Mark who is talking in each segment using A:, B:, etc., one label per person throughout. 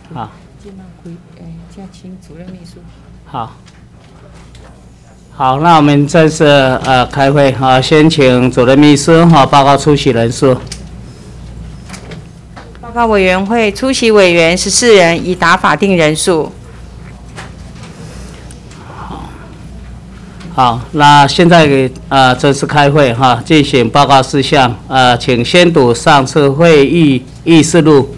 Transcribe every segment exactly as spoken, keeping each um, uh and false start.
A: 好。
B: 先请主任秘书。
A: 好。好，那我们正式呃开会啊，先请主任秘书哈报告出席人数。
B: 报告委员会出席委员十四人，已达法定人数。
A: 好，好，那现在给呃正式开会哈，进行报告事项。呃，请先读上次会议议事录。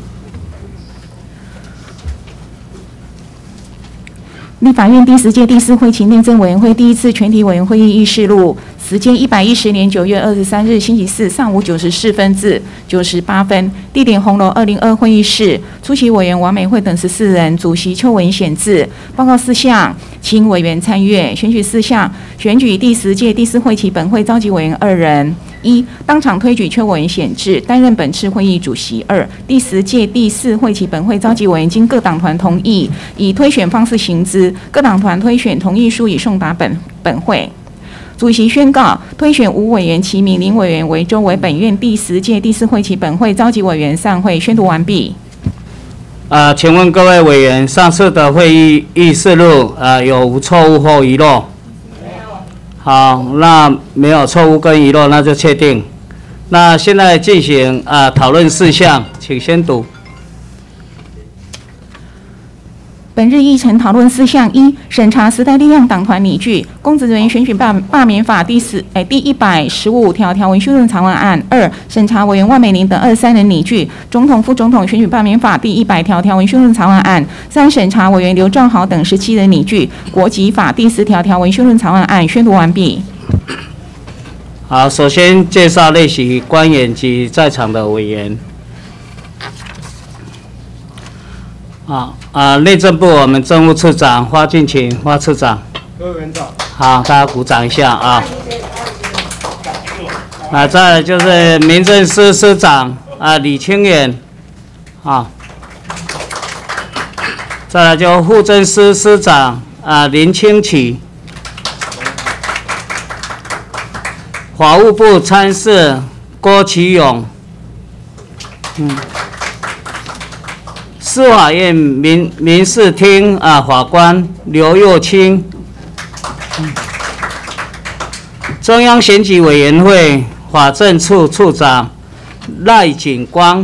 C: 立法院第十届第四会期内政委员会第一次全体委员会议议事录，时间一百一十年九月二十三日星期四上午九时四分至九时八分，地点红楼二零二会议室，出席委员王美惠等十四人，主席邱文显字。报告事项，请委员参阅。选举事项，选举第十届第四会期本会召集委员二人。一、当场推举邱委员显志担任本次会议主席。二、第十届第四会期本会召集委员经各党团同意，以推选方式行之。各党团推选同意书已送达本本会。主席宣告，推选吴委员齐名，林委员为周为本院第十届第四会期本会召集委员。散会宣读完毕。
A: 呃，请问各位委员，上次的会议议事录呃有无错误或遗漏？好，那没有错误跟遗漏，那就确定。那现在进行呃讨论事项，请先读。
C: 本日议程讨论事项：一、审查时代力量党团拟具《公职人员选举罢罢免法》第十诶第一百十五条条文修正草案；二、审查委员万美玲等二十三人拟具《总统、副总统选举罢免法》第一百条条文修正草案；三、审查委员刘兆豪等十七人拟具《国籍法》第十条条文修正草案。宣读完毕。
A: 好，首先介绍列席官员及在场的委员。啊啊！内政部我们政务次长花敬勤花次长，
D: 各位委员长，
A: 好，大家鼓掌一下啊！啊，再来就是民政司司长啊李清远，啊，再来就户政司司长啊林清启，法务部参事郭启勇，嗯。司法院民民事厅啊法官刘佑清，嗯、中央选举委员会法政处处长赖景光，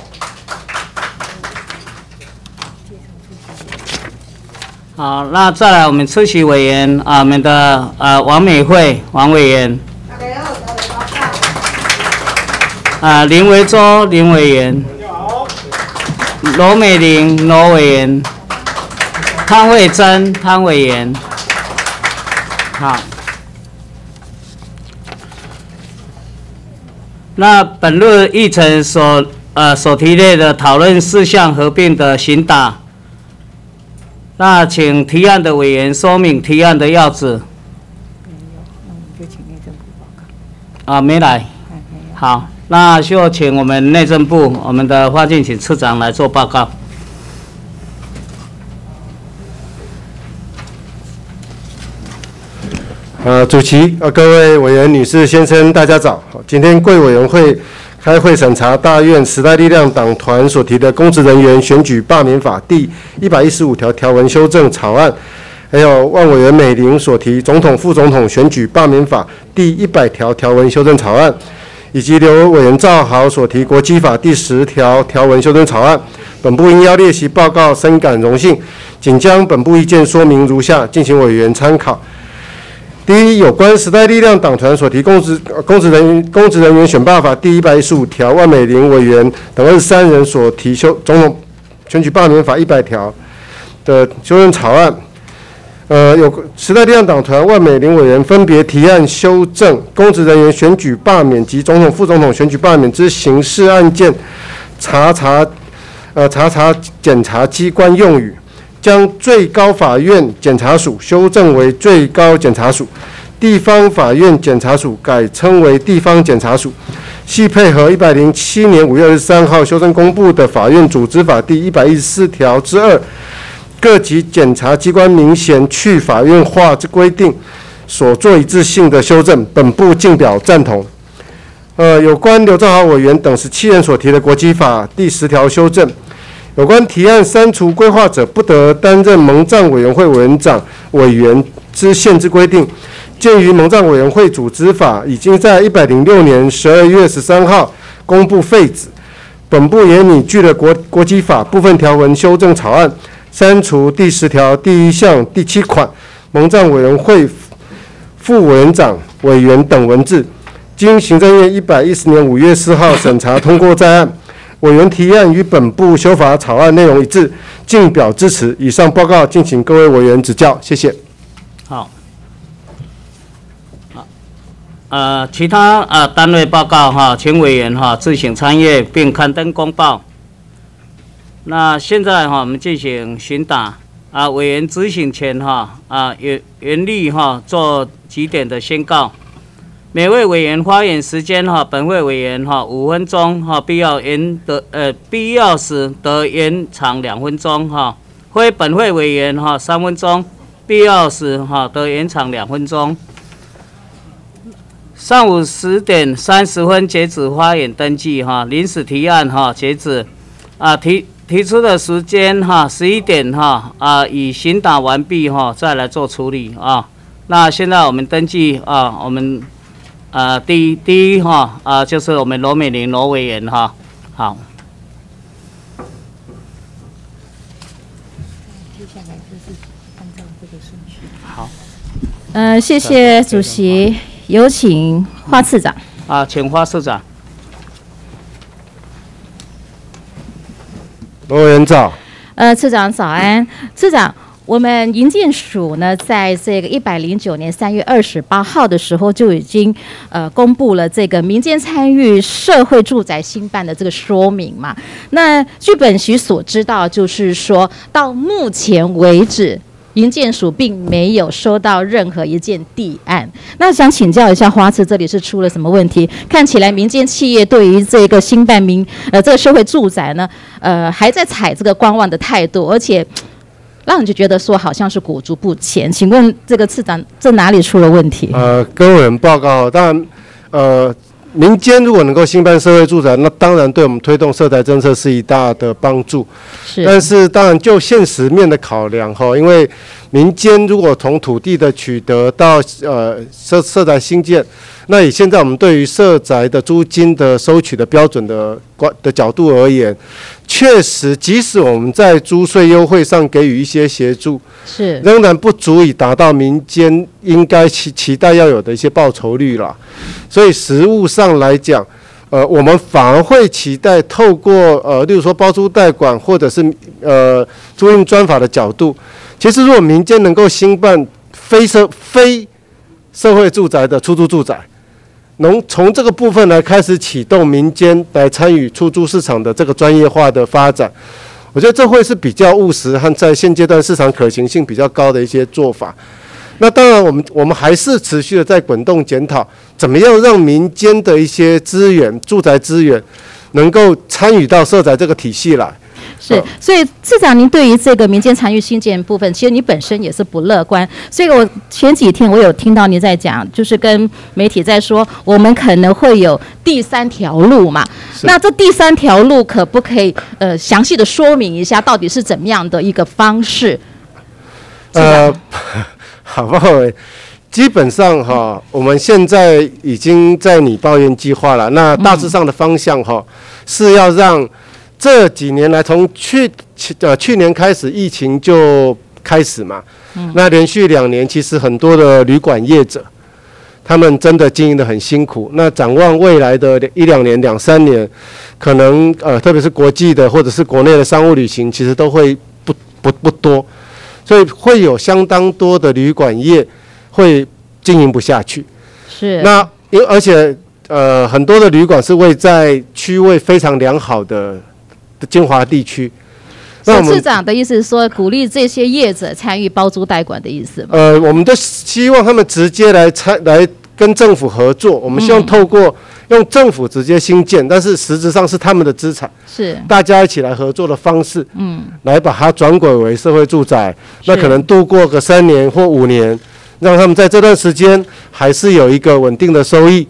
A: 好，那再来我们出席委员啊，我们的呃王美惠王委员，啊林维洲林委员。罗美玲罗委员，汤慧珍汤委员，好。那本日议程所呃所提列的讨论事项合并的询答，那请提案的委员说明提案的要旨。啊，没来。好。那就请我们内政部我们的花敬勤次长来做报告。
D: 呃，主席、呃，各位委员、女士、先生，大家早。今天贵委员会开会审查大院时代力量党团所提的《公职人员选举罢免法》第一百一十五条条文修正草案，还有万委员美玲所提《总统、副总统选举罢免法》第一百条条文修正草案。以及刘委员赵豪所提《国基法》第十条条文修正草案，本部应邀列席报告，深感荣幸，仅将本部意见说明如下，进行委员参考。第一，有关时代力量党团所提公职公职人员公职人员选罢法第一百一十五条，万美玲委员等二十三人所提修总统选举罢免法一百条的修正草案。呃，有时代力量党团万美玲委员分别提案修正公职人员选举罢免及总统、副总统选举罢免之刑事案件查查呃查查检察机关用语，将最高法院检察署修正为最高检察署，地方法院检察署改称为地方检察署，系配合一百零七年五月二十三号修正公布的法院组织法第一百一十四条之二。各级检察机关明显去法院化之规定，所做一致性的修正，本部进表赞同。呃，有关刘兆豪委员等十七人所提的国基法第十条修正， 有关提案删除规划者不得担任蒙藏委员会委员长、委员之限制规定，鉴于蒙藏委员会组织法已经在一百零六年十二月十三号公布废止，本部也拟具了国国籍法部分条文修正草案，删除第十条第一项第七款蒙藏委员会副委员长、委员等文字，经行政院一百一十年五月四号审查通过在案。委员提案与本部修法草案内容一致，敬表支持。以上报告，敬请各位委员指教，谢谢。
A: 好，呃，其他呃单位报告哈，请委员哈自行参阅并刊登公报。那现在哈，我们进行询答啊，委员执行前哈啊原原律哈做几点的宣告。每位委员发言时间哈，本会委员哈五分钟哈，必要延得呃必要时得延长两分钟哈，非本会委员哈三分钟，必要时哈得延长两分钟。上午十点三十分截止发言登记哈，临时提案哈截止啊提提出的时间哈十一点哈啊已询答完毕哈，再来做处理啊。那现在我们登记啊，我们。呃，第一第一哈啊、呃，就是我们罗美玲罗委员哈，好。接下来就是按照这个顺序。好。
E: 呃，谢谢主席，有请花次长。
A: 啊，请花次长。
D: 罗委员早。
E: 呃，次长早安，次长。我们营建署呢，在这个一百零九年三月二十八号的时候，就已经呃公布了这个民间参与社会住宅兴办的这个说明嘛。那据本席所知道，就是说到目前为止，营建署并没有收到任何一件地案。那想请教一下花次，这里是出了什么问题？看起来民间企业对于这个兴办民呃这个社会住宅呢，呃还在采这个观望的态度，而且。让你就觉得说好像是裹足不前，请问这个次长这哪里出了问题？
D: 呃，跟委员报告，当然，呃，民间如果能够兴办社会住宅，那当然对我们推动社宅政策是一大的帮助。是，但是当然就现实面的考量哈，因为民间如果从土地的取得到呃社社宅兴建，那以现在我们对于社宅的租金的收取的标准的关的角度而言，确实，即使我们在租税优惠上给予一些协助，是仍然不足以达到民间应该期期待要有的一些报酬率啦。所以实务上来讲，呃，我们反而会期待透过呃，例如说包租代管或者是呃租赁专法的角度，其实如果民间能够兴办非社非社会住宅的出租住宅。能从这个部分来开始启动民间来参与出租市场的这个专业化的发展，我觉得这会是比较务实和在现阶段市场可行性比较高的一些做法。那当然，我们我们还是持续的在滚动检讨，怎么样让民间的一些资源、住宅资源能够参与到社宅这个体系来。
E: 是，所以次长，您对于这个民间参与兴建部分，其实你本身也是不乐观。所以我前几天我有听到您在讲，就是跟媒体在说，我们可能会有第三条路嘛。那这第三条路可不可以呃详细的说明一下，到底是怎么样的一个方式？
D: 呃，好不好？基本上哈，我们现在已经在拟抱怨计划了。那大致上的方向哈，是要让这几年来，从去呃去年开始疫情就开始嘛，嗯、那连续两年，其实很多的旅馆业者，他们真的经营得很辛苦。那展望未来的一两年、两三年，可能呃，特别是国际的或者是国内的商务旅行，其实都会不不不多，所以会有相当多的旅馆业会经营不下去。是。那因而且呃，很多的旅馆是位在区位非常良好的。精华地区，
E: 那市长的意思是说，鼓励这些业者参与包租代管的意思吗？
D: 呃，我们都希望他们直接来参来跟政府合作。我们希望透过用政府直接兴建，但是实质上是他们的资产，是大家一起来合作的方式，嗯，来把它转轨为社会住宅。那可能度过个三年或五年，让他们在这段时间还是有一个稳定的收益。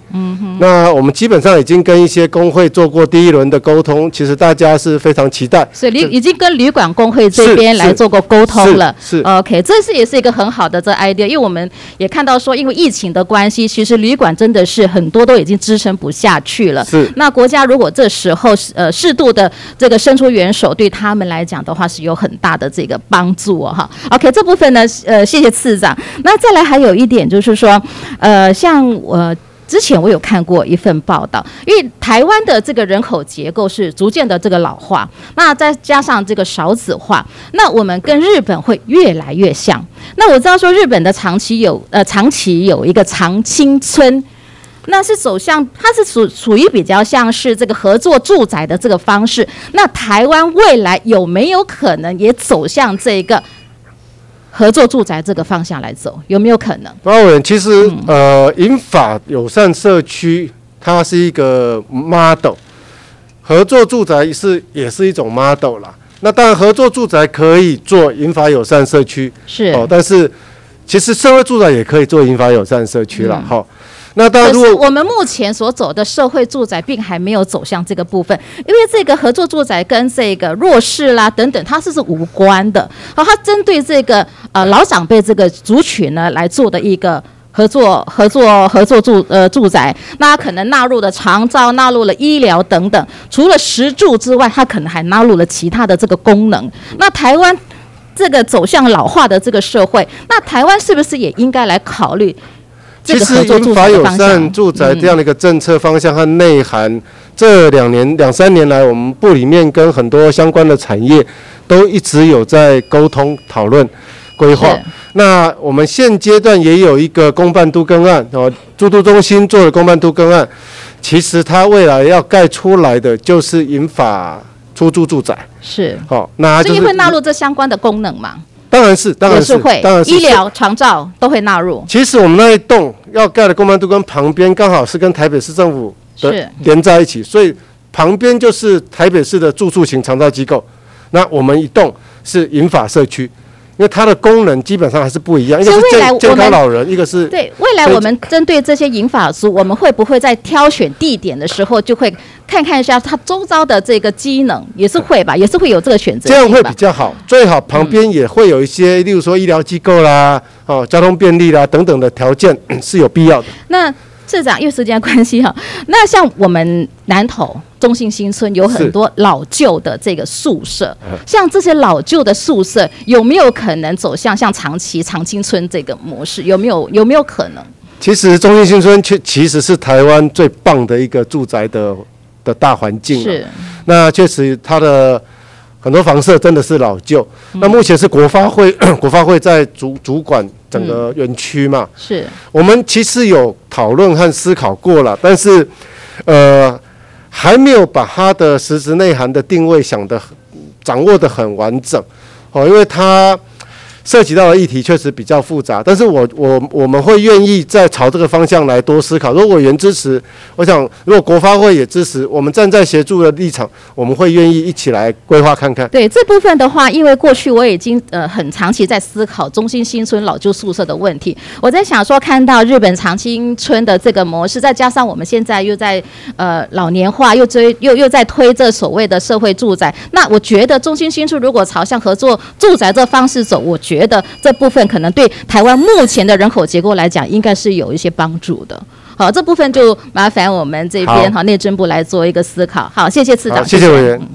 D: 嗯哼。那我们基本上已经跟一些工会做过第一轮的沟通，其实大家是非常期待。
E: 所以旅已经跟旅馆工会这边来做过沟通了。
D: 是。是
E: OK， 这是也是一个很好的这 idea， 因为我们也看到说，因为疫情的关系，其实旅馆真的是很多都已经支撑不下去了。
D: 是。
E: 那国家如果这时候呃适度的这个伸出援手，对他们来讲的话是有很大的这个帮助哦哈。OK， 这部分呢，呃，谢谢次长。那再来还有一点就是说，呃，像呃。之前我有看过一份报道，因为台湾的这个人口结构是逐渐的这个老化，那再加上这个少子化，那我们跟日本会越来越像。那我知道说日本的长期有呃长期有一个长青村。那是走向，它是属属于比较像是这个合作住宅的这个方式。那台湾未来有没有可能也走向这个合作住宅这个方向来走？有没有可能？
D: 包委员，其实、嗯、呃，银发友善社区它是一个 model， 合作住宅是也是一种 model 啦。那当然，合作住宅可以做银发友善社区，
E: 是
D: 哦，但是其实社会住宅也可以做银发友善社区啦。好、嗯。那当然，
E: 可是我们目前所走的社会住宅并还没有走向这个部分，因为这个合作住宅跟这个弱势啦等等，它是是无关的。好，它针对这个呃老长辈这个族群呢来做的一个合作合作合作住呃住宅，那可能纳入了长照、纳入了医疗等等。除了食住之外，它可能还纳入了其他的这个功能。那台湾这个走向老化的这个社会，那台湾是不是也应该来考虑？
D: 其实银发友善住宅这样的一个政策方向和内涵，嗯、这两年两三年来，我们部里面跟很多相关的产业都一直有在沟通讨论规划。那我们现阶段也有一个公办都更案哦，住都中心做的公办都更案，其实它未来要盖出来的就是银发出租住宅。是，好、哦，那就是、所以
E: 会纳入这相关的功能嘛？
D: 当然是，当然是，
E: 会，
D: 当然是，
E: 医疗、长照都会纳入。
D: 其实我们那一栋要盖的公办都跟旁边刚好是跟台北市政府的连在一起，所以旁边就是台北市的住宿型长照机构。那我们一栋是银发社区，因为它的功能基本上还是不一样，一个是健健康老人，一个是
E: 对未来我们针对这些银发族，我们会不会在挑选地点的时候就会看看一下它周遭的这个机能，也是会吧，也是会有这个选择，
D: 这样会比较好。最好旁边也会有一些，嗯、例如说医疗机构啦、哦交通便利啦等等的条件是有必要的。
E: 那市长，因为时间关系哈，那像我们南投中信新村有很多老旧的这个宿舍，像这些老旧的宿舍有没有可能走向像长期长青村这个模式？有没有有没有可能？
D: 其实中信新村确其实是台湾最棒的一个住宅的。的大环境、啊、是，那确实它的很多房舍真的是老旧。嗯、那目前是国发会，国发会在主主管整个园区嘛、嗯，是我们其实有讨论和思考过了，但是呃还没有把它的实质内涵的定位想得掌握得很完整哦，因为它涉及到的议题确实比较复杂，但是我我我们会愿意再朝这个方向来多思考。如果委员支持，我想如果国发会也支持，我们站在协助的立场，我们会愿意一起来规划看看。
E: 对这部分的话，因为过去我已经呃很长期在思考中心新村老旧宿舍的问题，我在想说，看到日本长青村的这个模式，再加上我们现在又在呃老年化，又追又又在推这所谓的社会住宅，那我觉得中心新村如果朝向合作住宅这方式走，我觉得觉得这部分可能对台湾目前的人口结构来讲，应该是有一些帮助的。好，这部分就麻烦我们这边好内政部来做一个思考。好，谢谢次长，
D: 谢谢委员。嗯、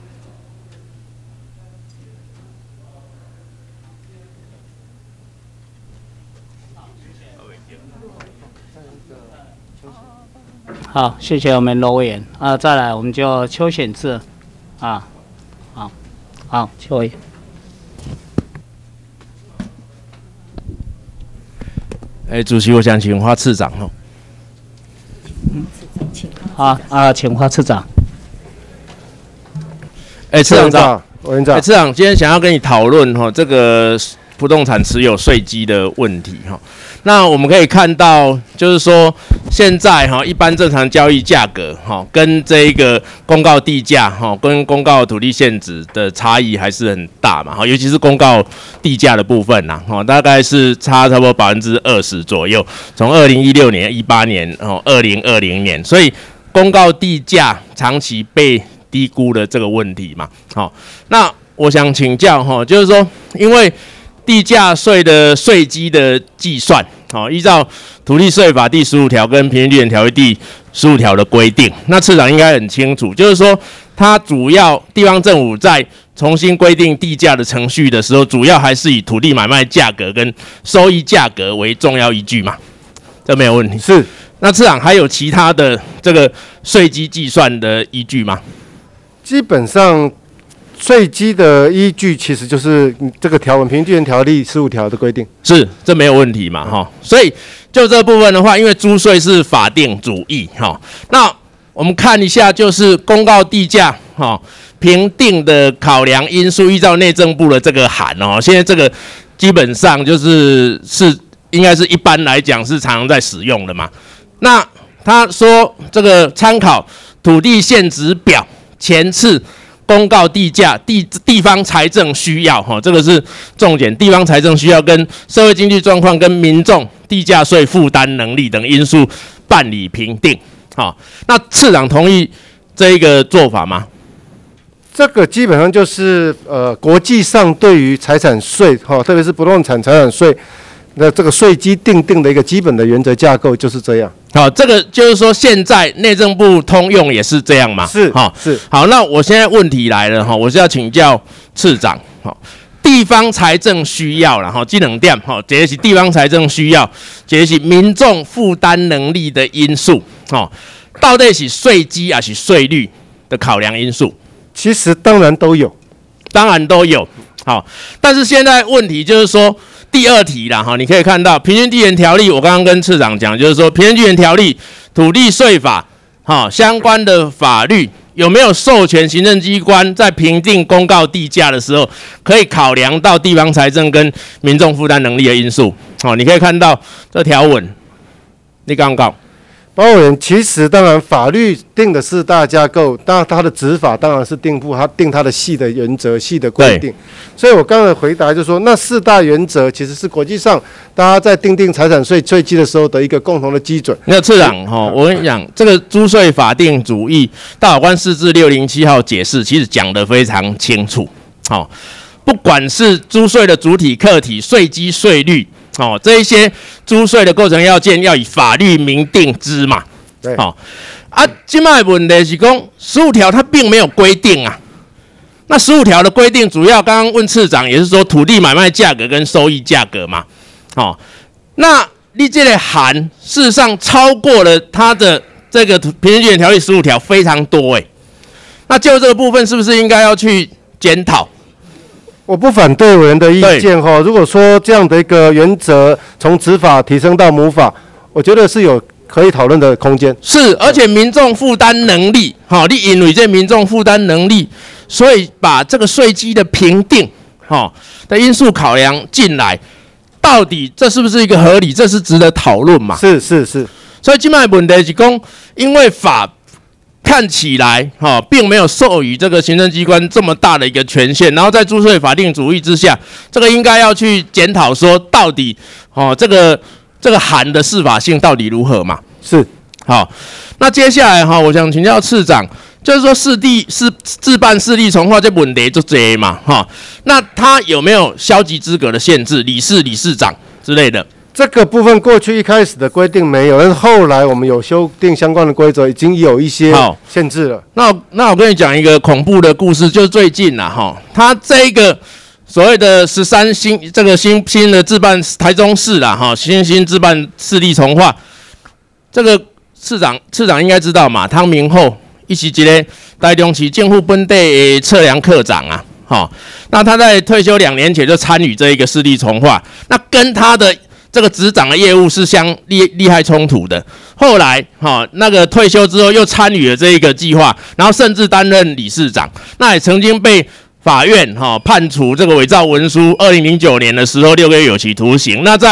A: 好，谢谢我们罗委员啊，再来我们就邱显智啊，好，好，邱委员。
F: 哎、欸，主席，我想请花次长哦。
A: 嗯，好啊，请花次长。
F: 哎、欸，次长早，
D: 委员长。
F: 哎、欸，次长，今天想要跟你讨论哈这个不动产持有税基的问题哈。 那我们可以看到，就是说现在哈一般正常交易价格哈跟这一个公告地价哈跟公告土地现值的差异还是很大嘛哈，尤其是公告地价的部分呐哈，大概是差差不多百分之二十左右。从二零一六年、一八年哦，二零二零年，所以公告地价长期被低估的这个问题嘛，好，那我想请教哈，就是说因为地价税的税基的计算，好，依照土地税法第十五条跟平均地权条例第十五条的规定，那次长应该很清楚，就是说它主要地方政府在重新规定地价的程序的时候，主要还是以土地买卖价格跟收益价格为重要依据嘛，这没有问题。
D: 是，
F: 那次长还有其他的这个税基计算的依据吗？
D: 基本上。税基的依据其实就是这个条文，《平均地权条例》十五条的规定，
F: 是这没有问题嘛？哈，所以就这部分的话，因为租税是法定主义，哈，那我们看一下，就是公告地价，哈，评定的考量因素，依照内政部的这个函哦，现在这个基本上就是是应该是一般来讲是常常在使用的嘛。那他说这个参考土地现值表前次。公告地价、地地方财政需要，哈，这个是重点。地方财政需要跟社会经济状况、跟民众地价税负担能力等因素办理评定，好，那次长同意这一个做法吗？
D: 这个基本上就是呃，国际上对于财产税，哈，特别是不动产财产税。那这个税基定定的一个基本的原则架构就是这样。
F: 好，这个就是说现在内政部通用也是这样嘛？
D: 是，
F: 好，
D: 是。
F: 好，那我现在问题来了哈，我是要请教次长，好，地方财政需要啦，哈，技能点，哈，这是地方财政需要，这是民众负担能力的因素，哈，到底是税基还是税率的考量因素？
D: 其实当然都有，
F: 当然都有。好，但是现在问题就是说。第二题啦，哈，你可以看到《平均地权条例》，我刚刚跟次长讲，就是说《平均地权条例》、土地税法，哈，相关的法律有没有授权行政机关在评定公告地价的时候，可以考量到地方财政跟民众负担能力的因素？好，你可以看到这条文，你刚刚。
D: 包委员，其实当然法律定的是大架构，当然它的执法当然是定部，它定它的细的原则、细的规定。所以我刚才回答就是说，那四大原则其实是国际上大家在定定财产税税基的时候的一个共同的基准。
F: 那次长哈，我跟你讲，这个租税法定主义大法官释字六零七号解释，其实讲得非常清楚。好，不管是租税的主体、客体、税基、税率。哦，这一些租税的构成要件要以法律明定之嘛。
D: 对。
F: 好、哦，啊，现在问题是讲十五条它并没有规定啊。那十五条的规定主要刚刚问次长也是说土地买卖价格跟收益价格嘛。哦，那你这个函事实上超过了它的这个平均地权条例十五条非常多哎。那就这个部分是不是应该要去检讨？
D: 我不反对委员的意见哈。如果说这样的一个原则从执法提升到母法，我觉得是有可以讨论的空间。
F: 是，而且民众负担能力，好，你因为这民众负担能力，所以把这个税基的评定，好的因素考量进来，到底这是不是一个合理？这是值得讨论嘛？
D: 是是是。
F: 所以今麦问题是讲，因为法。看起来哈、哦，并没有授予这个行政机关这么大的一个权限，然后在租税法定主义之下，这个应该要去检讨说，到底哦这个这个函的适法性到底如何嘛？
D: 是，
F: 好，那接下来哈、哦，我想请教次长，就是说市地市自办市地重划这问题就这嘛哈、哦，那他有没有消极资格的限制，理事、理事长之类的？
D: 这个部分过去一开始的规定没有，但是后来我们有修订相关的规则，已经有一些限制了。
F: 那那我跟你讲一个恐怖的故事，就是最近啦哈，他这个所谓的十三新这个新新的自办台中市啦哈，新新自办市地重划，这个市长市长应该知道嘛，汤明后一起一个台中市政府本地的测量科长啊，哈，那他在退休两年前就参与这一个市地重划，那跟他的这个执掌的业务是相利利害冲突的。后来，哈、哦，那个退休之后又参与了这一个计划，然后甚至担任理事长。那也曾经被法院哈、哦、判处这个伪造文书，二零零九年的时候六个月有期徒刑。那在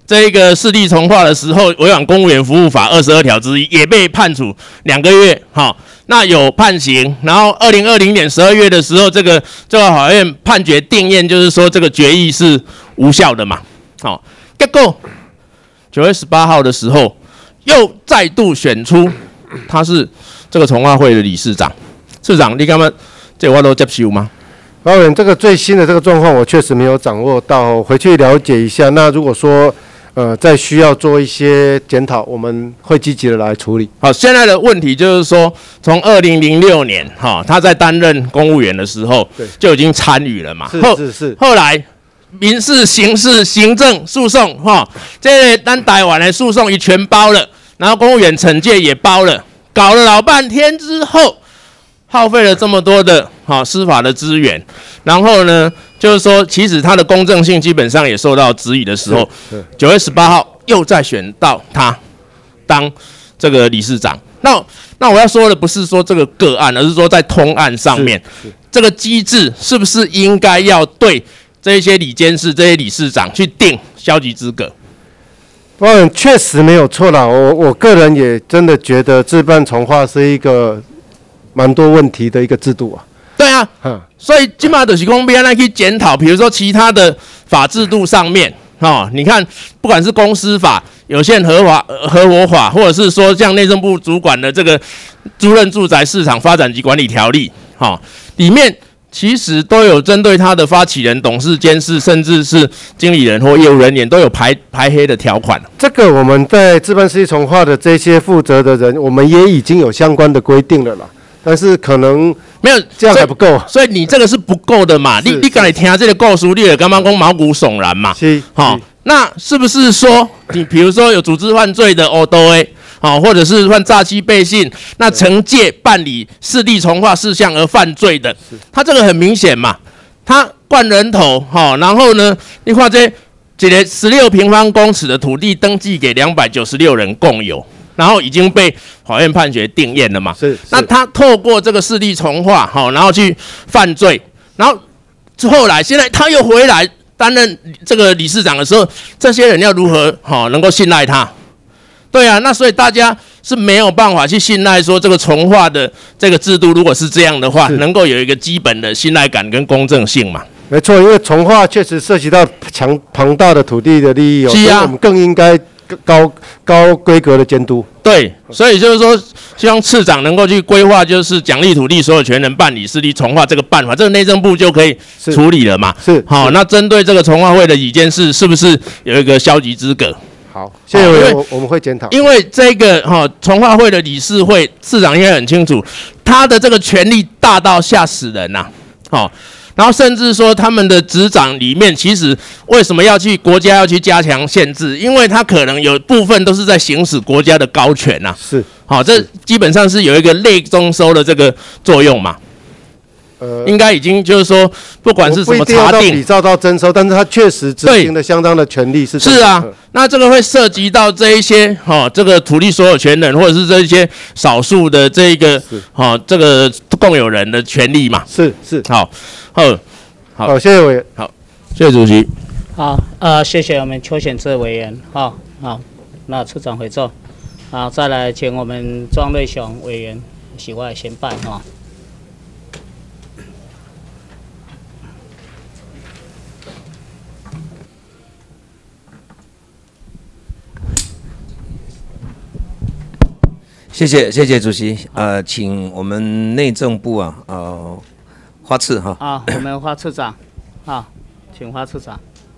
F: 这一个势力从化的时候，违反公务员服务法二十二条之一，也被判处两个月，哈，那有判刑。然后二零二零年十二月的时候，这个最高法院判决定验，就是说这个决议是无效的嘛，好，结果九月十八号的时候，又再度选出他是这个从化会的理事长。市长，你干嘛这我都接受吗？
D: 高委员，这个最新的这个状况，我确实没有掌握到，回去了解一下。那如果说呃再需要做一些检讨，我们会积极的来处理。
F: 好，现在的问题就是说，从二零零六年哈、哦，他在担任公务员的时候就已经参与了嘛。
D: 是是是。
F: 后来民事、刑事、行政诉讼哈、哦，这单台湾的诉讼一全包了，然后公务员惩戒也包了，搞了老半天之后。耗费了这么多的哈、哦、司法的资源，然后呢，就是说，其实他的公正性基本上也受到质疑的时候，九月十八号又再选到他当这个理事长。那那我要说的不是说这个个案，而是说在通案上面，这个机制是不是应该要对这一些理监事、这些理事长去定消极资格？
D: 嗯，确实没有错啦。我我个人也真的觉得自办从化是一个蛮多问题的一个制度啊。
F: 对啊，所以今嘛就是讲要来去检讨，比如说其他的法制度上面，哦，你看不管是公司法、有限合法合伙法，或者是说像内政部主管的这个租赁住宅市场发展及管理条例，哈、哦，里面其实都有针对他的发起人、董事、监事，甚至是经理人或业务人员都有排排黑的条款。
D: 这个我们在自办势力从化的这些负责的人，我们也已经有相关的规定了啦。但是可能
F: 没有
D: 这样还不够，
F: 所以你这个是不够的嘛？你你刚才听这个故事，你也刚刚讲毛骨悚然嘛？
D: 是，
F: 好、哦，那是不是说你比如说有组织犯罪的哦都诶，好，或者是犯诈欺背信，那惩戒办理势力从化事项而犯罪的，他这个很明显嘛，他灌人头，好、哦，然后呢，你看这这个十六平方公尺的土地登记给两百九十六人共有。然后已经被法院判决定验了嘛？
D: 是。
F: 那他透过这个势力从化，好，然后去犯罪，然后后来现在他又回来担任这个理事长的时候，这些人要如何好能够信赖他？对啊，那所以大家是没有办法去信赖说这个从化的这个制度，如果是这样的话，能够有一个基本的信赖感跟公正性嘛？
D: 没错，因为从化确实涉及到强庞大的土地的利益、哦，
F: 是啊，
D: 所以我们更应该。高高规格的监督，
F: 对，所以就是说，希望次长能够去规划，就是奖励土地所有权人办理势力从化这个办法，这个内政部就可以处理了嘛。
D: 是，
F: 好，那针对这个从化会的理监事，是不是有一个消极资格？
D: 好，谢谢委员，我们会检讨。
F: 因为这个哈从化会的理事会次长应该很清楚，他的这个权力大到吓死人呐、啊，好。然后甚至说他们的执掌里面，其实为什么要去国家要去加强限制？因为他可能有部分都是在行使国家的高权呐、啊。
D: 是，
F: 好，这基本上是有一个类征收的这个作用嘛。呃，应该已经就是说，不管是什么查定、
D: 比照到征收，但是他确实执行的相当的权利是。
F: 是啊，那这个会涉及到这一些哈、哦，这个土地所有权人或者是这一些少数的这一个哈、哦，这个共有人的权利嘛。
D: 是是，
F: 好，好，
D: 好，好，谢谢委员，
F: 好，谢谢主席。
A: 好，呃，谢谢我们邱显智委员，好，好，那处长回座，好，再来请我们庄瑞雄委员席外先办哈。
G: 谢谢谢谢主席，呃，请我们内政部啊，呃，花次哈。
A: 啊，我们花次长，啊，请花次长。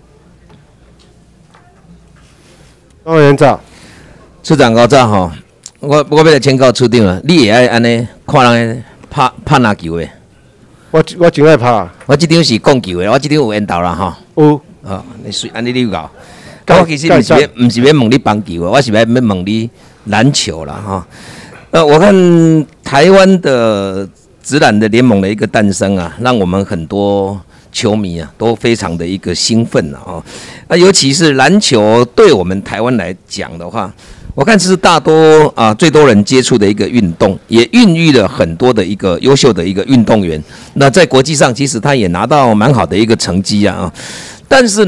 D: 庄委员长，
G: 次长高早吼，我我要来请教处长啊，你会爱安尼看人拍拍篮球的？
D: 我我真爱拍。
G: 我这张是讲球的，我这张有缘投啦吼。
D: 有。
G: 哦，你随安尼你搞。我其实不是要不是要问你棒球的，我是要要问你。篮球了哈，呃，我看台湾的职篮的联盟的一个诞生啊，让我们很多球迷啊都非常的一个兴奋了啊。那尤其是篮球对我们台湾来讲的话，我看是大多啊最多人接触的一个运动，也孕育了很多的一个优秀的一个运动员。那在国际上，其实他也拿到蛮好的一个成绩啊。但是呢，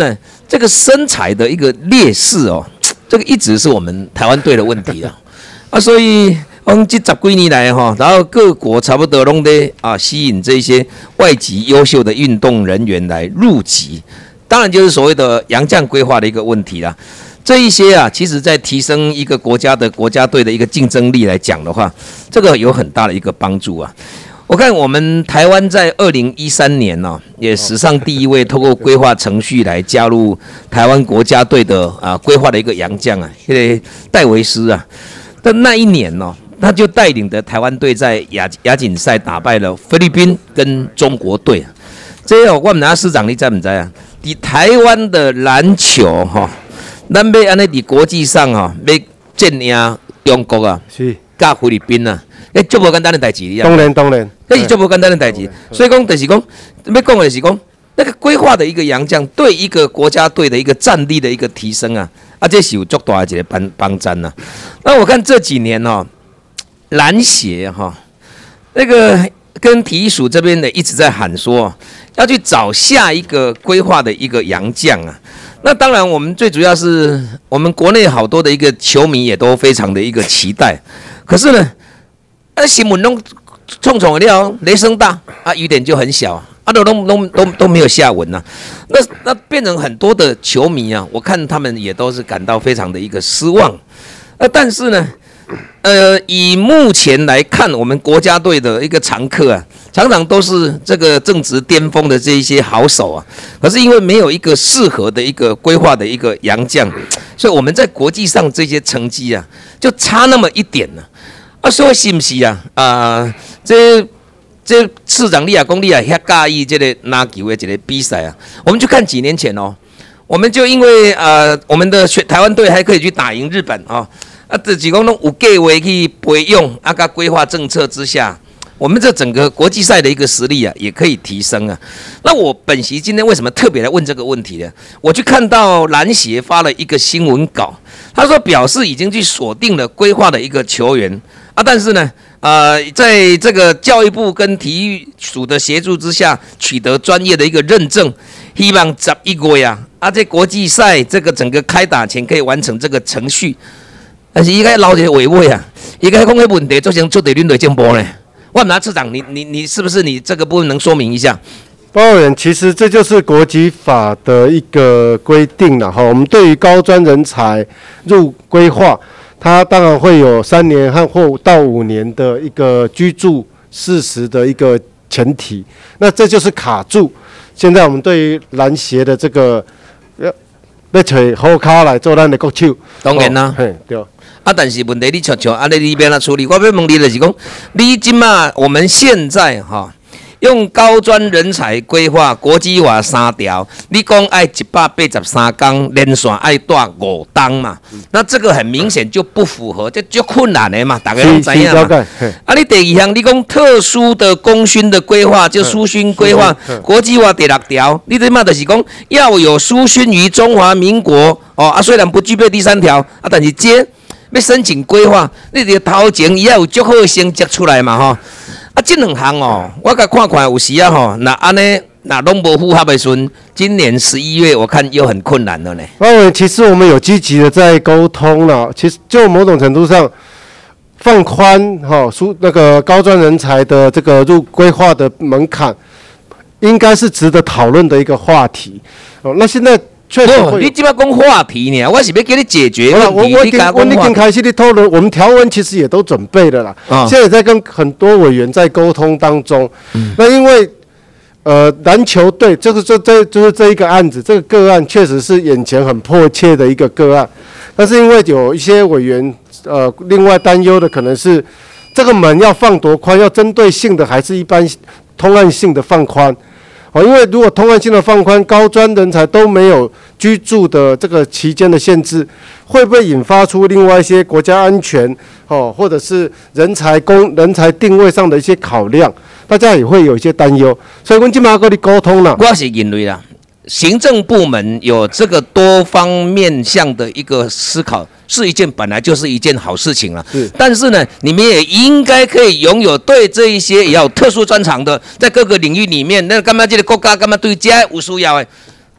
G: 这个身材的一个劣势哦，这个一直是我们台湾队的问题啊啊，所以我们这十几年来哈，然后各国差不多拢在啊吸引这些外籍优秀的运动人员来入籍，当然就是所谓的洋将规划的一个问题啦。这一些啊，其实在提升一个国家的国家队的一个竞争力来讲的话，这个有很大的一个帮助啊。我看我们台湾在二零一三年呢、哦，也史上第一位透过规划程序来加入台湾国家队的啊规划的一个洋将啊，这个戴维斯啊。但那一年呢、哦，他就带领的台湾队在亚亚锦赛打败了菲律宾跟中国队。这个我们拿师长你知不知啊？以台湾的篮球哈、哦。咱要安尼伫国际上吼、哦，要战赢中国啊，
D: 是
G: 甲菲律宾啊，迄足无简单的代志，
D: 当然当然，
G: 迄是足无简单的代志。所以讲，就是讲，要讲的是讲，那个规划的一个洋将对一个国家队的一个战力的一个提升啊，啊，这是有足大的一个帮帮衬呐。那我看这几年哦，篮协哈、哦，那个跟体育署这边的一直在喊说，要去找下一个规划的一个洋将啊。那当然，我们最主要是我们国内好多的一个球迷也都非常的一个期待。可是呢，啊新闻拢冲冲的了，雷声大啊，雨点就很小啊，都都都都都没有下文呐、啊。那那变成很多的球迷啊，我看他们也都是感到非常的一个失望。呃，但是呢，呃，以目前来看，我们国家队的一个常客啊。常常都是这个正值巅峰的这一些好手啊，可是因为没有一个适合的一个规划的一个洋将，所以我们在国际上这些成绩啊，就差那么一点呢、啊。啊，所以是不是啊？啊，这这市长你啊，公你啊，遐介意这个篮球的这个比赛啊？我们就看几年前哦，我们就因为呃，我们的台湾队还可以去打赢日本啊，啊，这几公拢有计划去培养啊，个规划政策之下。我们这整个国际赛的一个实力啊，也可以提升啊。那我本席今天为什么特别来问这个问题呢？我去看到篮协发了一个新闻稿，他说表示已经去锁定了规划的一个球员啊，但是呢，呃，在这个教育部跟体育署的协助之下，取得专业的一个认证，希望十一月啊，啊，在国际赛这个整个开打前可以完成这个程序。但是应该捞一个尾尾啊，应该讲个问题，做成做对恁队进步呢。万达次长，你你你是不是你这个部分能说明一下？
D: 报告员，其实这就是国籍法的一个规定了哈。我们对于高专人才入规划，它当然会有三年和或到五年的一个居住事实的一个前提。那这就是卡住。现在我们对于篮协的这个要要找好卡来做咱的国手。
G: 当然啦，
D: 嘿，对。
G: 啊，但是问题你瞧瞧，啊，你你边来处理？我要问你就是讲，你今嘛我们现在哈、哦、用高专人才规划国际化三条，你讲爱一百八十三天连续爱带五档嘛，那这个很明显就不符合，这就困难的嘛，大家都知影嘛。啊，你第二项你讲特殊的功勋的规划，就殊勋规划，国际化第六条，你这嘛就是讲要有殊勋于中华民国哦啊，虽然不具备第三条啊，但是这。要申请规划，你得头前伊要有足好的成绩出来嘛吼。啊，这两项哦，我甲看看有时啊吼，那安尼那拢无符合的时阵，今年十一月我看又很困难了呢。
D: 哦，其实我们有积极的在沟通了，其实就某种程度上放宽哈，输那个高专人才的这个入规划的门槛，应该是值得讨论的一个话题。哦，那现在。确实会，
G: 你即摆讲话题呢，我是要给你解决问题。
D: 我我已经我已经开始的讨论，我们条文其实也都准备了啦。哦、现在也在跟很多委员在沟通当中。嗯、那因为呃篮球队就是这这就是这一个案子，这个个案确实是眼前很迫切的一个个案，但是因为有一些委员呃另外担忧的可能是这个门要放多宽，要针对性的还是一般通案性的放宽。哦，因为如果通案性的放宽，高专人才都没有居住的这个期间的限制，会不会引发出另外一些国家安全哦，或者是人才供人才定位上的一些考量，大家也会有一些担忧。所以，我今嘛跟你沟通了。
G: 我是认为啦，行政部门有这个多方面向的一个思考，是一件本来就是一件好事情了。是，但是呢，你们也应该可以拥有对这一些也要特殊专长的，在各个领域里面，那干嘛这个国家干嘛对这有需要的？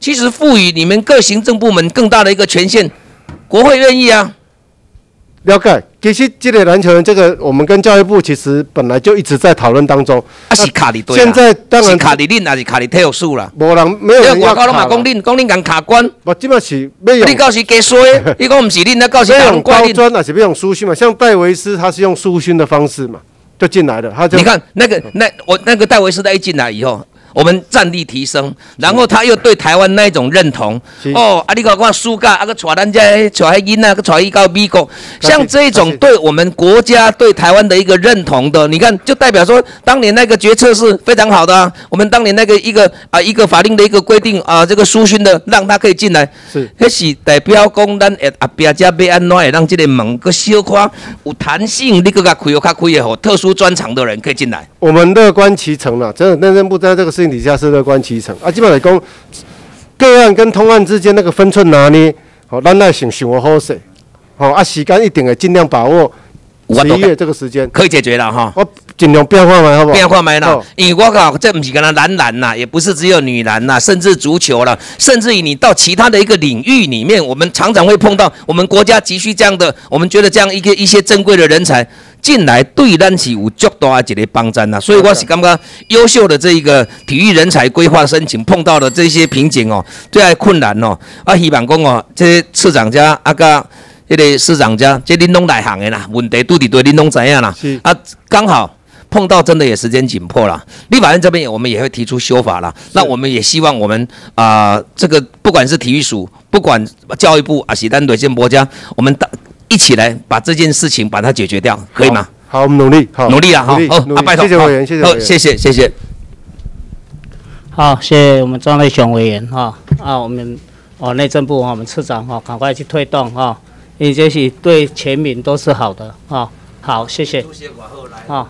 G: 其实赋予你们各行政部门更大的一个权限，国会愿意啊。
D: 了解，其实这个篮球人，这个我们跟教育部其实本来就一直在讨论当中。
G: 啊，是卡里对啦。
D: 现在当然
G: 是卡里恁，还是卡里体育署啦？
D: 无人没有人要卡。
G: 外口拢嘛讲恁，讲恁共卡关。
D: 我基本是要用。
G: 你到时加说，你讲唔是恁，那到时
D: 要用
G: 高
D: 专还是要用书讯嘛？像戴维斯他是用书讯的方式嘛，就进来了。他就
G: 你看那个那我那个戴维斯他一进来以后。我们战力提升，然后他又对台湾那一种认同。哦，啊，你讲讲暑假啊，个带咱这带迄囡仔，个带伊到美国，像这种对我们国家对台湾的一个认同的，你看，就代表说当年那个决策是非常好的啊。我们当年那个一个啊一个法令的一个规定啊，这个书勋的让他可以进来，
D: 是，
G: 那是代表讲咱下后边才要安怎会让这个门个小可有弹性，你个甲开又较开的吼，特殊专长的人可以进来。
D: 我们乐观其成了，真的内政部在这个事情底下是乐观其成啊。基本来讲，个案跟通案之间那个分寸拿捏，好、哦，咱来想想我好势，好、哦、啊，时间一定会尽量把握十一月这个时间
G: 可以解决了哈。
D: 我尽量变化嘛，好不好？
G: 变化嘛啦，因为我靠，这不是跟他男篮呐，也不是只有女篮呐，甚至足球了，甚至于你到其他的一个领域里面，我们常常会碰到我们国家急需这样的，我们觉得这样一个一些珍贵的人才。进来对咱是有足大一个帮助呐，所以我是感觉优秀的这一个体育人才规划申请碰到的这些瓶颈哦，最爱困难哦，啊希望讲哦，这次长家啊甲迄个市长家，这恁拢内行的啦，问题拄伫对恁拢知影啦，啊刚好碰到真的也时间紧迫啦，立法院这边我们也会提出修法啦，那我们也希望我们啊、呃、这个不管是体育署，不管教育部啊是咱内政部家，我们大。一起来把这件事情把它解决掉，可以吗？
D: 好，好我们努力，好，
G: 努力啊！好，好，啊，拜托，
D: 谢谢委员，谢谢委员，
G: 谢谢，谢谢。
A: 好，谢谢我们庄内雄委员哈啊，我们哦内政部哈，我们次长哈，赶快去推动哈，因为这是对全民都是好的哈。好，谢谢。好，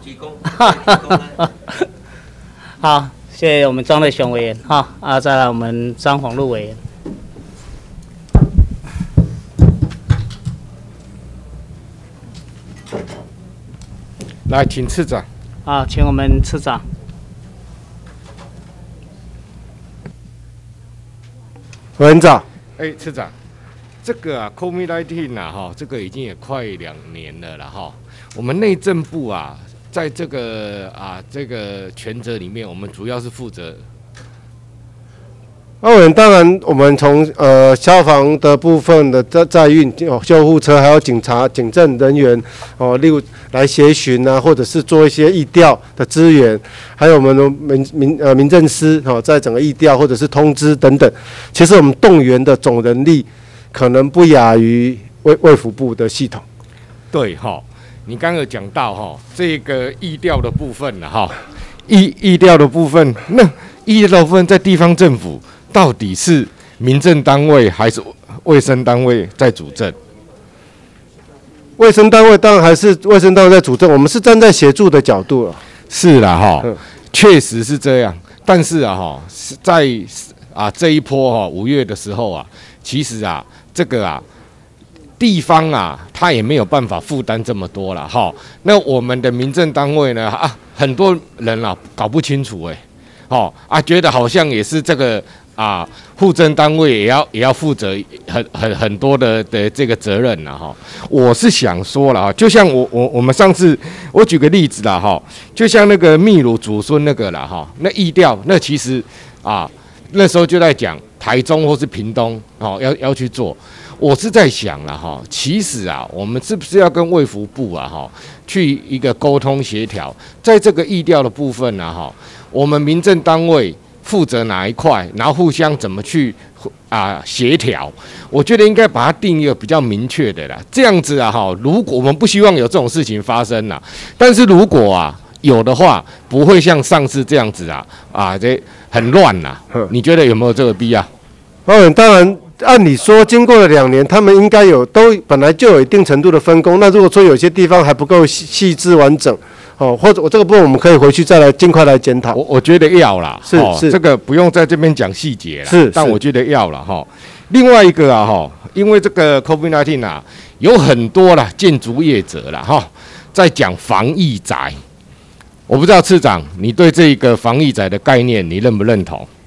A: 好，谢谢我们庄内雄委员哈啊，再来我们张宏禄委员。
H: 来，请次长。
A: 啊，请我们次长。
D: 委员长。
H: 哎，次长，这个啊 ，COVID 十九 啊，哈，这个已经也快两年了了哈。我们内政部啊，在这个啊这个权责里面，我们主要是负责。
D: 那我们当然，我们从呃消防的部分的载载运、哦救护车，还有警察、警政人员哦，例如来协巡啊，或者是做一些疫调的支援，还有我们的民民呃民政司哦，在整个疫调或者是通知等等，其实我们动员的总人力可能不亚于卫卫福部的系统。
H: 对哈，你刚刚有讲到哈，这个疫调的部分了哈，疫疫调的部分，那疫调的部分在地方政府。到底是民政单位还是卫生单位在主政？
D: 卫生单位当然还是卫生单位在主政，我们是站在协助的角度了。
H: 是啦哈，确实是这样。但是啊哈，在啊这一波哈五月的时候啊，其实啊这个啊地方啊他也没有办法负担这么多了哈。那我们的民政单位呢啊，很多人啊搞不清楚哎、欸，哦啊觉得好像也是这个。啊，户政单位也要也要负责很很很多的的这个责任了哈。我是想说了哈，就像我我我们上次我举个例子啦哈，就像那个秘鲁祖孙那个啦哈，那疫调那其实啊那时候就在讲台中或是屏东哦要要去做。我是在想了哈，其实啊我们是不是要跟卫福部啊哈去一个沟通协调，在这个疫调的部分呢哈，我们民政单位。负责哪一块，然后互相怎么去啊协调？我觉得应该把它定一个比较明确的啦。这样子啊，哈，如果我们不希望有这种事情发生啦，但是如果啊有的话，不会像上次这样子啊啊这很乱啦。你觉得有没有这个必要？
D: 嗯，当然，按理说经过了两年，他们应该有都本来就有一定程度的分工。那如果说有些地方还不够细细致完整。哦，或者我这个部分我们可以回去再来尽快来检讨。
H: 我我觉得要啦，
D: 是
H: 哦、
D: 是，
H: 这个不用在这边讲细节啦，
D: 是，
H: 但我觉得要了哈。另外一个啊哈，因为这个 COVID 十九 啊，有很多啦建筑业者啦哈，在讲防疫宅。我不知道次长，你对这个防疫宅的概念你认不认同？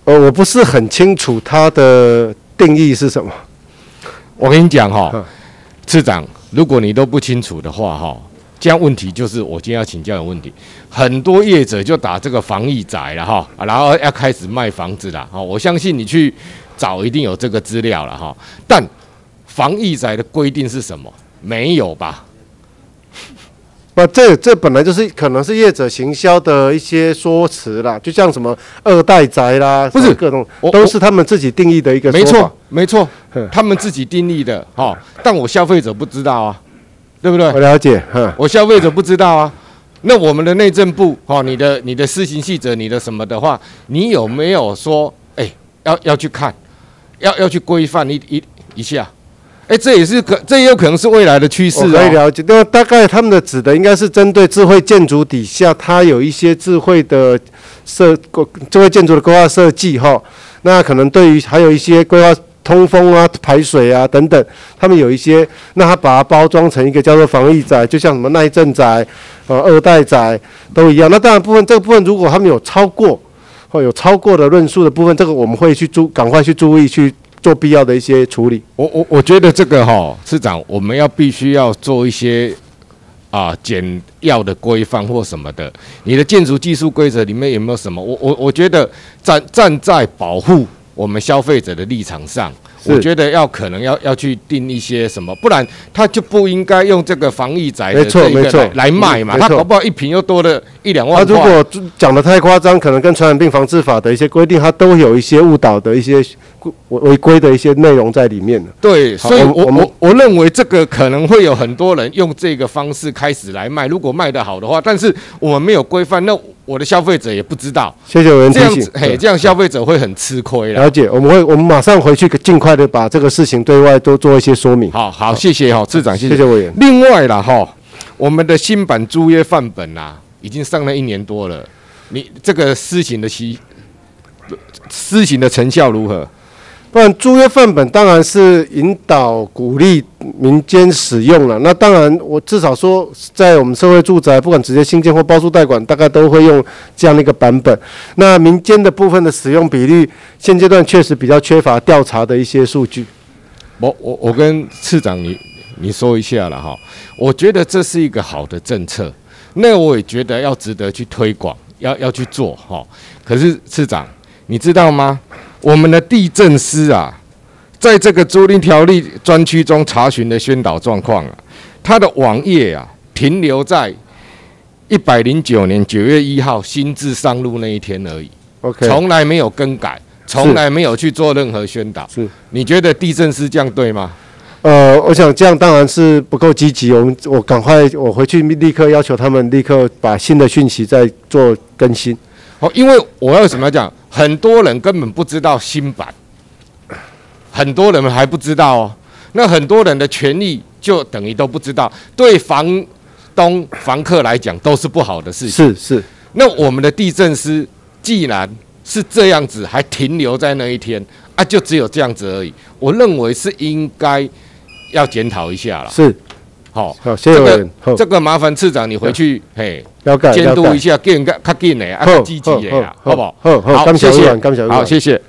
D: 呃，我不是很清楚它的定义是什么。
H: 我跟你讲哈、哦，次长，如果你都不清楚的话哈、哦，这样问题就是我今天要请教的问题。很多业者就打这个防疫宅了哈，然后要开始卖房子了哈。我相信你去找一定有这个资料了哈。但防疫宅的规定是什么？没有吧？
D: 不，这这本来就是可能是业者行销的一些说辞啦，就像什么二代宅啦，
H: 不是
D: 各种都是他们自己定义的一个说法。
H: 没错，没错，他们自己定义的哈、哦，但我消费者不知道啊，对不对？
D: 我了解，
H: 我消费者不知道啊。那我们的内政部哈、哦，你的你的施行细则，你的什么的话，你有没有说，哎，要要去看，要要去规范一一一下？哎，这也是可，这也有可能是未来的趋势、哦。
D: 我可以了解，那大概他们的指的应该是针对智慧建筑底下，它有一些智慧的设智慧建筑的规划设计哈。那可能对于还有一些规划通风啊、排水啊等等，他们有一些，那他把它包装成一个叫做防疫宅，就像什么耐震宅、呃二代宅都一样。那当然部分这个部分，如果他们有超过或有超过的论述的部分，这个我们会去注赶快去注意去。做必要的一些处理。
H: 我我我觉得这个哈、哦，市长，我们要必须要做一些啊简要的规范或什么的。你的建筑技术规则里面有没有什么？我我我觉得站站在保护我们消费者的立场上，我觉得要可能要要去定一些什么，不然他就不应该用这个防疫宅的这个来来卖嘛。他搞不好一瓶又多了一两万块。
D: 他如果讲得太夸张，可能跟传染病防治法的一些规定，它都有一些误导的一些违规的一些内容在里面的。
H: 对，所以我我我认为这个可能会有很多人用这个方式开始来卖。如果卖得好的话，但是我们没有规范，那我的消费者也不知道。
D: 谢谢委员提醒。
H: 这样子，嘿，这样消费者会很吃亏啦。
D: 了解，我们会我们马上回去尽快的把这个事情对外都做一些说明。
H: 好好，谢谢哈，次长，谢
D: 谢谢委员。
H: 另外啦哈，我们的新版租约范本啦，已经上了一年多了，你这个施行的期施行的成效如何？
D: 不然租约范本当然是引导鼓励民间使用了。那当然，我至少说，在我们社会住宅，不管直接新建或包租代管，大概都会用这样的一个版本。那民间的部分的使用比率，现阶段确实比较缺乏调查的一些数据。
H: 我我我跟次长你你说一下了哈，我觉得这是一个好的政策，那我也觉得要值得去推广，要要去做哈。可是次长，你知道吗？我们的地政司啊，在这个租赁条例专区中查询的宣导状况啊，它的网页啊停留在一百零九年九月一号新制上路那一天而已
D: ，OK，
H: 从来没有更改，从来没有去做任何宣导。
D: 是，
H: 你觉得地政司这样对吗？
D: 呃，我想这样当然是不够积极。我们我赶快我回去立刻要求他们立刻把新的讯息再做更新。
H: 哦，因为我要怎么讲？很多人根本不知道新版，很多人还不知道哦。那很多人的权利就等于都不知道，对房东、房客来讲都是不好的事情。
D: 是是。
H: 那我们的地政司既然是这样子，还停留在那一天啊，就只有这样子而已。我认为是应该要检讨一下了。
D: 是。
H: 好，
D: 好，谢谢委员。
H: 这个这个麻烦次长你回去嘿。
D: 了解，
H: 监督一下，更较紧的，啊，较积极的啦，好不好？
D: 好，好，
H: 谢谢，好，谢谢。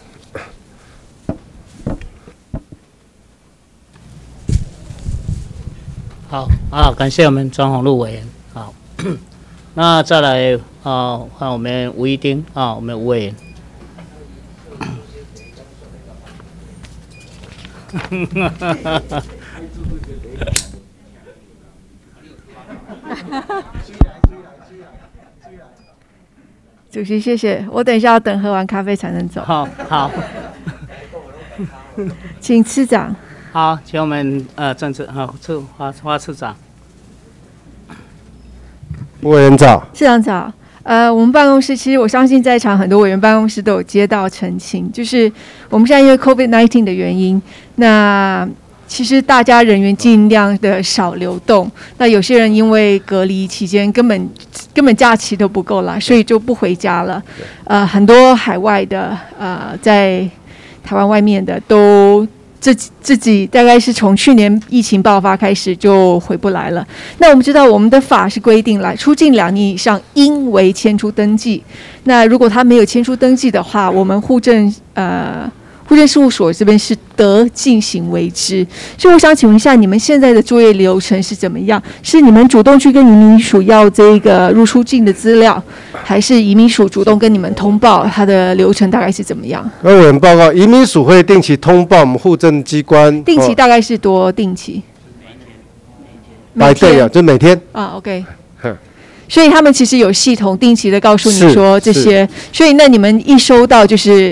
A: 好啊，感谢我们庄宏禄委员。好，那再来啊，换我们吴一丁啊，我们吴委员。
I: 主席，谢谢。我等一下要等喝完咖啡才能走。
A: 好，好，
I: 请次长。
A: 好，请我们呃政治好次花花次长。
D: 委员早。
I: 市长早。呃，我们办公室其实我相信在场很多委员办公室都有接到澄清，就是我们现在因为 COVID 十九 的原因，那其实大家人员尽量的少流动。那有些人因为隔离期间根本根本假期都不够啦，所以就不回家了。呃，很多海外的呃在台湾外面的都这自己大概是从去年疫情爆发开始就回不来了。那我们知道我们的法是规定了，出境两年以上应为迁出登记。那如果他没有迁出登记的话，我们户政呃户政事务所这边是得进行为之。所以我想请问一下，你们现在的作业流程是怎么样？是你们主动去跟移民署要这个入出境的资料，还是移民署主动跟你们通报？它的流程大概是怎么样？
D: 那委员报告，移民署会定期通报我们户政机关。
I: 定期大概是多定期？
D: 每天啊，就每天。
I: 啊 ，OK。所以他们其实有系统定期的告诉你说这些，所以那你们一收到就是。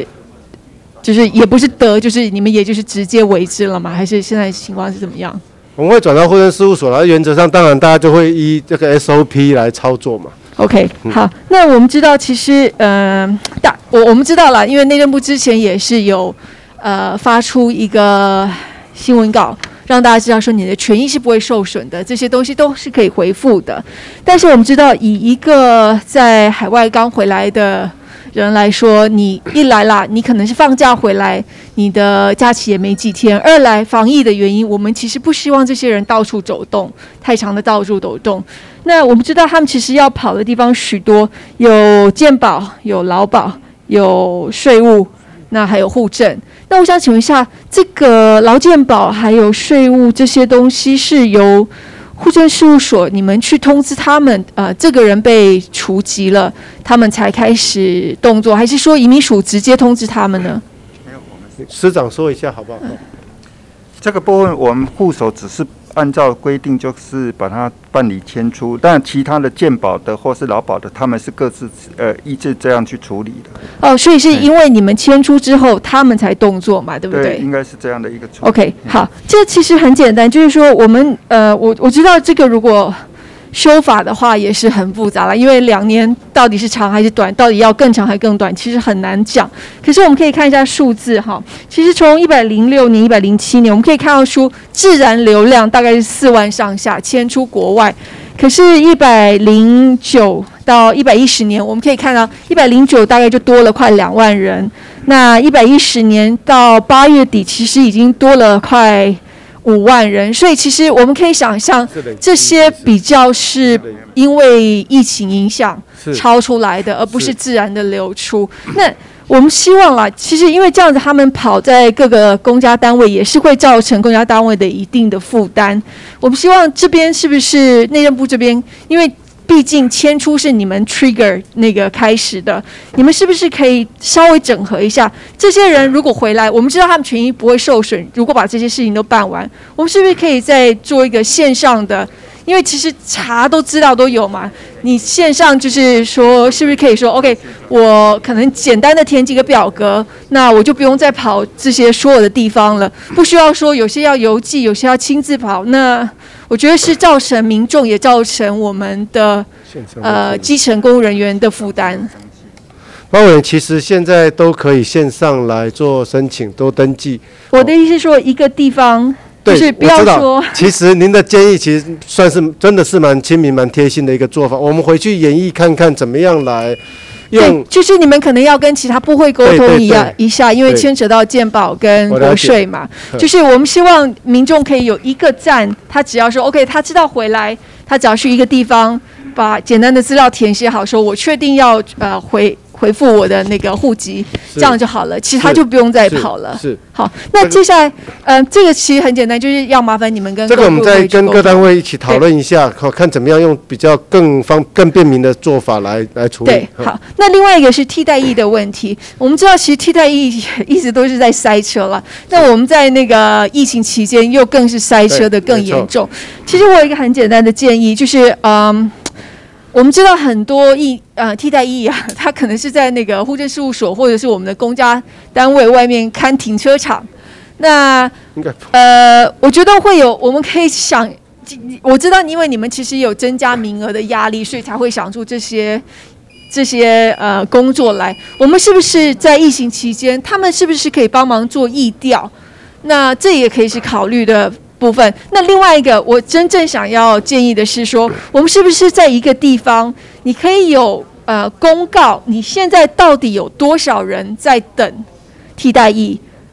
I: 就是也不是得，就是你们也就是直接为之了吗？还是现在情况是怎么样？
D: 我们会转到户政事务所，然后原则上当然大家就会依这个 S O P 来操作嘛。
I: OK， 好，那我们知道其实呃，大我我们知道了，因为内政部之前也是有呃发出一个新闻稿，让大家知道说你的权益是不会受损的，这些东西都是可以回复的。但是我们知道，以一个在海外刚回来的人来说，你一来啦，你可能是放假回来，你的假期也没几天；二来防疫的原因，我们其实不希望这些人到处走动，太长的到处走动。那我们知道他们其实要跑的地方许多，有健保、有劳保、有税务，那还有户政。那我想请问一下，这个劳健保还有税务这些东西是由户政事务所你们去通知他们，呃，这个人被除籍了，他们才开始动作，还是说移民署直接通知他们呢？
D: 没有，我们司长说一下好不好？
J: 嗯、这个部分我们户首只是按照规定，就是把它办理迁出，但其他的健保的或是劳保的，他们是各自呃依据这样去处理的。
I: 哦，所以是因为你们迁出之后，他们才动作嘛，对不对？
J: 对，应该是这样的一个处理。
I: OK， 好，这其实很简单，就是说我们呃，我我知道这个如果修法的话也是很复杂了，因为两年到底是长还是短，到底要更长还更短，其实很难讲。可是我们可以看一下数字哈，其实从一百零六年、一百零七年，我们可以看到出自然流量大概是四万上下迁出国外，可是一百零九到一百一十年，我们可以看到一百零九大概就多了快两万人，那一百一十年到八月底，其实已经多了快五万人，所以其实我们可以想象，这些比较是因为疫情影响超出来的，而不是自然的流出。那我们希望啦，其实因为这样子，他们跑在各个公家单位，也是会造成公家单位的一定的负担。我们希望这边是不是内政部这边，因为毕竟迁出是你们 trigger 那个开始的，你们是不是可以稍微整合一下？这些人如果回来，我们知道他们权益不会受损，如果把这些事情都办完，我们是不是可以再做一个线上的？因为其实查都知道都有嘛，你线上就是说，是不是可以说 ，OK， 我可能简单的填几个表格，那我就不用再跑这些所有的地方了，不需要说有些要邮寄，有些要亲自跑，那我觉得是造成民众也造成我们的呃基层公务人员的负担。
D: 包委员其实现在都可以线上来做申请，都登记。
I: 我的意思是说，一个地方。就是不要说，
D: 其实您的建议其实算是真的是蛮亲民、蛮贴心的一个做法。我们回去演绎看看怎么样来用。
I: 对，就是你们可能要跟其他部会沟通一样一下，因为牵扯到健保跟国税嘛。就是我们希望民众可以有一个站，他只要说 OK， 他知道回来，他只要去一个地方，把简单的资料填写好，说我确定要呃回。回复我的那个户籍，这样就好了，其他就不用再跑了。
D: 是，是
I: 好，那接下来，呃，这个其实很简单，就是要麻烦你们跟
D: 这个我们再跟各单位一起讨论一下，看怎么样用比较更方、更便民的做法来来处理。
I: 对，好，那另外一个是替代役的问题，我们知道其实替代役一直都是在塞车了，那我们在那个疫情期间又更是塞车的更严重。其实我有一个很简单的建议，就是嗯。我们知道很多役呃替代役啊，他可能是在那个户政事务所或者是我们的公家单位外面看停车场。那呃，我觉得会有，我们可以想，我知道，因为你们其实有增加名额的压力，所以才会想出这些这些呃工作来。我们是不是在疫情期间，他们是不是可以帮忙做疫调？那这也可以是考虑的部分。那另外一个，我真正想要建议的是说，我们是不是在一个地方，你可以有呃公告，你现在到底有多少人在等替代役？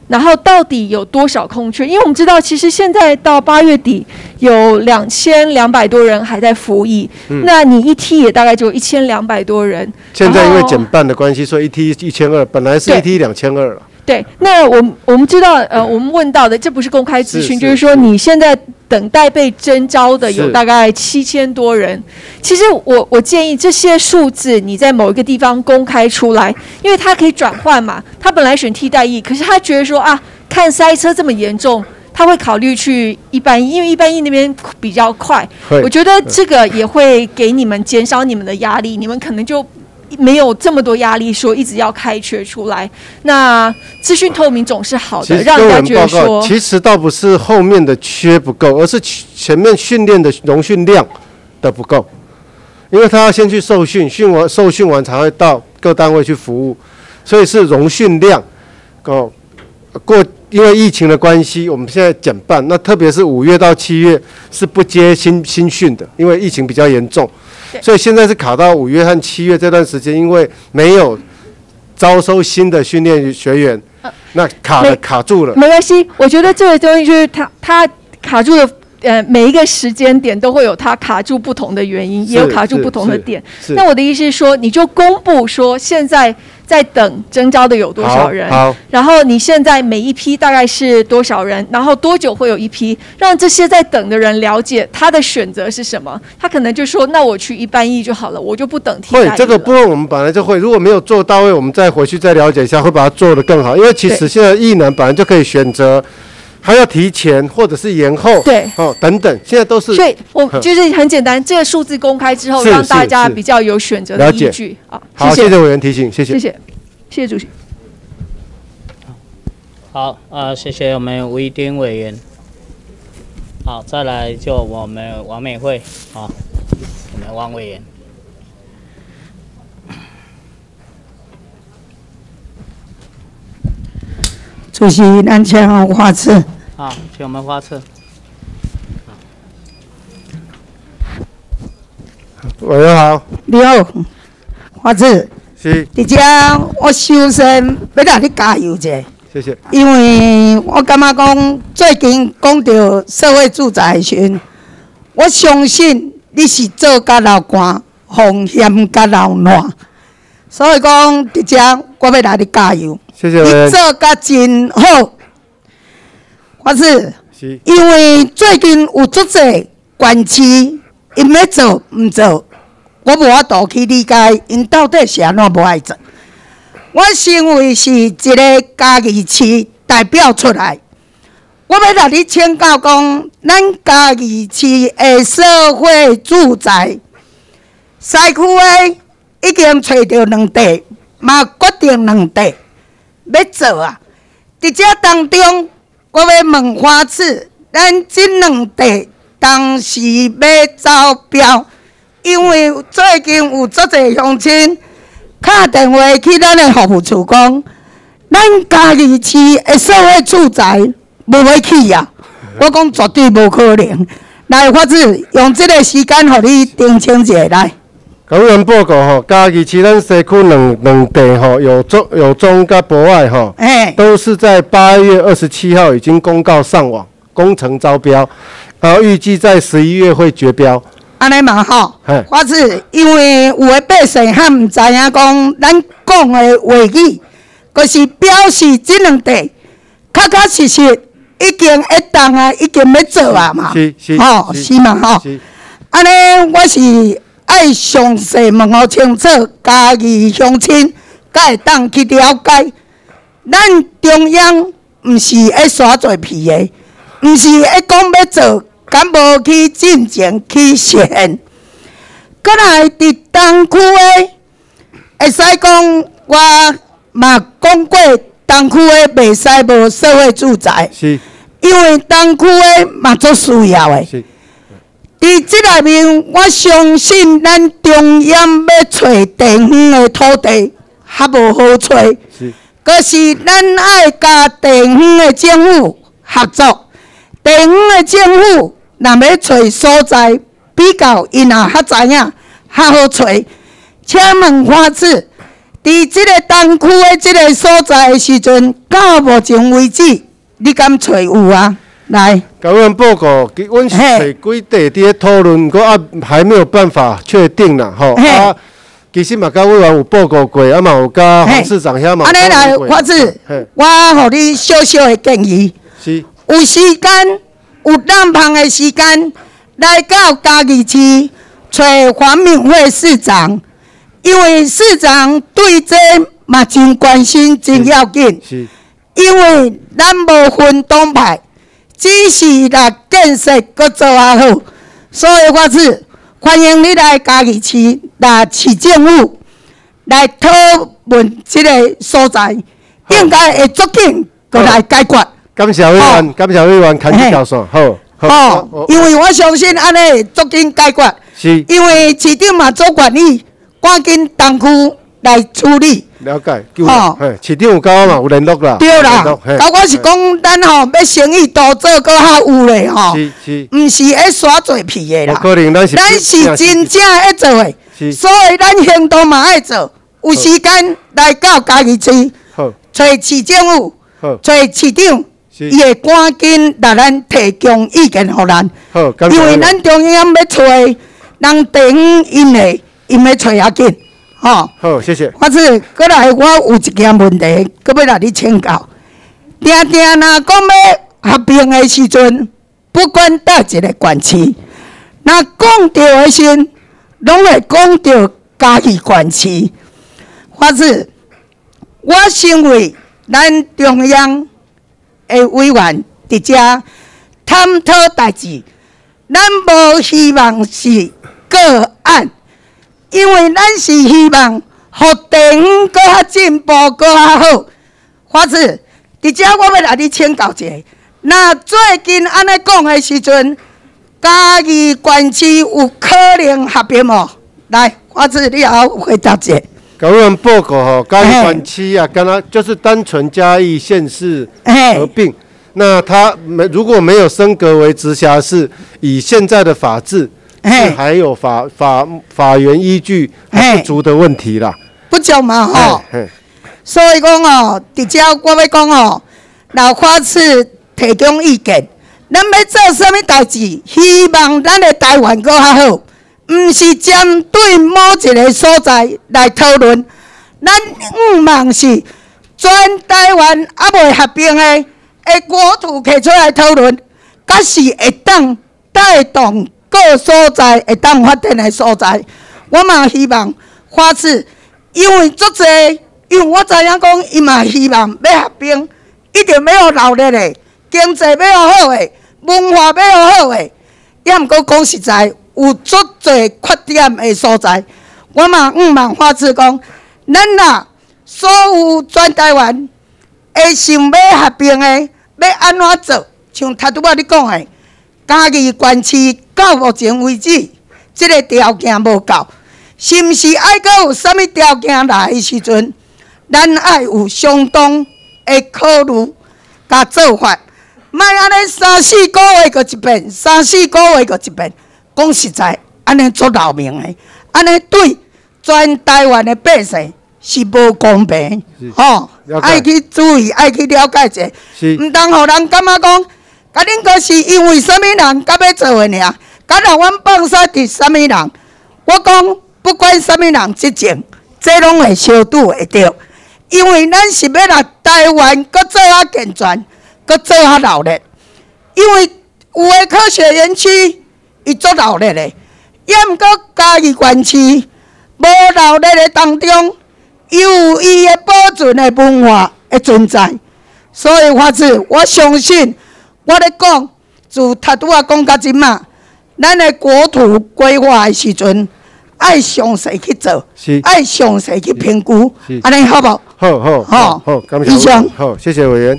I: 然后到底有多少空缺？因为我们知道，其实现在到八月底有两千两百多人还在服役，嗯、那你一梯也大概就一千两百多人。
D: 现在因为减半的关系，所以一梯一千二，本来是一梯两千二了。
I: 对，那我们我们知道，呃，我们问到的这不是公开资讯，是是就是说你现在等待被征召的有大概七千多人。其实我我建议这些数字你在某一个地方公开出来，因为它可以转换嘛。他本来选替代役，可是他觉得说啊，看塞车这么严重，他会考虑去一般役，因为一般役那边比较快。我觉得这个也会给你们减少你们的压力，你们可能就没有这么多压力，说一直要开缺出来。那资讯透明总是好的，让大家觉得说，
D: 其实倒不是后面的缺不够，而是前面训练的容训量的不够。因为他要先去受训，训完受训完才会到各单位去服务，所以是容训量哦。过因为疫情的关系，我们现在减半。那特别是五月到七月是不接新新训的，因为疫情比较严重。所以现在是卡到五月和七月这段时间，因为没有招收新的训练学员，那卡了卡住了。
I: 没关系，我觉得这个东西就是它它卡住了。呃，每一个时间点都会有它卡住不同的原因，也有卡住不同的点。那我的意思是说，你就公布说现在在等征召的有多少人，然后你现在每一批大概是多少人，然后多久会有一批，让这些在等的人了解他的选择是什么。他可能就说，那我去一般役就好了，我就不等替代役了。
D: 会这个部分我们本来就会，如果没有做到位，我们再回去再了解一下，会把它做得更好。因为其实现在役男本来就可以选择。还要提前或者是延后，
I: 对，
D: 哦，等等，现在都是。
I: 所以我就是很简单，这个数字公开之后，让大家比较有选择的依据啊。
D: 好，谢谢委员提醒，谢谢，
I: 谢谢，谢谢主席。
A: 好，呃，谢谢我们吴一丁委员。好，再来就我们王美惠，好，我们王委员。
K: 主席，咱请花次。
A: 好，请我们花次。
D: 委员好。
K: 你好，花次。
D: 是。
K: 伫遮，我首先要甲你加油者。
D: 谢谢。
K: 因为我感觉讲，最近讲到社会住宅时，我相信你是做甲老干，风险甲老烂，所以讲伫遮，我要来你加油。
D: 谢谢委员。
K: 你做甲真好，我是，是因为最近有足侪官司，因要做毋做，我无法度去理解因到底是安怎无爱做。我身为是一个嘉义市代表出来，我要来你请教讲，咱嘉义市的社会住宅，西区的已经找到两地，嘛决定两地。要做啊！伫这当中，我要问花次，咱这两地当时要招标，因为最近有足侪乡亲打电话去咱的服务处讲，咱嘉义市的社会住宅无要起啊！我讲绝对无可能。来，花次用这个时间，互你澄清一下来。
D: 委员报告吼，嘉义市咱西区两两地吼，有中有中甲博爱吼，都是在八月二十七号已经公告上网，工程招标，然后预计在十一月会决标。
K: 安尼嘛吼，我是因为有的百姓还毋知影讲，咱讲的话语，就是表示这两地确确实实已经一动啊，已经要做啊嘛，
D: 是是，
K: 吼是嘛吼，安尼我是。爱详细问候清楚，嘉义乡亲才会当去了解。咱中央毋是咧耍嘴皮的，毋是咧讲要做，敢无去进前去实现。搁来伫东区的，会使讲我嘛讲过，东区的袂使无社会住宅，
D: 是，
K: 因为东区的嘛足需要的。是。伫即内面，我相信咱中央要找地方的土地，较无好找。是。可是咱爱甲地方的政府合作，地方的政府若要找所在，比较因也较知影，较好找。请问花次， 伫即个东区的即个所在的时阵，到目前为止，你敢找有啊？来，
D: 甲阮报告，阮是找几地伫咧讨论，过啊还没有办法确定啦，吼啊。其实嘛，甲委员有报告过，啊嘛有甲黄市长遐嘛。
K: 安尼来，法子，我互你小小的建议。
D: 是。
K: 有时间，有当旁的时间，来到嘉义市找黄敏惠市长，因为市长对这嘛真关心，真要紧。
D: 是。
K: 因为咱无分党派，只是来建设搁做较好，所以法子。欢迎你来嘉义市，来市政府来讨论这个所在，应该会足紧过来解决。
D: 感谢委员，感谢委员牵起条线，好。
K: 好，因为我相信安尼会足紧解决。
D: 是。
K: 因为市长嘛做愿意，赶紧东区来处理。
D: 了解，哦，嘿，市长有甲我嘛有联络啦。
K: 对啦，甲我是讲，咱吼要生意多做搁较有咧吼，
D: 是是，
K: 毋是咧耍嘴皮的啦。
D: 可能咱是，
K: 咱是真正会做的，所以咱行动嘛爱做。有时间来到嘉义市，找市政府，找市长，伊会赶紧来咱提供意见互咱。
D: 好，
K: 因为咱中央要找人地方因的，因要找较紧。吼，
D: 好，谢谢。
K: 法子，过来，我有一件问题，搁要来你请教。定定若讲要合并的时阵，不管倒一个县市，若讲到的时，拢会讲到嘉义县市。法子，我身为咱中央的委员，伫遮探讨代志，咱无希望是个案。因为咱是希望，互地方搁较进步，搁较好。法子，伫遮我要来你请教一下。那最近安尼讲的时阵，嘉义县市有可能合并无？来，法子，你好回答一下。
D: 甲委员报告吼，嘉义县市啊，刚刚就是单纯嘉义县市合并。那它没如果没有升格为直辖市，以现在的法制。是还有法法法源依据还不足的问题啦，
K: 不足嘛吼。所以讲哦，伫遮我要讲哦，老法师提供意见，咱要做啥物代志，希望咱的台湾搁较好，毋是针对某一个所在来讨论。咱毋望是全台湾还未合并的，的国土摕出来讨论，甲是会当带动。各所在会当发展的所在，我嘛希望法治，因为足侪，因为我知影讲，伊嘛希望要合并，一定要有努力的，经济要好的，文化要好的，也毋过讲实在，有足侪缺点的所在，我嘛毋望法治讲，咱若所有全台湾会想要合并的，要安怎做？像头拄仔你讲的。嘉义县市到目前为止，这个条件无够，是毋是爱阁有啥物条件来的时阵，咱爱有相当的考虑甲做法，莫安尼三四个月阁一遍，三四个月阁一遍。讲实在，安尼做闹明的，安尼对全台湾的百姓是无公平，吼、哦，爱去注意，爱去了解者，毋通互人感觉讲。甲恁个是因为啥物人甲要做诶尔？甲若阮放杀伫啥物人？我讲不管啥物人执政，这拢会相拄会着。因为咱是要来台湾，搁做较健全，搁做较努力。因为有诶科学园区，伊做努力诶，也毋过嘉义县市无努力诶当中，有伊诶保存诶文化诶存在。所以法子，我相信。我咧讲，自头拄仔讲到即马，咱的国土规划的时阵，爱详细去做，爱详细去评估，安尼好无？
D: 好好好好，感谢。以上好，谢谢委员。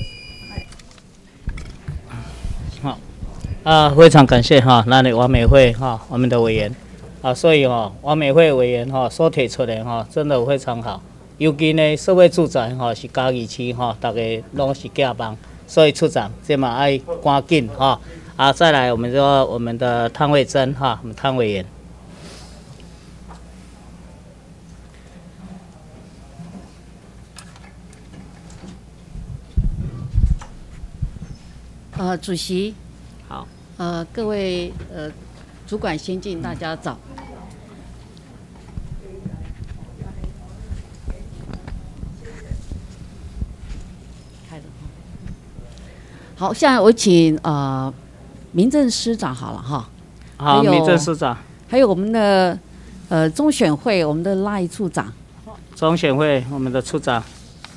A: 好，啊，非常感谢哈，咱的王美惠哈，我们的委员啊，所以哈，王美惠委员哈所提出的哈，真的非常好。尤其呢，社会住宅哈是嘉义市哈，大家拢是寄望。所以处长，这嘛爱赶紧哈啊！再来，我们说我们的汤慧珍哈，我们汤委员。
L: 呃，主席，
A: 好，
L: 呃，各位呃主管先进，大家早。开了。好，现在我请呃民政师长好了哈。
A: 好，民政师长。
L: 还有我们的呃中选会我们的赖处长。
A: 中选会我们的处长。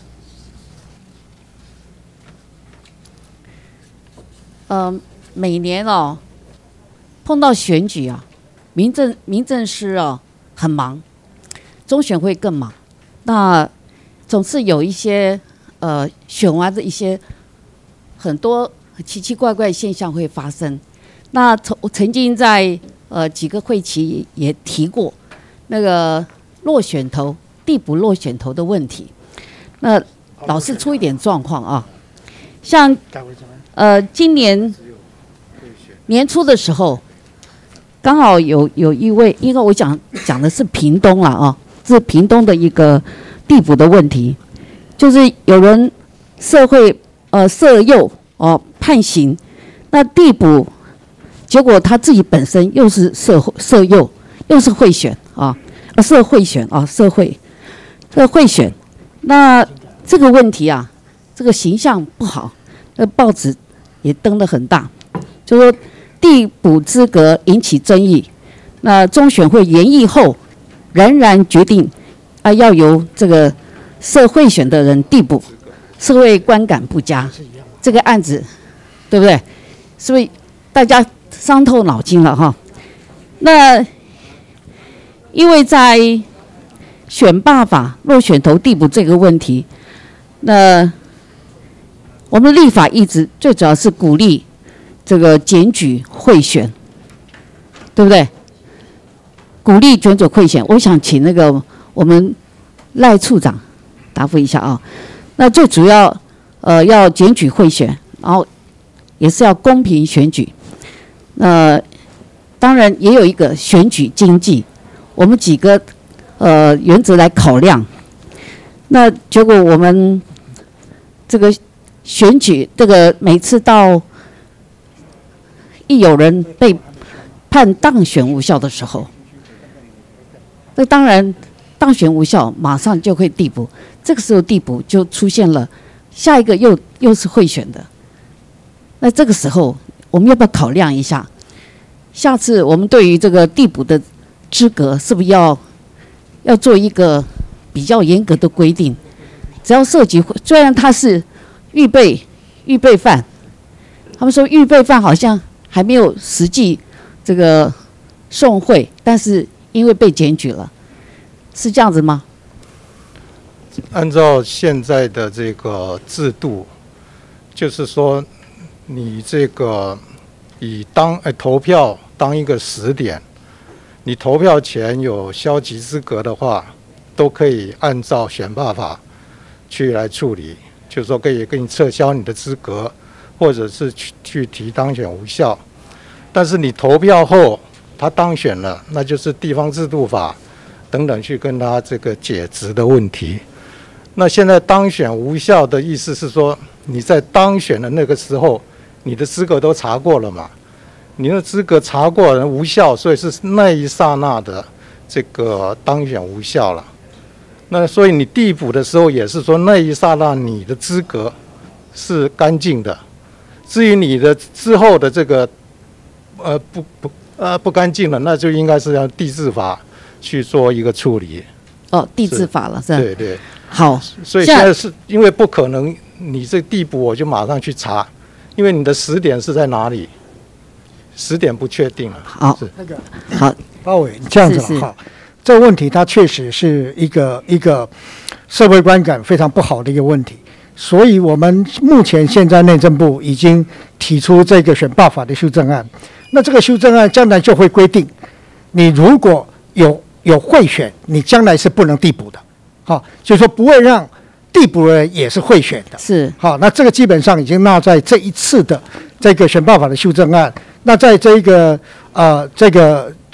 L: 呃，每年哦，碰到选举啊，民政民政司哦很忙，中选会更忙。那总是有一些呃选完的一些很多奇奇怪怪的现象会发生。那曾我曾经在呃几个会期也提过那个落选头、递补落选头的问题。那老是出一点状况啊，像。呃，今年年初的时候，刚好有有一位，因为我讲讲的是屏东啦啊，是屏东的一个递补的问题，就是有人社会呃涉诱哦判刑，那递补，结果他自己本身又是涉涉诱，又是贿选啊，呃涉贿选啊，社会这个贿选，那这个问题啊，这个形象不好，那报纸。也登得很大，就说递补资格引起争议，那中选会研议后，仍然决定啊要由这个涉贿选的人递补，社会观感不佳，这个案子对不对？是不是大家伤透脑筋了哈？那因为在选罢法落选头递补这个问题，那。我们立法一直最主要是鼓励这个检举贿选，对不对？鼓励检举贿选，我想请那个我们赖处长答复一下啊。那最主要呃要检举贿选，然后也是要公平选举。呃，当然也有一个选举经济，我们几个呃原则来考量。那结果我们这个。选举这个每次到一有人被判当选无效的时候，那当然当选无效马上就会递补，这个时候递补就出现了下一个又又是贿选的，那这个时候我们要不要考量一下，下次我们对于这个递补的资格是不是要要做一个比较严格的规定？只要涉及，虽然他是预备预备犯，他们说预备犯好像还没有实际这个受贿，但是因为被检举了，是这样子吗？
M: 按照现在的这个制度，就是说，你这个以当呃投票当一个时点，你投票前有消极资格的话，都可以按照选罢法去来处理。就是说可以给你撤销你的资格，或者是去去提当选无效。但是你投票后他当选了，那就是地方制度法等等去跟他这个解职的问题。那现在当选无效的意思是说，你在当选的那个时候，你的资格都查过了嘛？你的资格查过了无效，所以是那一刹那的这个当选无效了。那所以你递补的时候也是说那一刹那你的资格是干净的，至于你的之后的这个呃不不呃不干净了，那就应该是要地制法去做一个处理。
L: 哦，地制法了是吧？
M: 对对。
L: 好，
M: 所以现在是因为不可能你这递补我就马上去查，因为你的时点是在哪里，时点不确定了。
L: 好，
N: 那个
L: 好，
N: 包伟这样子了哈。这个问题它确实是一个一个社会观感非常不好的一个问题，所以我们目前现在内政部已经提出这个选罢法的修正案。那这个修正案将来就会规定，你如果有有贿选，你将来是不能递补的，好，就是说不会让递补的人也是贿选的。
L: 是，
N: 好，那这个基本上已经纳在这一次的这个选罢法的修正案。那在这个呃这个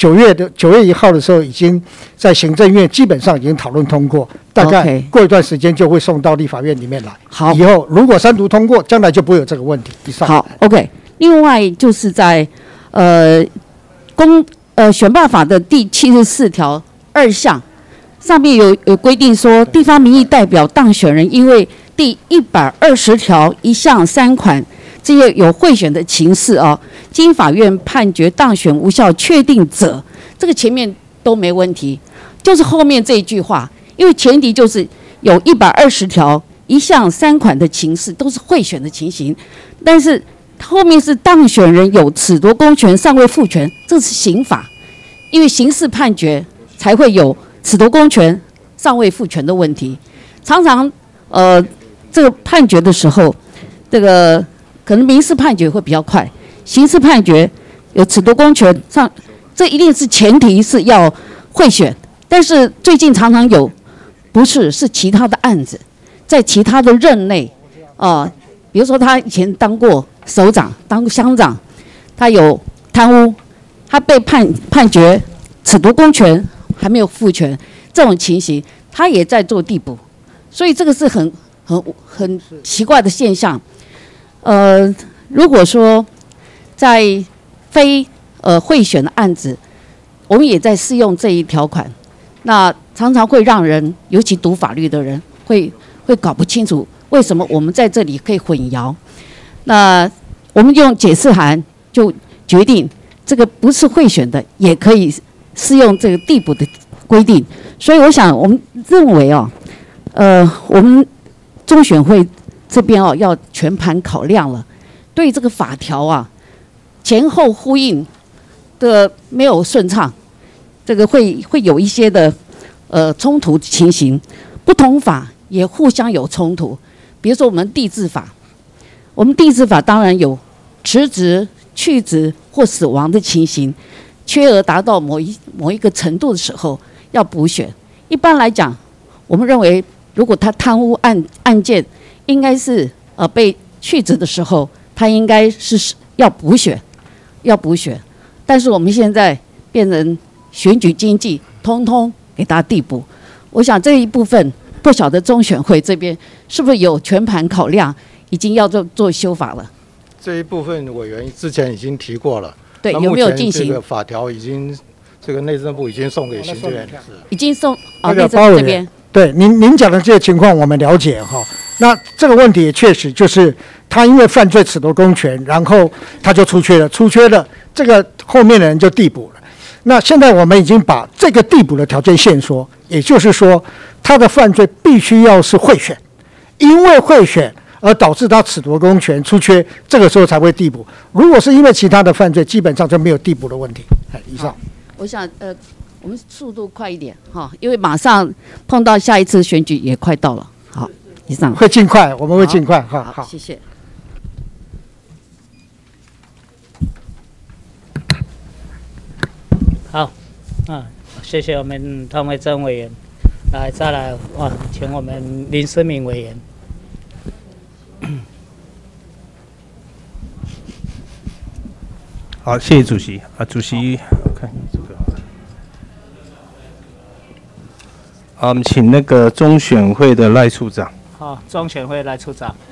N: 九月的九月一号的时候，已经在行政院基本上已经讨论通过，大概
L: OK
N: 过一段时间就会送到立法院里面来。
L: 好，
N: 以后如果三读通过，将来就不会有这个问题。以上。
L: 好 ，OK。另外就是在呃公呃选罢法的第七十四条二项上面有有规定说，地方民意代表当选人因为第一百二十条一项三款这些有贿选的情事啊，经法院判决当选无效确定者，这个前面都没问题，就是后面这一句话，因为前提就是有一百二十条一项三款的情事都是贿选的情形，但是后面是当选人有褫夺公权尚未复权，这是刑法，因为刑事判决才会有褫夺公权尚未复权的问题。常常呃这个判决的时候，这个可能民事判决会比较快，刑事判决有褫夺公权上，这一定是前提是要贿选，但是最近常常有不是是其他的案子，在其他的任内啊、呃，比如说他以前当过首长，当过乡长，他有贪污，他被判判决褫夺公权还没有复权，这种情形他也在做递补，所以这个是很很很奇怪的现象。呃，如果说在非呃贿选的案子，我们也在适用这一条款，那常常会让人，尤其读法律的人会会搞不清楚为什么我们在这里可以混淆。那我们用解释函就决定，这个不是贿选的也可以适用这个递补的规定。所以我想，我们认为哦，呃，我们中选会这边哦要全盘考量了，对这个法条啊前后呼应的没有顺畅，这个会会有一些的呃冲突情形，不同法也互相有冲突。比如说我们地制法，我们地制法当然有辞职、去职或死亡的情形，缺额达到某一某一个程度的时候要补选。一般来讲，我们认为如果他贪污案案件，应该是呃被去职的时候，他应该是要补选，要补选。但是我们现在变成选举经济，通通给他递补。我想这一部分不晓得中选会这边是不是有全盘考量，已经要做做修法了。
M: 这一部分委员之前已经提过了，
L: 对，
M: 那
L: 有没有进行？
M: 这个法条已经，这个内政部已经送给行政院，
L: 已经送啊，
N: 那个
L: 内政
N: 包委员
L: 部这边。
N: 对您您讲的这些情况我们了解哈。那这个问题确实就是他因为犯罪褫夺公权，然后他就出缺了，出缺了，这个后面的人就递补了。那现在我们已经把这个递补的条件限缩，也就是说他的犯罪必须要是贿选，因为贿选而导致他褫夺公权出缺，这个时候才会递补。如果是因为其他的犯罪，基本上就没有递补的问题。哎，以上。
L: 我想呃，我们速度快一点哈，因为马上碰到下一次选举也快到了。好，以上
N: 会尽快，我们会尽快。好，
L: 好，谢谢。
A: 好，啊，谢谢我们汤维珍委员。来，再来哇，请我们林思明委员。
O: 好，谢谢主席啊，主席，我看这个，啊，我们请那个中选会的赖处长。
A: 好，中选会赖处长。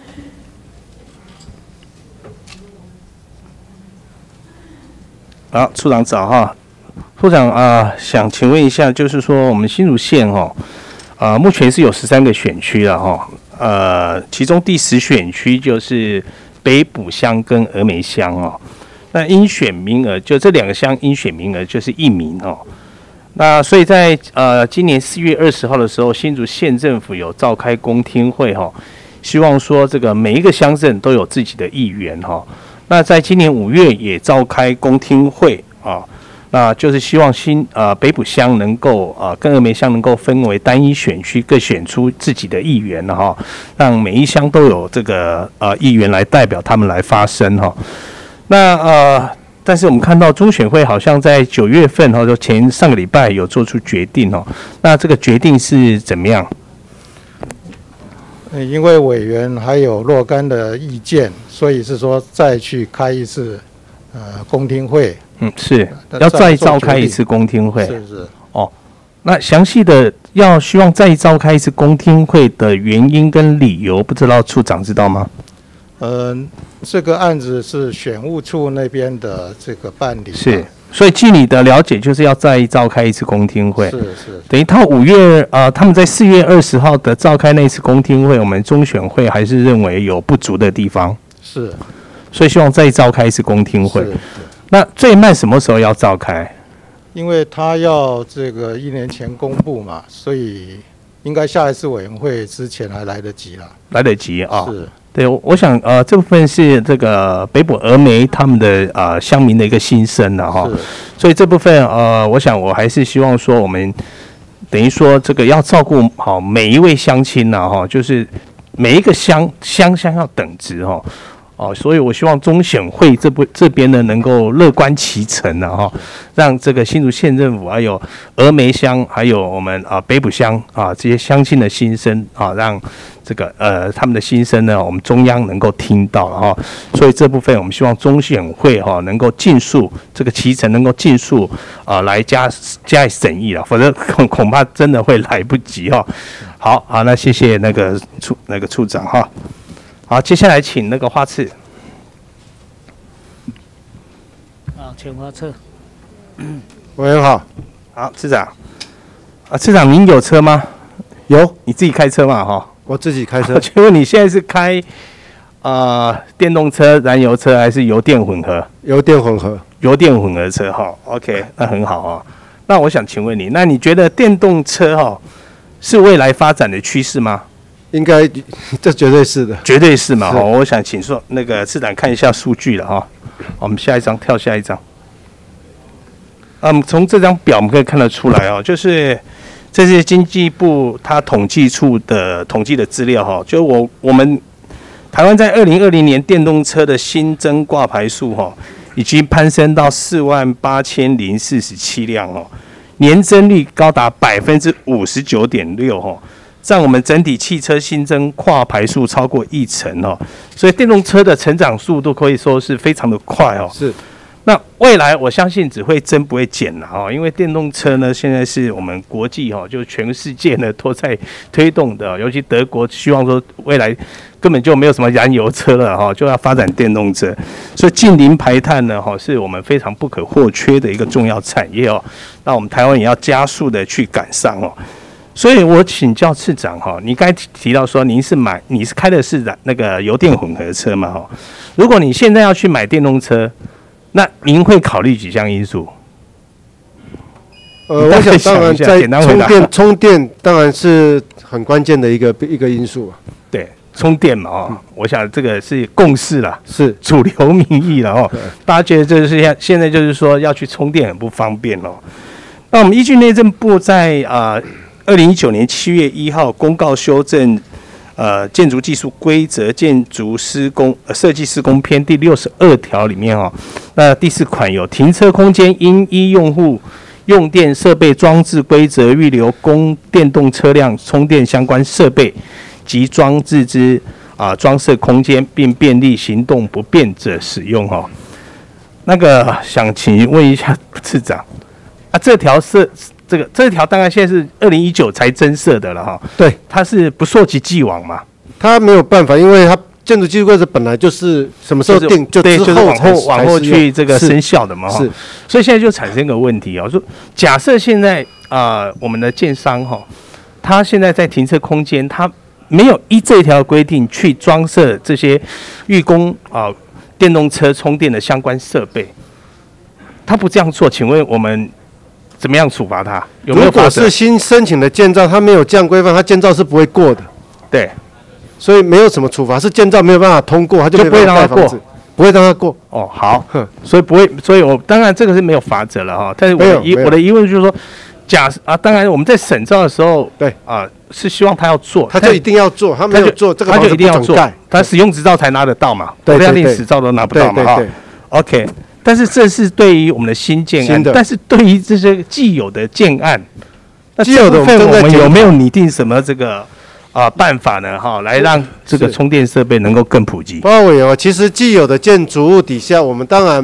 O: 好，处长早哈。处长啊、呃，想请问一下，就是说我们新竹县哦，啊、呃，目前是有十三个选区了哈，呃，其中第十选区就是北埔乡跟峨眉乡哦，那应选名额就这两个乡应选名额就是一名哦，那所以在呃今年四月二十号的时候，新竹县政府有召开公听会哈、哦，希望说这个每一个乡镇都有自己的议员哈、哦，那在今年五月也召开公听会啊。哦，那就是希望新呃北埔乡能够呃跟峨眉乡能够分为单一选区，各选出自己的议员哈、哦，让每一乡都有这个呃议员来代表他们来发声哈、哦。那呃，但是我们看到中选会好像在九月份哈、哦，就前上个礼拜有做出决定哦。那这个决定是怎么样？
M: 因为委员还有若干的意见，所以是说再去开一次呃公听会。
O: 嗯，是要再召开一次公听会。
M: 是是。
O: 哦，那详细的要希望再召开一次公听会的原因跟理由，不知道处长知道吗？
M: 嗯，这个案子是选务处那边的这个办理。
O: 是。所以，据你的了解，就是要再召开一次公听会。
M: 是是。
O: 等于他五月啊、呃，他们在四月二十号的召开那次公听会，我们中选会还是认为有不足的地方。
M: 是。
O: 所以希望再召开一次公听会。那最慢什么时候要召开？
M: 因为他要这个一年前公布嘛，所以应该下一次委员会之前还来得及了。
O: 来得及啊。
M: 是。
O: 对，我想呃，这部分是这个北埔峨眉他们的呃乡民的一个心声了哈，所以这部分呃，我想我还是希望说，我们等于说这个要照顾好每一位乡亲呐哈，就是每一个乡乡乡要等值哈。哦，所以我希望中选会这部这边呢，能够乐观其成的哈，让这个新竹县政府还有峨眉乡，还有我们啊北埔乡啊这些乡亲的心声啊，让这个呃他们的心声呢，我们中央能够听到了哈。所以这部分我们希望中选会哈能够尽速这个期程能够尽速啊来加加以审议了，否则恐恐怕真的会来不及哈。好，好，那谢谢那个处那个处长哈。好，接下来请那个花次。
A: 啊，请花次。
D: 委员好，
O: 好，次长。啊，次长，您有车吗？
D: 有，
O: 你自己开车嘛？哈，
D: 我自己开车。
O: 请问你现在是开啊、呃、电动车、燃油车还是油电混合？
D: 油电混合。
O: 油电混合车哈 ，OK， 那很好哈。那我想请问你，那你觉得电动车哈是未来发展的趋势吗？
D: 应该，这绝对是的，
O: 绝对是嘛！哈，我想请说那个次长看一下数据了哈。我们下一张跳下一张。嗯，从这张表我们可以看得出来哦，就是这是经济部它统计处的统计的资料哈。就我我们台湾在二零二零年电动车的新增挂牌数哈，已经攀升到四万八千零四十七辆哦，年增率高达百分之五十九点六哈。占我们整体汽车新增跨牌数超过一成哦，所以电动车的成长速度可以说是非常的快哦。
D: 是，
O: 那未来我相信只会增不会减了哦，因为电动车呢现在是我们国际哈，就全世界呢都在推动的，尤其德国希望说未来根本就没有什么燃油车了哈，就要发展电动车，所以近零排碳呢哈是我们非常不可或缺的一个重要产业哦。那我们台湾也要加速的去赶上哦。所以我请教次长哈，你刚才提到说您是买你是开的是那个油电混合车嘛哈？如果你现在要去买电动车，那您会考虑几项因素？
D: 呃，我想当然在充电充电当然是很关键的一个一个因素啊。
O: 对，充电嘛哦，我想这个是共识啦，
D: 是
O: 主流民意了哦。大家觉得这是现现在就是说要去充电很不方便哦。那我们依据内政部在啊。呃二零一九年七月一号公告修正，呃，建筑技术规则建筑施工呃设计施工篇第六十二条里面哦，那第四款有停车空间应依用户用电设备装置规则预留供电动车辆充电相关设备及装置之啊装设空间，并便利行动不便者使用哦。那个想请问一下次长，啊，这条设。这个这条大概现在是二零一九才增设的了哈，
D: 对，
O: 它是不溯及既往嘛，
D: 它没有办法，因为它建筑技术规则本来就是什么时候定就
O: 对，就是往后往后去这个生效的嘛，
D: 是，
O: 所以现在就产生一个问题哦，说假设现在啊、呃、我们的建商哈，他现在在停车空间，他没有依这条规定去装设这些预供啊、呃、电动车充电的相关设备，他不这样做，请问我们怎么样处罚他？有没有？
D: 如果是新申请的建造，他没有这样规范，他建造是不会过的。
O: 对，
D: 所以没有什么处罚，是建造没有办法通过，他就没
O: 不会让他过，
D: 不会让他过。
O: 哦，好，所以不会，所以我当然这个是没有罚则了哈。但是我的疑我的疑问就是说，假啊，当然我们在审造的时候，
D: 对
O: 啊，是希望他要做，
D: 他就一定要做，他没有做，这个
O: 他就一定要做，他使用执照才拿得到嘛，
D: 对
O: 对对，执照都拿不到嘛哈。OK。但是这是对于我们的新建案，但是对于这些既有的建案，那
D: 既有的
O: 我们有没有拟定什么这个啊、呃、办法呢？哈，来让这个充电设备能够更普及？
D: 报告委员啊，其实既有的建筑物底下，我们当然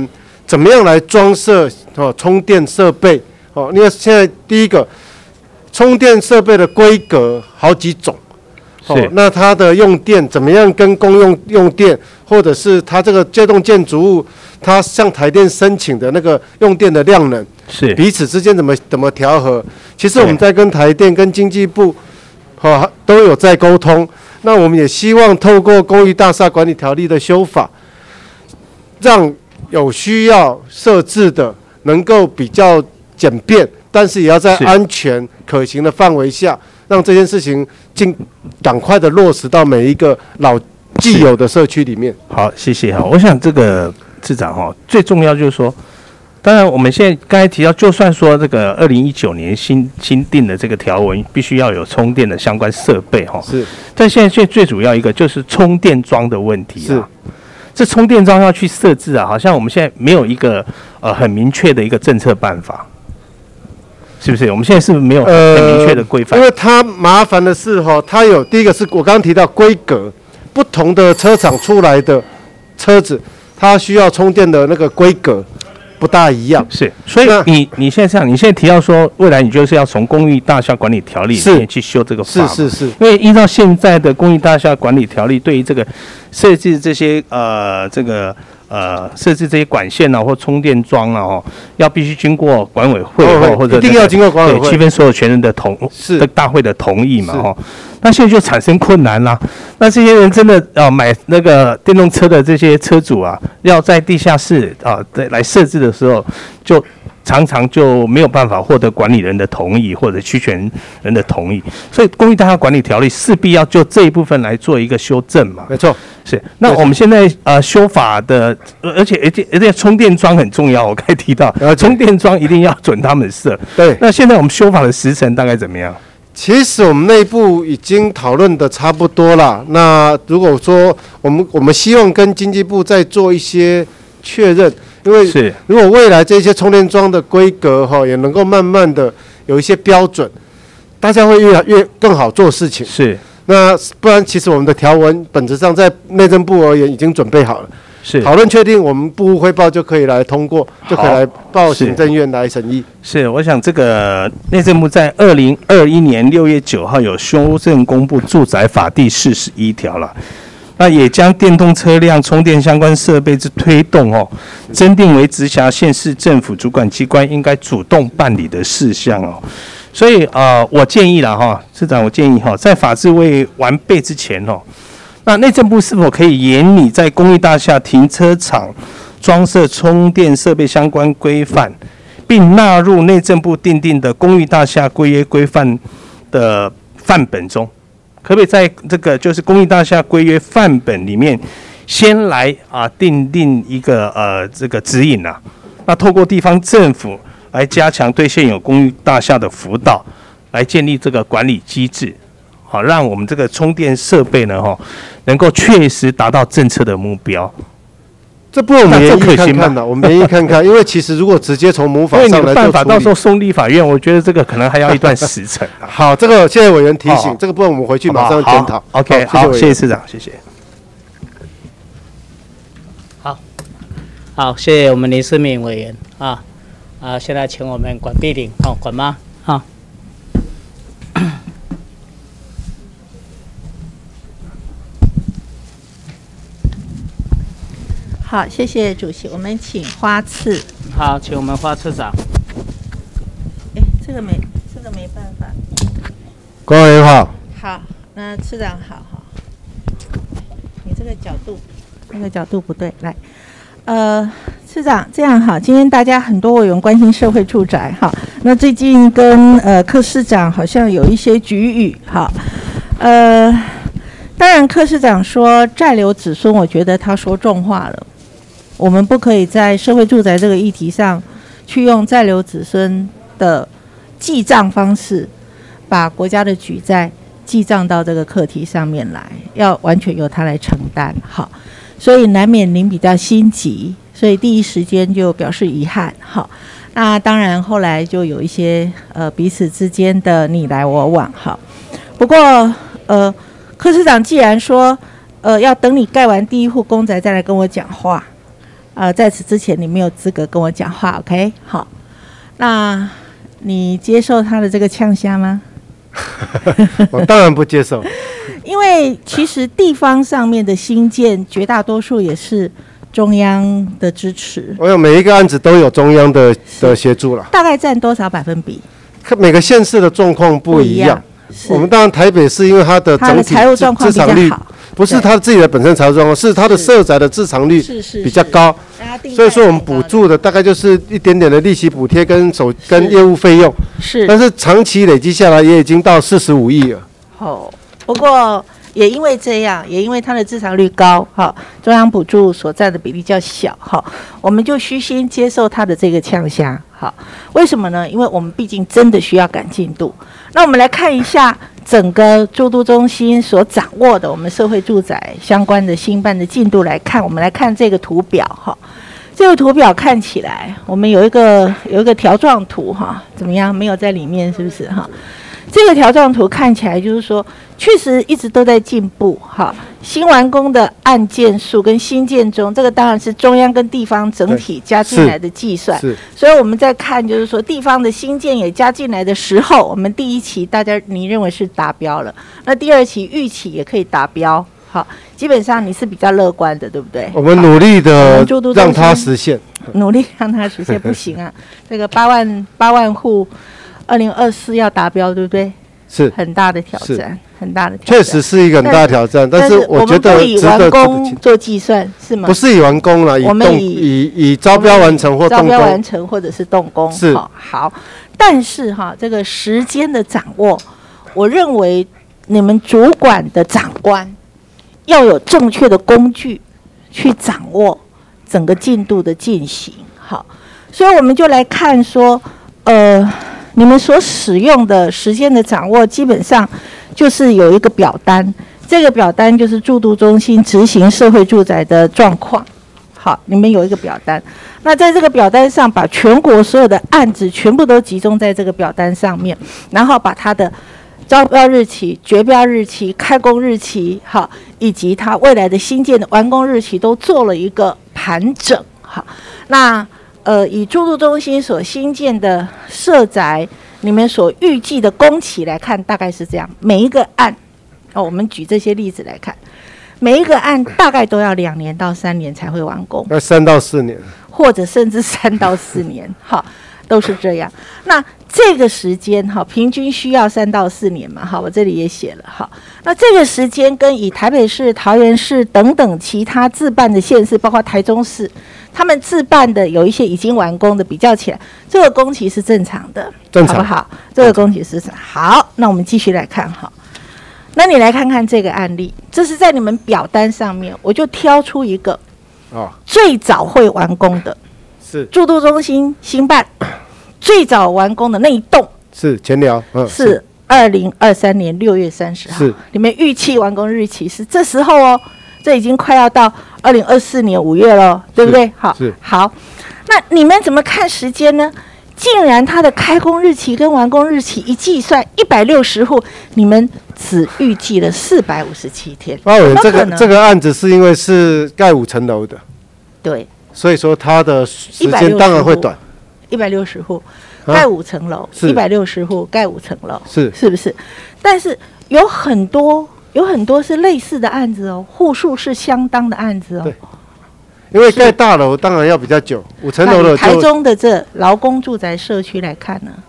D: 怎么样来装设哦充电设备哦？因为现在第一个充电设备的规格好几种。哦，那它的用电怎么样跟公用用电，或者是它这个这栋建筑物，它向台电申请的那个用电的量能，
O: 是
D: 彼此之间怎么怎么调和？其实我们在跟台电、跟经济部，哦都有在沟通。那我们也希望透过公寓大厦管理条例的修法，让有需要设置的能够比较简便，但是也要在安全可行的范围下。让这件事情尽赶快的落实到每一个老既有的社区里面。
O: 好，谢谢哈。我想这个市长哈，最重要就是说，当然我们现在刚才提到，就算说这个二零一九年新新定的这个条文，必须要有充电的相关设备哈。
D: 是。
O: 但现在最最主要一个就是充电桩的问题啊。是。这充电桩要去设置啊，好像我们现在没有一个呃很明确的一个政策办法。是不是？我们现在是不是没有很明确的规范？
D: 呃、因为它麻烦的是哈，它有第一个是我刚刚提到规格，不同的车厂出来的车子，它需要充电的那个规格不大一样。
O: 是，所以你你现在这样，你现在提到说，未来你就是要从公寓大厦管理条例里面去修这个法。
D: 是是是。
O: 因为依照现在的公寓大厦管理条例，对于这个设置这些呃这个。呃，设置这些管线啊，或充电桩啊，哦，要必须经过管委会
D: 哦，
O: 或者
D: 一定要经过管委会，
O: 区分所有权人的同
D: 是
O: 的大会的同意嘛，哦，那现在就产生困难啦。那这些人真的啊，买那个电动车的这些车主啊，要在地下室啊来设置的时候，就常常就没有办法获得管理人的同意或者区权人的同意，所以公寓大厦管理条例势必要就这一部分来做一个修正嘛。
D: 没错，
O: 是。那我们现在呃修法的，而且而且而且充电桩很重要，我刚才提到，充电桩一定要准他们设。
D: 对。
O: 那现在我们修法的时程大概怎么样？
D: 其实我们内部已经讨论的差不多了。那如果说我们我们希望跟经济部再做一些确认。因为
O: 是，
D: 如果未来这些充电桩的规格哈，也能够慢慢的有一些标准，大家会越来越更好做事情。
O: 是，
D: 那不然其实我们的条文本质上在内政部而言已经准备好了，
O: 是
D: 讨论确定，我们部务汇报就可以来通过，就可以来报行政院来审议。
O: 是，我想这个内政部在二零二一年六月九号有修正公布住宅法第四十一条了。那也将电动车辆充电相关设备之推动哦，增订为直辖县市政府主管机关应该主动办理的事项哦。所以呃，我建议啦哈，市长，我建议哈，在法制未完备之前哦，那内政部是否可以研拟在公寓大厦停车场装设充电设备相关规范，并纳入内政部订定的公寓大厦规约规范的范本中？可不可以在这个就是公寓大厦规约范本里面，先来啊订定一个呃这个指引啊，那透过地方政府来加强对现有公寓大厦的辅导，来建立这个管理机制，好让我们这个充电设备呢哈能够确实达到政策的目标。
D: 这不我们研议看看的，我们研议看看，因为其实如果直接从母法上来做处理，
O: 办法到时候送立法院，我觉得这个可能还要一段时程、啊。
D: 好，这个谢谢委员提醒，这个部分我们回去马上检讨。
O: OK， 好，谢谢市长，谢谢。
A: 好，好，谢谢我们林世敏委员啊啊，现在请我们管碧玲哦，管妈啊。
P: 好，谢谢主席。我们请花次。
A: 好，请我们花次长。
P: 哎，这个没，这个没办法。
D: 官员好。
P: 好，那次长好哈。你这个角度，那个角度不对，来，呃，次长这样好。今天大家很多委员关心社会住宅哈，那最近跟呃柯市长好像有一些局语哈，呃，当然柯市长说债留子孙，我觉得他说重话了。我们不可以在社会住宅这个议题上，去用债留子孙的记账方式，把国家的举债记账到这个课题上面来，要完全由他来承担。好，所以难免您比较心急，所以第一时间就表示遗憾。好，那当然后来就有一些呃彼此之间的你来我往。好，不过呃柯市长既然说呃要等你盖完第一户公宅再来跟我讲话。 呃，在此之前你没有资格跟我讲话 ，OK？ 好，那你接受他的这个呛虾吗？
D: 我当然不接受，
P: 因为其实地方上面的新建，绝大多数也是中央的支持。
D: 我有每一个案子都有中央的的协助了。
P: 大概占多少百分比？
D: 看每个县市的状况不一样。我们当然台北市因为它的整体
P: 财务状况比较好，
D: 不是它自己的本身财务状况，是它的社宅的自偿率比较高，所以说我们补助的大概就是一点点的利息补贴跟手跟业务费用，
P: 是，
D: 但是长期累积下来也已经到四十五亿了。
P: 哦，不过也因为这样，也因为它的自偿率高，哈，中央补助所占的比例较小，哈，我们就虚心接受它的这个呛虾，好，为什么呢？因为我们毕竟真的需要赶进度。那我们来看一下整个住都中心所掌握的我们社会住宅相关的新办的进度来看，我们来看这个图表哈。这个图表看起来，我们有一个有一个条状图哈，怎么样？没有在里面是不是哈？这个条状图看起来就是说，确实一直都在进步哈。新完工的案件数跟新建中，这个当然是中央跟地方整体加进来的计算。所以我们在看，就是说地方的新建也加进来的时候，我们第一期大家你认为是达标了，那第二期预期也可以达标。好，基本上你是比较乐观的，对不对？
D: 我们努力的让它实现，
P: 努力让它实现不行啊！这个八万八万户。二零二四要达标，对不对？
D: 是
P: 很大的挑战，很大的挑战。
D: 确实是一个很大的挑战，但是我觉得
P: 我们不以完工做计算，是吗？
D: 不是以完工了，以动以以招标完成或动工。
P: 招标完成或者是动工，
D: 是
P: 好。好，但是哈，这个时间的掌握，我认为你们主管的长官要有正确的工具去掌握整个进度的进行。好，所以我们就来看说，呃。你们所使用的时间的掌握，基本上就是有一个表单，这个表单就是住都中心执行社会住宅的状况。好，你们有一个表单，那在这个表单上，把全国所有的案子全部都集中在这个表单上面，然后把它的招标日期、决标日期、开工日期，好，以及它未来的新建的完工日期都做了一个盘整。好，那。呃，以住都中心所新建的社宅，你们所预计的工期来看，大概是这样。每一个案，哦，我们举这些例子来看，每一个案大概都要两年到三年才会完工，
D: 要三到四年，
P: 或者甚至三到四年，好，都是这样。那这个时间哈，平均需要三到四年嘛，好，我这里也写了哈。那这个时间跟以台北市、桃园市等等其他自办的县市，包括台中市。他们自办的有一些已经完工的比较起来，这个工期是正常的，
D: 正常
P: 好不好？这个工期是正常。好，那我们继续来看哈。那你来看看这个案例，这是在你们表单上面，我就挑出一个哦，最早会完工的，
D: 是
P: 住都中心新办最早完工的那一栋，
D: 是前寮，嗯，
P: 是二零二三年六月三十号，
D: 是
P: 你们预期完工日期是这时候哦。这已经快要到二零二四年五月了，对不对？好，好，那你们怎么看时间呢？竟然它的开工日期跟完工日期一计算，一百六十户，你们只预计了四百五十七天。
D: 发委员，这个这个案子是因为是盖五层楼的，
P: 对，
D: 所以说它的时间当然会短。
P: 一百六十户盖五层楼，一百六十户盖五层楼，
D: 是
P: 是不是？但是有很多。有很多是类似的案子哦，户数是相当的案子哦。
D: 对，因为盖大楼当然要比较久，五层楼的。
P: 台中的这劳工住宅社区来看呢，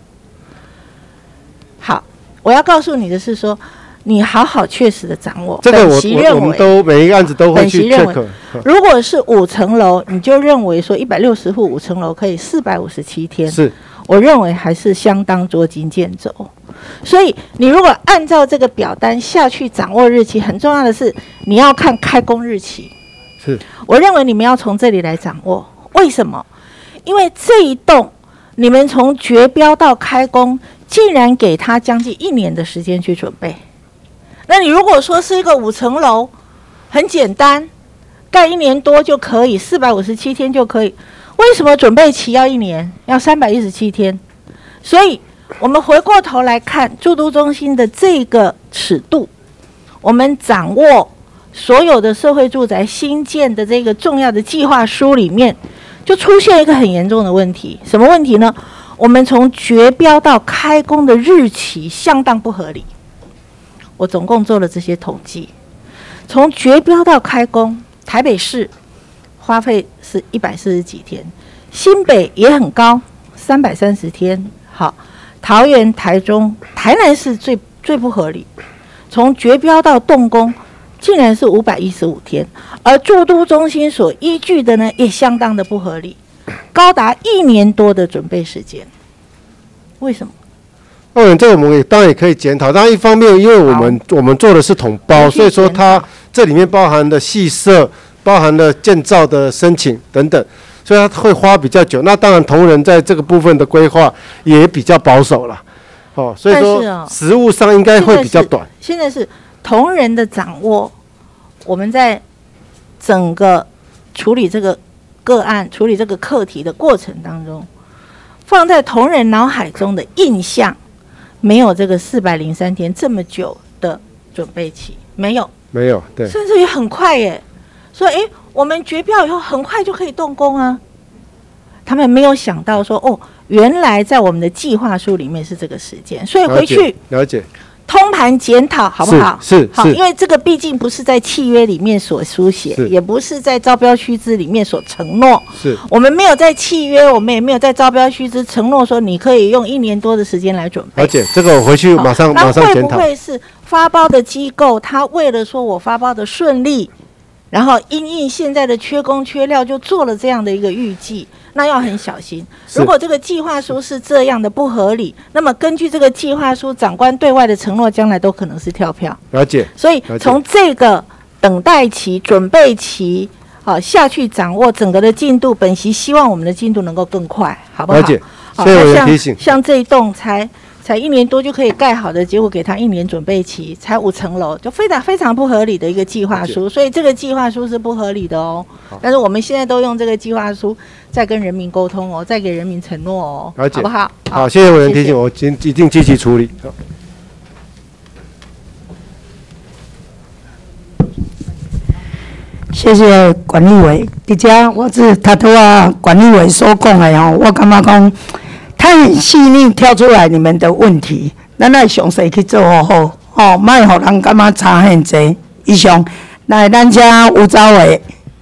P: 好，我要告诉你的是说，你好好确实的掌握。
D: 这个我我我们都每一个案子都会去 check。
P: 如果是五层楼，你就认为说一百六十户五层楼可以四百五十七天。
D: 是。
P: 我认为还是相当捉襟见肘，所以你如果按照这个表单下去掌握日期，很重要的是你要看开工日期。
D: 是，
P: 我认为你们要从这里来掌握。为什么？因为这一栋你们从决标到开工，竟然给他将近一年的时间去准备。那你如果说是一个五层楼，很简单，盖一年多就可以，四百五十七天就可以。为什么准备期要一年，要三百一十七天？所以，我们回过头来看住都中心的这个尺度，我们掌握所有的社会住宅新建的这个重要的计划书里面，就出现一个很严重的问题。什么问题呢？我们从决标到开工的日期相当不合理。我总共做了这些统计，从决标到开工，台北市花费是一百四十几天，新北也很高，三百三十天。好，桃园、台中、台南市最最不合理，从决标到动工竟然是五百一十五天，而住都中心所依据的呢，也相当的不合理，高达一年多的准备时间。为什么？
D: 哦，这个我们也当然也可以检讨，但一方面，因为我们我们做的是统包，所以说它这里面包含的细设、包含了建造的申请等等，所以它会花比较久。那当然，同仁在这个部分的规划也比较保守了，哦，所以说实务上应该会比较短。
P: 现在是同仁的掌握，我们在整个处理这个个案、处理这个课题的过程当中，放在同仁脑海中的印象。没有这个四百零三天这么久的准备期，没有，
D: 没有，对，
P: 甚至于很快耶。所以，哎，我们决标以后很快就可以动工啊。他们没有想到说，哦，原来在我们的计划书里面是这个时间，所以回去
D: 了解。了解
P: 通盘检讨好不好？
D: 是是
P: 好，因为这个毕竟不是在契约里面所书写，也不是在招标须知里面所承诺。
D: 是
P: 我们没有在契约，我们也没有在招标须知承诺说你可以用一年多的时间来准备。
D: 了解，这个我回去马上马上检讨。
P: 那会不会是发包的机构，他为了说我发包的顺利，然后因应现在的缺工缺料，就做了这样的一个预计？那要很小心。如果这个计划书是这样的不合理，那么根据这个计划书，长官对外的承诺，将来都可能是跳票。
D: 了解。
P: 所以从这个等待期、准备期，好下去掌握整个的进度。本席希望我们的进度能够更快，好不好？
D: 了解。谢谢委员提醒。
P: 像这一栋才才一年多就可以盖好的，结果给他一年准备期，才五层楼，就非常非常不合理的一个计划书。所以这个计划书是不合理的哦。但是我们现在都用这个计划书再跟人民沟通哦，再给人民承诺哦，
D: 了解，
P: 好不好？
D: 好，谢谢委员提醒，我今一定积极处理。好。
K: 谢谢管理委，伫遮我是他头啊，管理委所讲的吼，我感觉讲他很细腻挑出来你们的问题，咱来详细去做好好，吼，莫互人感觉差很济。以上来咱遮吴兆伟。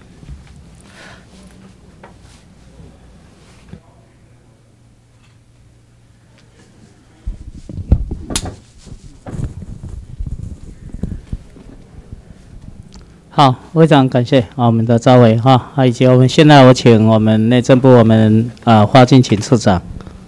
A: 好，非常感谢啊，我们的赵伟哈，以及我们现在我请我们内政部我们啊花敬勤处长。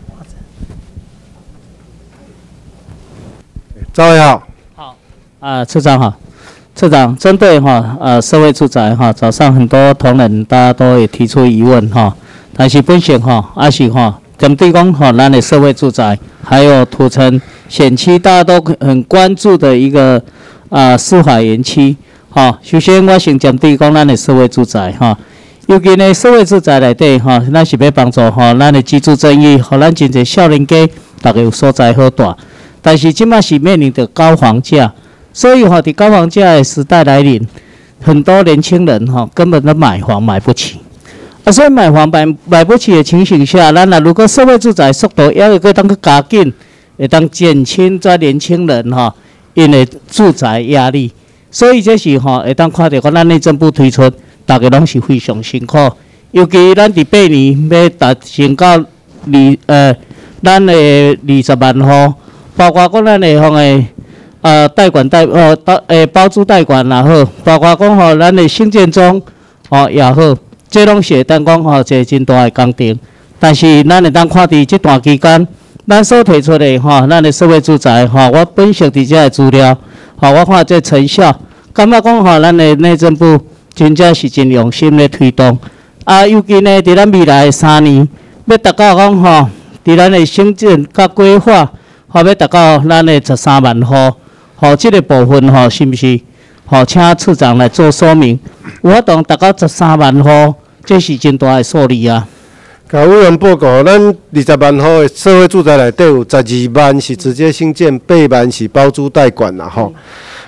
D: 赵伟好。
A: 好。啊，处长好。处长，针对哈呃社会住宅哈，早上很多同仁大家都也提出疑问哈，但是本身哈还是哈针对讲哈咱的社会住宅，还有土城险区大家都很关注的一个啊司法园区。哈，首先我先针对讲咱的社会住宅哈，尤其呢社会住宅内底哈，咱是要帮助哈咱的居住正义，互咱真侪少年家大家有所在好住，但是即马是面临着高房价，所以哈伫高房价的时代来临，很多年轻人哈根本都买房买不起，啊，所以买房买买不起的情形下，咱啊如果社会住宅速度也会个当去加紧，会当减轻这年轻人哈因的住宅压力。所以这是吼，会当看到讲咱内政部推出，大家拢是非常辛苦。尤其咱伫八年要达成到二呃，咱的二十万户，包括讲咱的方的呃贷款贷呃包诶包租贷款也好，包括讲吼咱的新建中吼也好，这拢是会当讲吼一个真大的工程。但是咱会当看伫这段期间，咱所提出的吼，咱的社会住宅吼，我分析伫遮的资料。好，我看这成效，感觉讲吼，咱的内政部真正是真用心咧推动。啊，尤其呢，伫咱未来的三年，要达到讲吼，伫咱的行政甲规划，吼要达到咱的十三万户，吼，这个部分吼，是毋是？吼，请处长来做说明。有法度达到十三万户，这是真大的数字啊。
D: 甲委员报告，咱二十万户的社会住宅内底有十二万是直接新建，八万是包租代管啦吼。啊，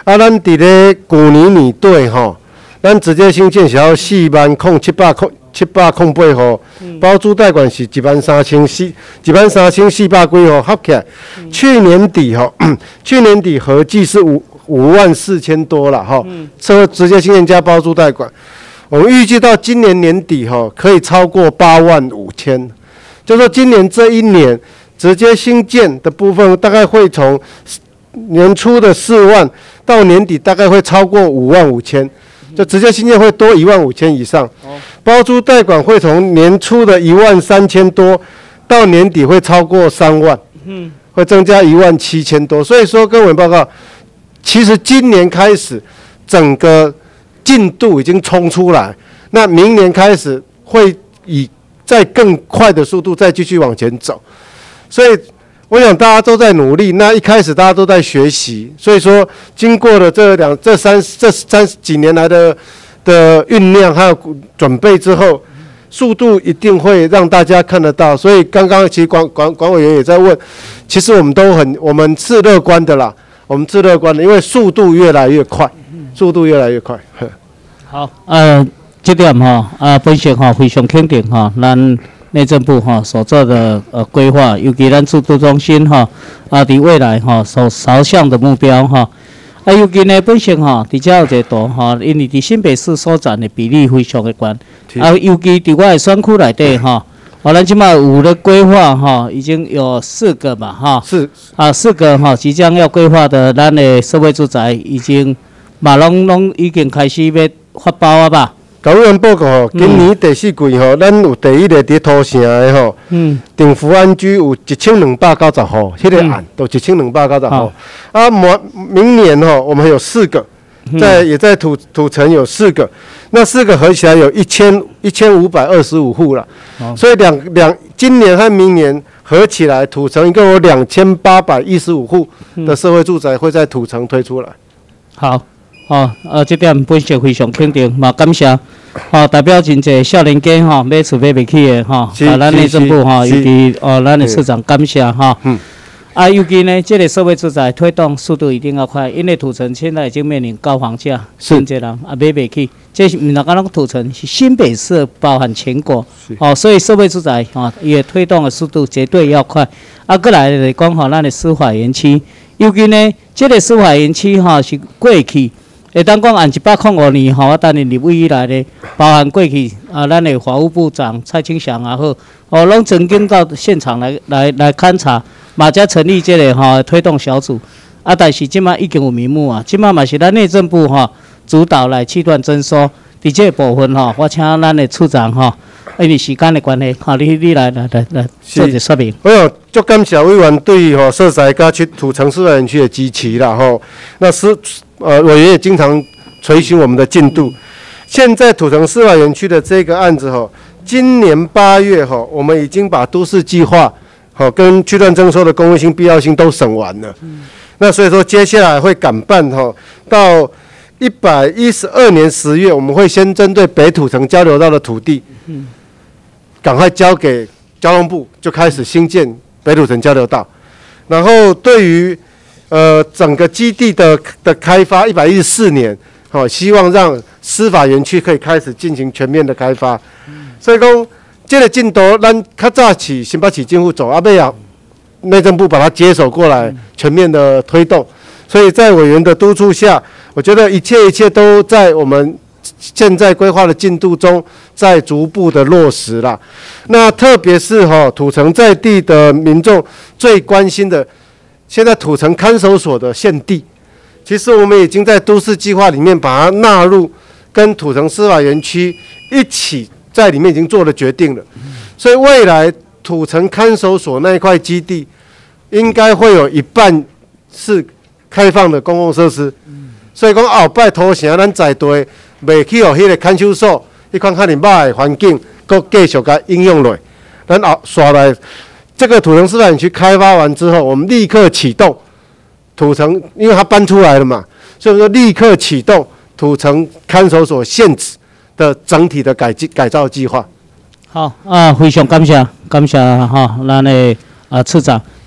D: 啊，咱伫咧去年年底吼，咱直接新建是要四万空七百空七百空八户，包租代管是一万三千四一万三千四百几户，合起来，去年底吼，去年底合计是五五万四千多了哈，车直接新建加包租代管，我们预计到今年年底吼，可以超过八万五千，就说今年这一年直接新建的部分大概会从年初的四万到年底大概会超过五万五千，就直接新建会多一万五千以上。包租代管会从年初的一万三千多到年底会超过三万，嗯，会增加一万七千多。所以说，各位报告，其实今年开始整个进度已经冲出来，那明年开始会以再更快的速度再继续往前走，所以。我想大家都在努力，那一开始大家都在学习，所以说经过了这两、这三、这三几年来的的酝酿还有准备之后，速度一定会让大家看得到。所以刚刚其实管管管委员也在问，其实我们都很，我们是乐观的啦，我们是乐观的，因为速度越来越快，速度越来越快。
A: 好，呃，这点哈，啊，本身哈非常肯定哈，咱。内政部哈所做的呃规划，尤其咱速度中心哈啊，伫未来哈所朝向的目标哈，啊，尤其呢本身哈，伫遮有一个图哈，因为伫新北市所占的比例非常的高，啊，尤其伫我的选区内底哈，啊，咱即马有的规划哈，已经有四个嘛哈，
D: 是
A: 啊，四个哈即将要规划的咱的社会住宅已经嘛拢拢已经开始要发包啊吧。
D: 甲委员报告吼，今年第四季吼，咱有第一个伫土城的吼，嗯，定福安居有一千两百九十户，迄个案都一千两百九十户。啊，明明年吼，我们有四个，在也在土土城有四个，那四个合起来有一千一千五百二十五户了。所以两两今年和明年合起来，土城一共有两千八百一十五户的社会住宅会在土城推出来。
A: 好。哦，呃，这点本身非常肯定，嘛感谢，哦，代表真侪少年家吼，买厝买袂起的吼，啊，咱内政部吼，尤其哦，咱的市长感谢哈。嗯。啊，尤其呢，这个社会住宅推动速度一定要快，因为土城现在已经面临高房价，真侪人啊买袂起。这是毋是讲土城是新北市包含全国，哦，所以社会住宅哦，也推动的速度绝对要快。啊，过来来讲吼，咱的司法园区，尤其呢，这个司法园区吼是过去。会当讲按一百零五年吼，我等你入位以来咧，包含过去啊，咱的法务部长蔡清祥也好，哦，拢曾经到现场来来来勘察，嘛才成立这个吼推动小组。啊，但是即马已经有名目啊，即马嘛是咱内政部吼主导来气段征收，伫这个部分吼，我请咱的处长吼，因为时间的关系，吼你你来来来来做一个说明。
D: 哎呦，足感谢委员对吼社宅加区土城司法园区的支持啦吼，那是。呃，委员也经常垂询我们的进度。现在土城司法园区的这个案子吼，今年八月吼，我们已经把都市计划吼跟区段征收的公益性、必要性都审完了。嗯、那所以说，接下来会赶办吼，到一百一十二年十月，我们会先针对北土城交流道的土地，嗯，赶快交给交通部，就开始兴建北土城交流道。然后对于呃，整个基地的的开发，一百一十四年，好、哦，希望让司法园区可以开始进行全面的开发。嗯、所以讲，这个进度，咱较早起新北市政府走，阿贝啊，内政部把它接手过来，嗯、全面的推动。所以在委员的督促下，我觉得一切一切都在我们现在规划的进度中，在逐步的落实啦。那特别是哈、哦，土城在地的民众最关心的。现在土城看守所的现地，其实我们已经在都市计划里面把它纳入，跟土城司法园区一起在里面已经做了决定了。所以未来土城看守所那一块基地，应该会有一半是开放的公共设施。所以讲后摆土城咱在地袂去互迄个看守所，迄款较尔歹的环境，佮继续甲应用落，咱后刷来。这个土城司法园区开发完之后，我们立刻启动土城，因为它搬出来了嘛，所以说立刻启动土城看守所现址的整体的改改造计划。
A: 好啊，非常感谢，感谢哈，咱的啊处长，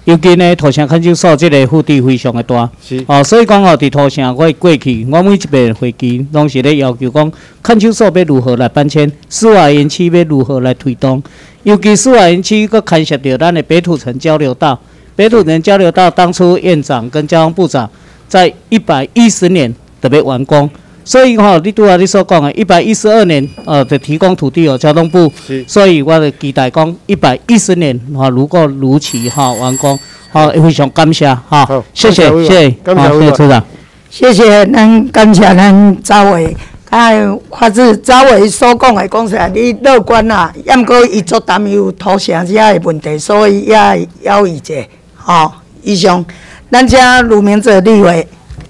A: 尤其呢，土城看守所这个腹地非常的大，哦，所以讲哦，伫土城我过去，我每一遍会期拢是咧要求讲，看守所要如何来搬迁，室外园区要如何来推动，尤其室外园区佫牵涉到咱的北土城交流道，北土城交流道当初院长跟交通部长在一百一十年特别完工。所以吼、哦，你拄仔你所讲的，一百一十二年，呃，就提供土地有交通部，所以我就期待讲一百一十年，哈、哦，如果如期哈、哦、完工，好、哦，非常感谢哈、哦，谢谢谢谢，好，谢谢处长，
K: 谢谢咱感谢咱赵伟，哎，发自赵伟所讲的讲出来，你乐观啦，要毋过伊做担忧土城遮的问题，所以也要伊者，吼、哦，以上，咱请卢明哲立委。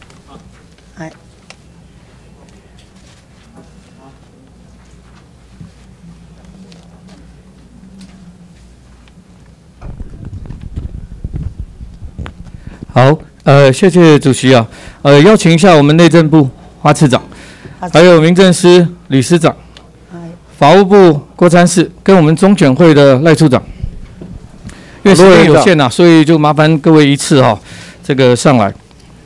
Q: 好，呃，谢谢主席啊，呃，邀请一下我们内政部花次长，还有民政司吕司长，法务部郭参事，跟我们中选会的赖处长。因为时间有限啊，所以就麻烦各位一次哈、哦，这个上来。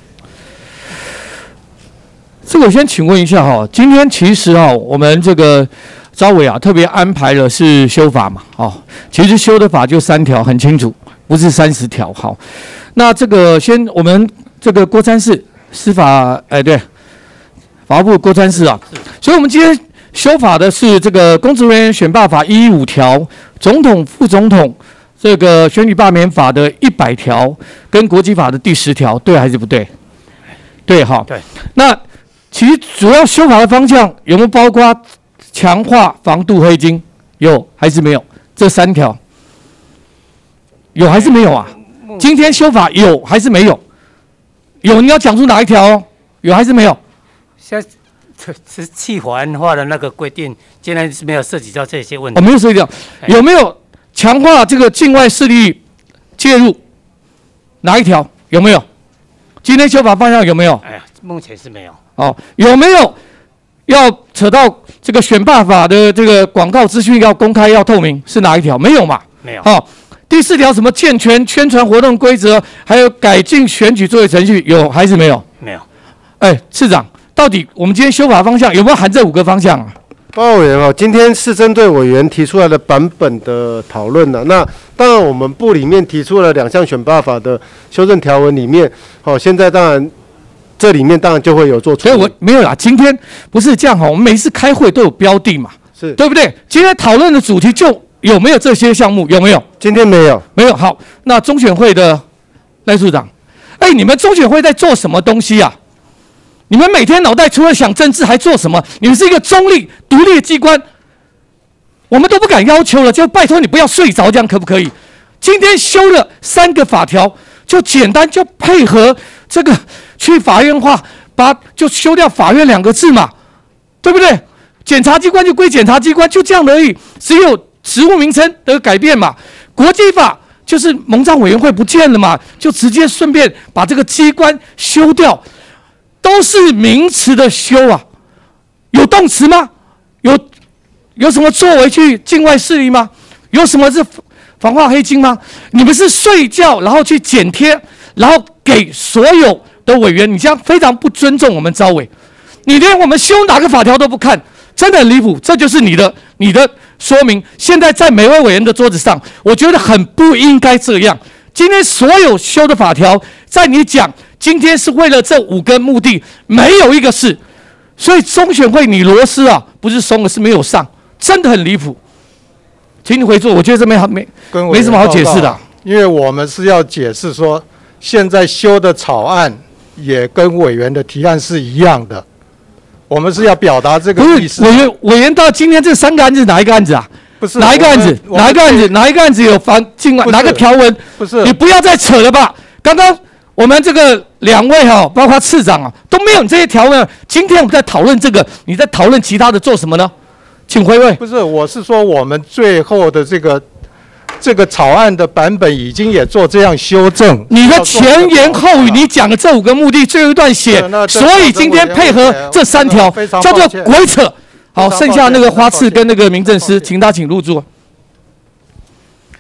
Q: 这个我先请问一下哈、哦，今天其实哈、哦，我们这个招委啊特别安排了是修法嘛，哦，其实修的法就三条，很清楚，不是三十条，好。那这个先，我们这个郭参事司法，哎对，法务部郭参事啊，所以我们今天修法的是这个公职人员选罢法一一五条，总统、副总统这个选举罢免法的一百条，跟国际法的第十条，对还是不对？对哈。对。那其实主要修法的方向有没有包括强化防杜黑金？有还是没有？这三条有还是没有啊？今天修法有还是没有？有，你要讲出哪一条哦？有还是没有？
R: 现在这是气环化的那个规定，今天是没有涉及到这些问题。
Q: 哦，没有涉及到，有没有强化这个境外势力介入？哪一条？有没有？今天修法方向有没有？
R: 哎呀，目前是没有。
Q: 哦，有没有要扯到这个选罢法的这个广告资讯要公开要透明？是哪一条？没有嘛？
R: 没有。
Q: 哦。第四条什么健全宣传活动规则，还有改进选举作业程序，有还是没有？
R: 没有。
Q: 哎，市长，到底我们今天修法方向有没有含这五个方向啊？
D: 报告委员哦，今天是针对委员提出来的版本的讨论的。那当然，我们部里面提出了两项选罢法的修正条文里面，哦，现在当然这里面当然就会有做处理。
Q: 所以我没有啦，今天不是这样哈，我们每次开会都有标的嘛，
D: 是
Q: 对不对？今天讨论的主题就有没有这些项目？有没有？
D: 今天没有，
Q: 没有。好，那中选会的赖处长，哎，你们中选会在做什么东西啊？你们每天脑袋除了想政治还做什么？你们是一个中立、独立的机关，我们都不敢要求了，就拜托你不要睡着，这样可不可以？今天修了三个法条，就简单就配合这个去法院化，把就修掉法院两个字嘛，对不对？检察机关就归检察机关，就这样而已，只有职务名称的改变嘛。国际法就是蒙藏委员会不见了嘛，就直接顺便把这个机关修掉，都是名词的修啊，有动词吗？有有什么作为去境外势力吗？有什么是防化黑金吗？你们是睡觉然后去剪贴，然后给所有的委员，你这样非常不尊重我们招委，你连我们修哪个法条都不看，真的很离谱。这就是你的你的说明。现在在每位委员的桌子上，我觉得很不应该这样。今天所有修的法条，在你讲今天是为了这五个目的，没有一个是。所以中选会你螺丝啊，不是松了，是没有上，真的很离谱。请你回座，我觉得这没好没没什么好解释的。
M: 因为我们是要解释说，现在修的草案也跟委员的提案是一样的，我们是要表达这个意思。
Q: 委员委员到今天这三个案子哪一个案子啊？
M: 不是
Q: 哪一个案子？哪一个案子？哪一个案子有防境外？哪个条文？
M: 不是，
Q: 你不要再扯了吧。刚刚我们这个两位哈、哦，包括次长啊，都没有这些条文。今天我们在讨论这个，你在讨论其他的做什么呢？请回位。
M: 不是，我是说我们最后的这个这个草案的版本已经也做这样修正。
Q: 你的前言后语，你讲的这五个目的，最后一段写，所以今天配合这三条叫做鬼扯。好，剩下那个花次跟那个民政司，请他请入座。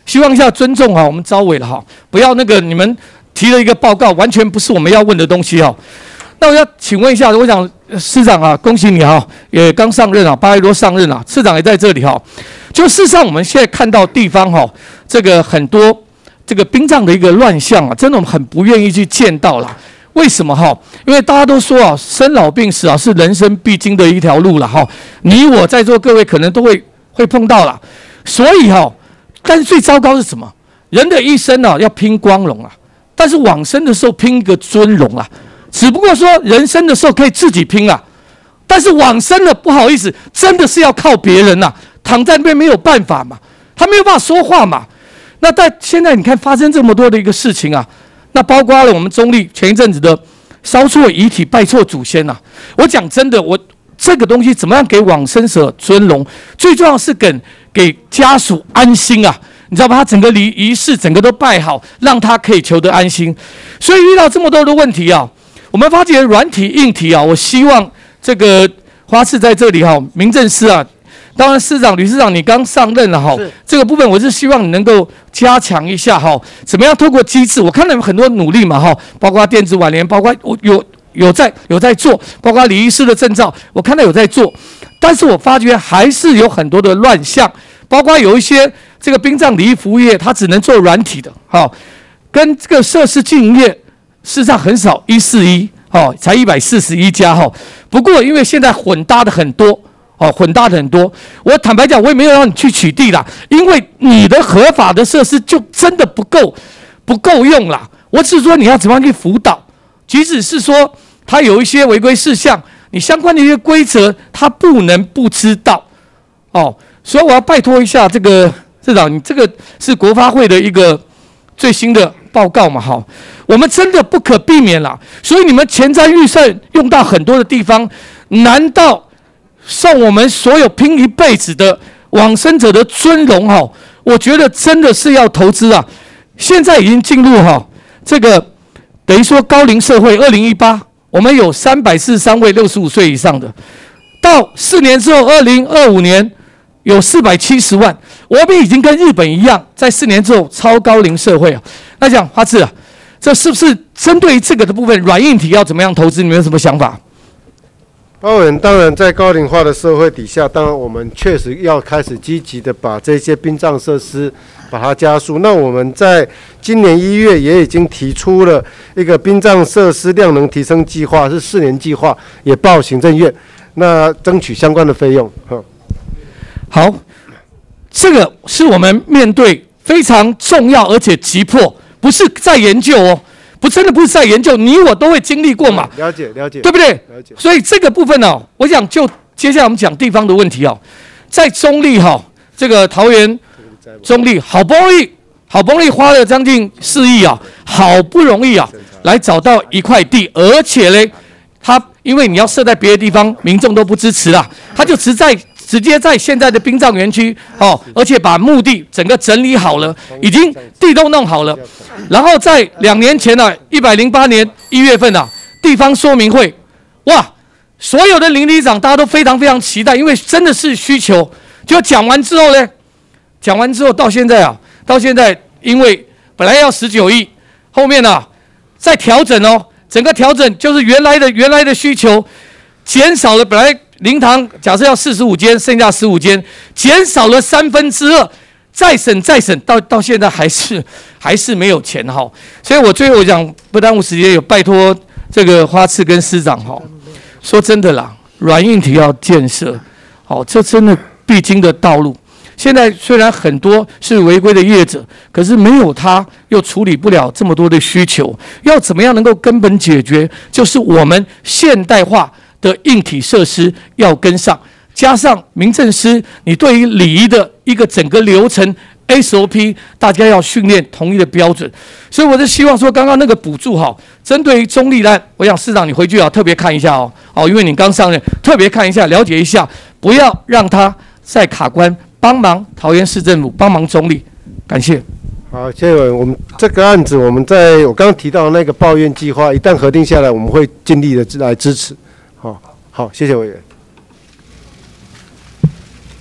Q: 希望一下尊重哈，我们招委了哈，不要那个你们提了一个报告，完全不是我们要问的东西哈。那我要请问一下，我想市长啊，恭喜你哈，也刚上任啊，八月多上任啊，市长也在这里哈。就事实上，我们现在看到地方哈，这个很多这个殡葬的一个乱象啊，真的我们很不愿意去见到啦。为什么哈？因为大家都说啊，生老病死啊是人生必经的一条路了哈。你我在座各位可能都会会碰到啦。所以哈，但是最糟糕是什么？人的一生啊要拼光荣啊，但是往生的时候拼一个尊荣啊。只不过说人生的时候可以自己拼啊，但是往生了不好意思，真的是要靠别人呐、啊，躺在那边没有办法嘛，他没有办法说话嘛。那在现在你看发生这么多的一个事情啊，那包括了我们中立前一阵子的烧错遗体拜错祖先呐、啊。我讲真的，我这个东西怎么样给往生者尊荣，最重要是给给家属安心啊。你知道吧？他整个仪仪式整个都拜好，让他可以求得安心。所以遇到这么多的问题啊。我们发觉软体、硬体啊，我希望这个花市在这里哈、啊，民政司啊，当然市长、吕市长你刚上任了哈，这个部分我是希望你能够加强一下哈，怎么样透过机制？我看到有很多努力嘛哈，包括电子挽联，包括我有有在有在做，包括礼仪师的证照，我看到有在做，但是我发觉还是有很多的乱象，包括有一些这个殡葬礼仪服务业，它只能做软体的，哈，跟这个设施经营业。事实上很少，一四一哦，才一百四十一家哈、哦。不过因为现在混搭的很多哦，混搭的很多。我坦白讲，我也没有让你去取缔啦，因为你的合法的设施就真的不够，不够用啦。我只是说你要怎么样去辅导，即使是说他有一些违规事项，你相关的一些规则，他不能不知道哦。所以我要拜托一下这个市长，你这个是国发会的一个最新的报告嘛，哈。我们真的不可避免啦，所以你们前瞻预算用到很多的地方，难道送我们所有拼一辈子的往生者的尊荣哈？我觉得真的是要投资啊！现在已经进入哈这个等于说高龄社会，二零一八我们有三百四十三位六十五岁以上的，到四年之后，二零二五年有四百七十万，我们已经跟日本一样，在四年之后超高龄社会啊。那讲花枝啊。这是不是针对于这个的部分软硬体要怎么样投资？你们有什么想法？
D: 包委员，当然在高龄化的社会底下，当然我们确实要开始积极的把这些殡葬设施把它加速。那我们在今年一月也已经提出了一个殡葬设施量能提升计划，是四年计划，也报行政院，那争取相关的费用。
Q: 好，这个是我们面对非常重要而且急迫。不是在研究哦，不真的不是在研究，你我都会经历过嘛，
D: 了解了解，
Q: 对不对？
D: 了解。
Q: 所以这个部分呢、哦，我想就接下来我们讲地方的问题哦，在中立哈、哦，这个桃园中立好不容易好不容易花了将近四亿啊，好不容易啊来找到一块地，而且呢，他因为你要设在别的地方，民众都不支持啦，他就只在。直接在现在的殡葬园区哦，而且把墓地整个整理好了，已经地都弄好了。然后在两年前呢、啊，一百零八年一月份啊，地方说明会，哇，所有的邻里长大家都非常非常期待，因为真的是需求。就讲完之后呢，讲完之后到现在啊，到现在因为本来要十九亿，后面呢、啊、再调整哦，整个调整就是原来的原来的需求减少了，本来。灵堂假设要四十五间，剩下十五间，减少了三分之二，再审再审，到到现在还是还是没有钱哈。所以我最后讲不耽误时间，有拜托这个花次跟司长哈。说真的啦，软硬体要建设，好，这真的必经的道路。现在虽然很多是违规的业者，可是没有他又处理不了这么多的需求。要怎么样能够根本解决？就是我们现代化。的硬体设施要跟上，加上民政司，你对于礼仪的一个整个流程 S O P， 大家要训练统一的标准。所以我是希望说，刚刚那个补助哈，针对于中立案，我想市长你回去啊特别看一下哦，哦，因为你刚上任，特别看一下，了解一下，不要让他再卡关，帮忙桃园市政府，帮忙中立，感谢。
D: 好，谢谢委员。我们这个案子，我们在我刚刚提到的那个抱怨计划，一旦核定下来，我们会尽力的来支持。好，好，谢谢委员。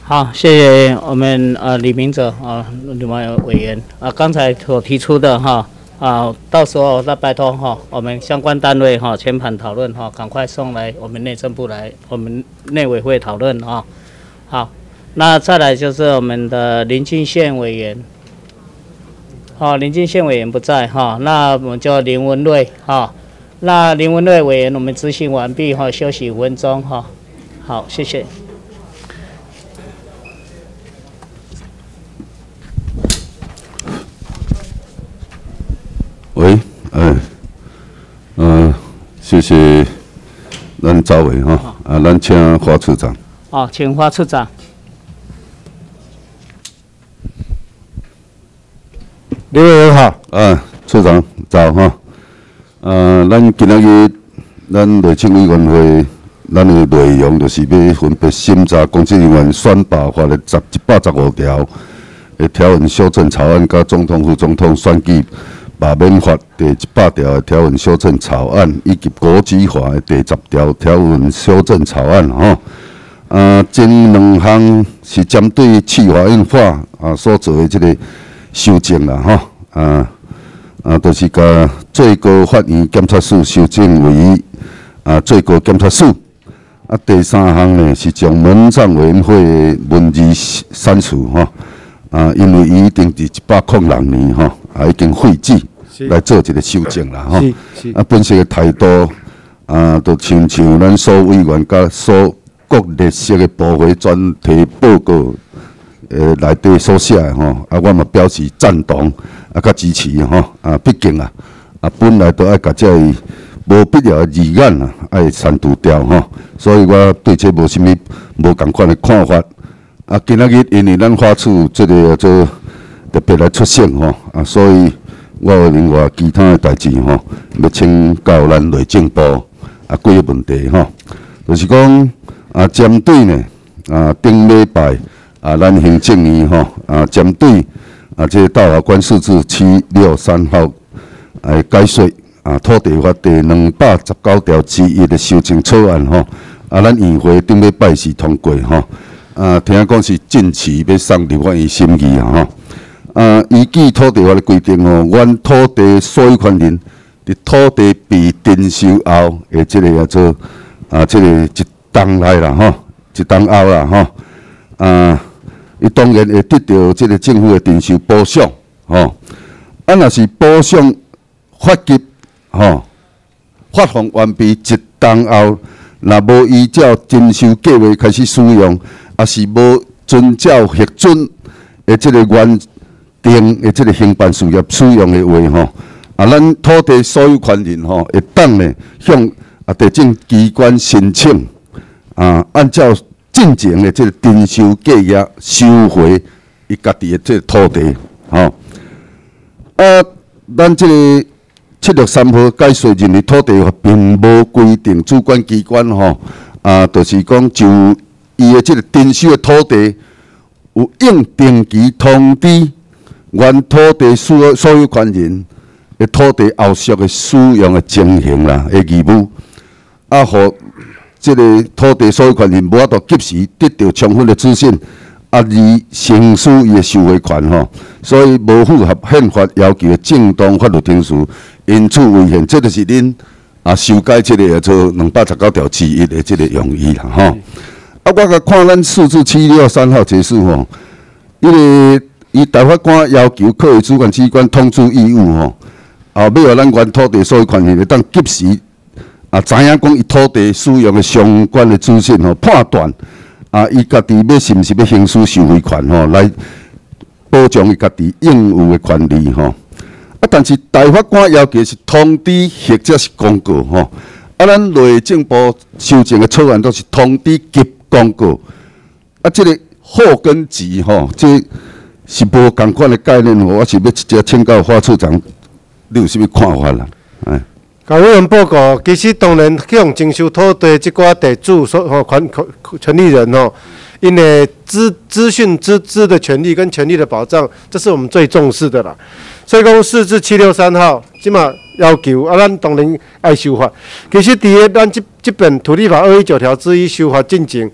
A: 好，谢谢我们呃李明哲啊李明委员啊，刚才所提出的哈啊，到时候再拜托哈我们相关单位哈全盘讨论哈，赶快送来我们内政部来，我们内委会讨论哈。好，那再来就是我们的林进宪委员，好，林进宪委员不在哈，那我们就林文瑞哈，那林文瑞委员我们执行完毕哈，休息五分钟哈。好，谢谢。
S: 喂，哎，呃，谢谢咱赵委哈，啊，咱请花处长。
A: 好，请花处长。
D: 李委员好。
S: 啊，处长早哈。呃，咱今仔日咱内政委员会，咱的内容就是要分别审查公职人员选拔法的十一百十五条的条文修正草案，甲总统、副总统选举罢免法第一百条的条文修正草案，以及国籍法的第十条条文修正草案吼。呃，前两项是针对企法院法啊所做的这个修正啦吼。啊啊，就是甲最高法院检察署修正为啊最高检察署。啊，第三项呢是将门帐委员会的文字删除吼。啊，因为伊已经伫一百零六年吼，啊已经废止来做一个修正啦吼。啊，本身的态度啊，就亲像咱所委员甲所各列席的部会专题报告呃内底所写的吼，啊，我嘛表示赞同啊，甲支持吼。啊，毕竟啊，啊本来都爱甲这无必要的字眼啊，爱删除掉吼。所以我对这无啥物无共款的看法。啊，今仔日因为咱花处这个做特别来出现吼，啊，所以我有另外其他的代志吼，要请教咱内政部啊几个问题吼，就是讲啊，针对呢啊顶礼拜啊，咱行政院吼啊，针对啊这个大法官释字七六三号诶解说啊土地法第两百十九条之一的修正草案吼，啊，咱议会顶礼拜是通过吼。啊，听讲是近期要送立法院审议啊，吼。啊，依据土地法的规定吼，原土地所有权人伫土地被征收后的这个叫做啊，这个一档来啦，吼，一档后啦，吼。啊，伊当然会得到这个政府的征收补偿，吼。啊，若是补偿发给吼，发放完毕一档后，若无依照征收计划开始使用。啊，是无遵照核准的这个原定的这个兴办事业使用的话吼，啊，咱土地所有权人吼会当呢向啊地政机关申请啊，按照进前的这个征收计约收回伊家己的这个土地吼。啊，咱这个七六三号解说认为土地法并无规定主管机关吼啊，就是讲就伊的这个征收的土地，有应定期通知原土地所所有权人的土地后续的使用的情形啦的义务，啊，互这个土地所有权人无法度及时得到充分的资讯，啊，而行使伊的收回权吼，所以无符合宪法要求的正当法律程序，因此违宪，这就是恁啊修改这个叫做两百十九条之一的这个用意啦吼。啊，我甲看咱数字七六三号结束吼，因为伊大法官要求科学主管机关通知义务吼，啊，要互咱原土地所有权人会当及时啊知影讲伊土地使用的相关的资讯吼，判断啊伊家己要是毋是要行使收回权吼，来保障伊家己应有的权利吼。啊，但是大法官要求是通知或者是公告吼，啊，咱内政部修正的草案都是通知及公告，啊，这个后跟级吼，这是无共款的概念。我是要直接请教花处长，你有啥物看法啦？哎，
D: 甲委员报告，其实当然向征收土地这寡地主所吼权权利人吼，因为资资讯资资的权利跟权利的保障，这是我们最重视的啦。所以讲四至七六三号，即马要求啊，咱当然爱修法。其实伫个咱这这本土地法二一九条之一修法进程。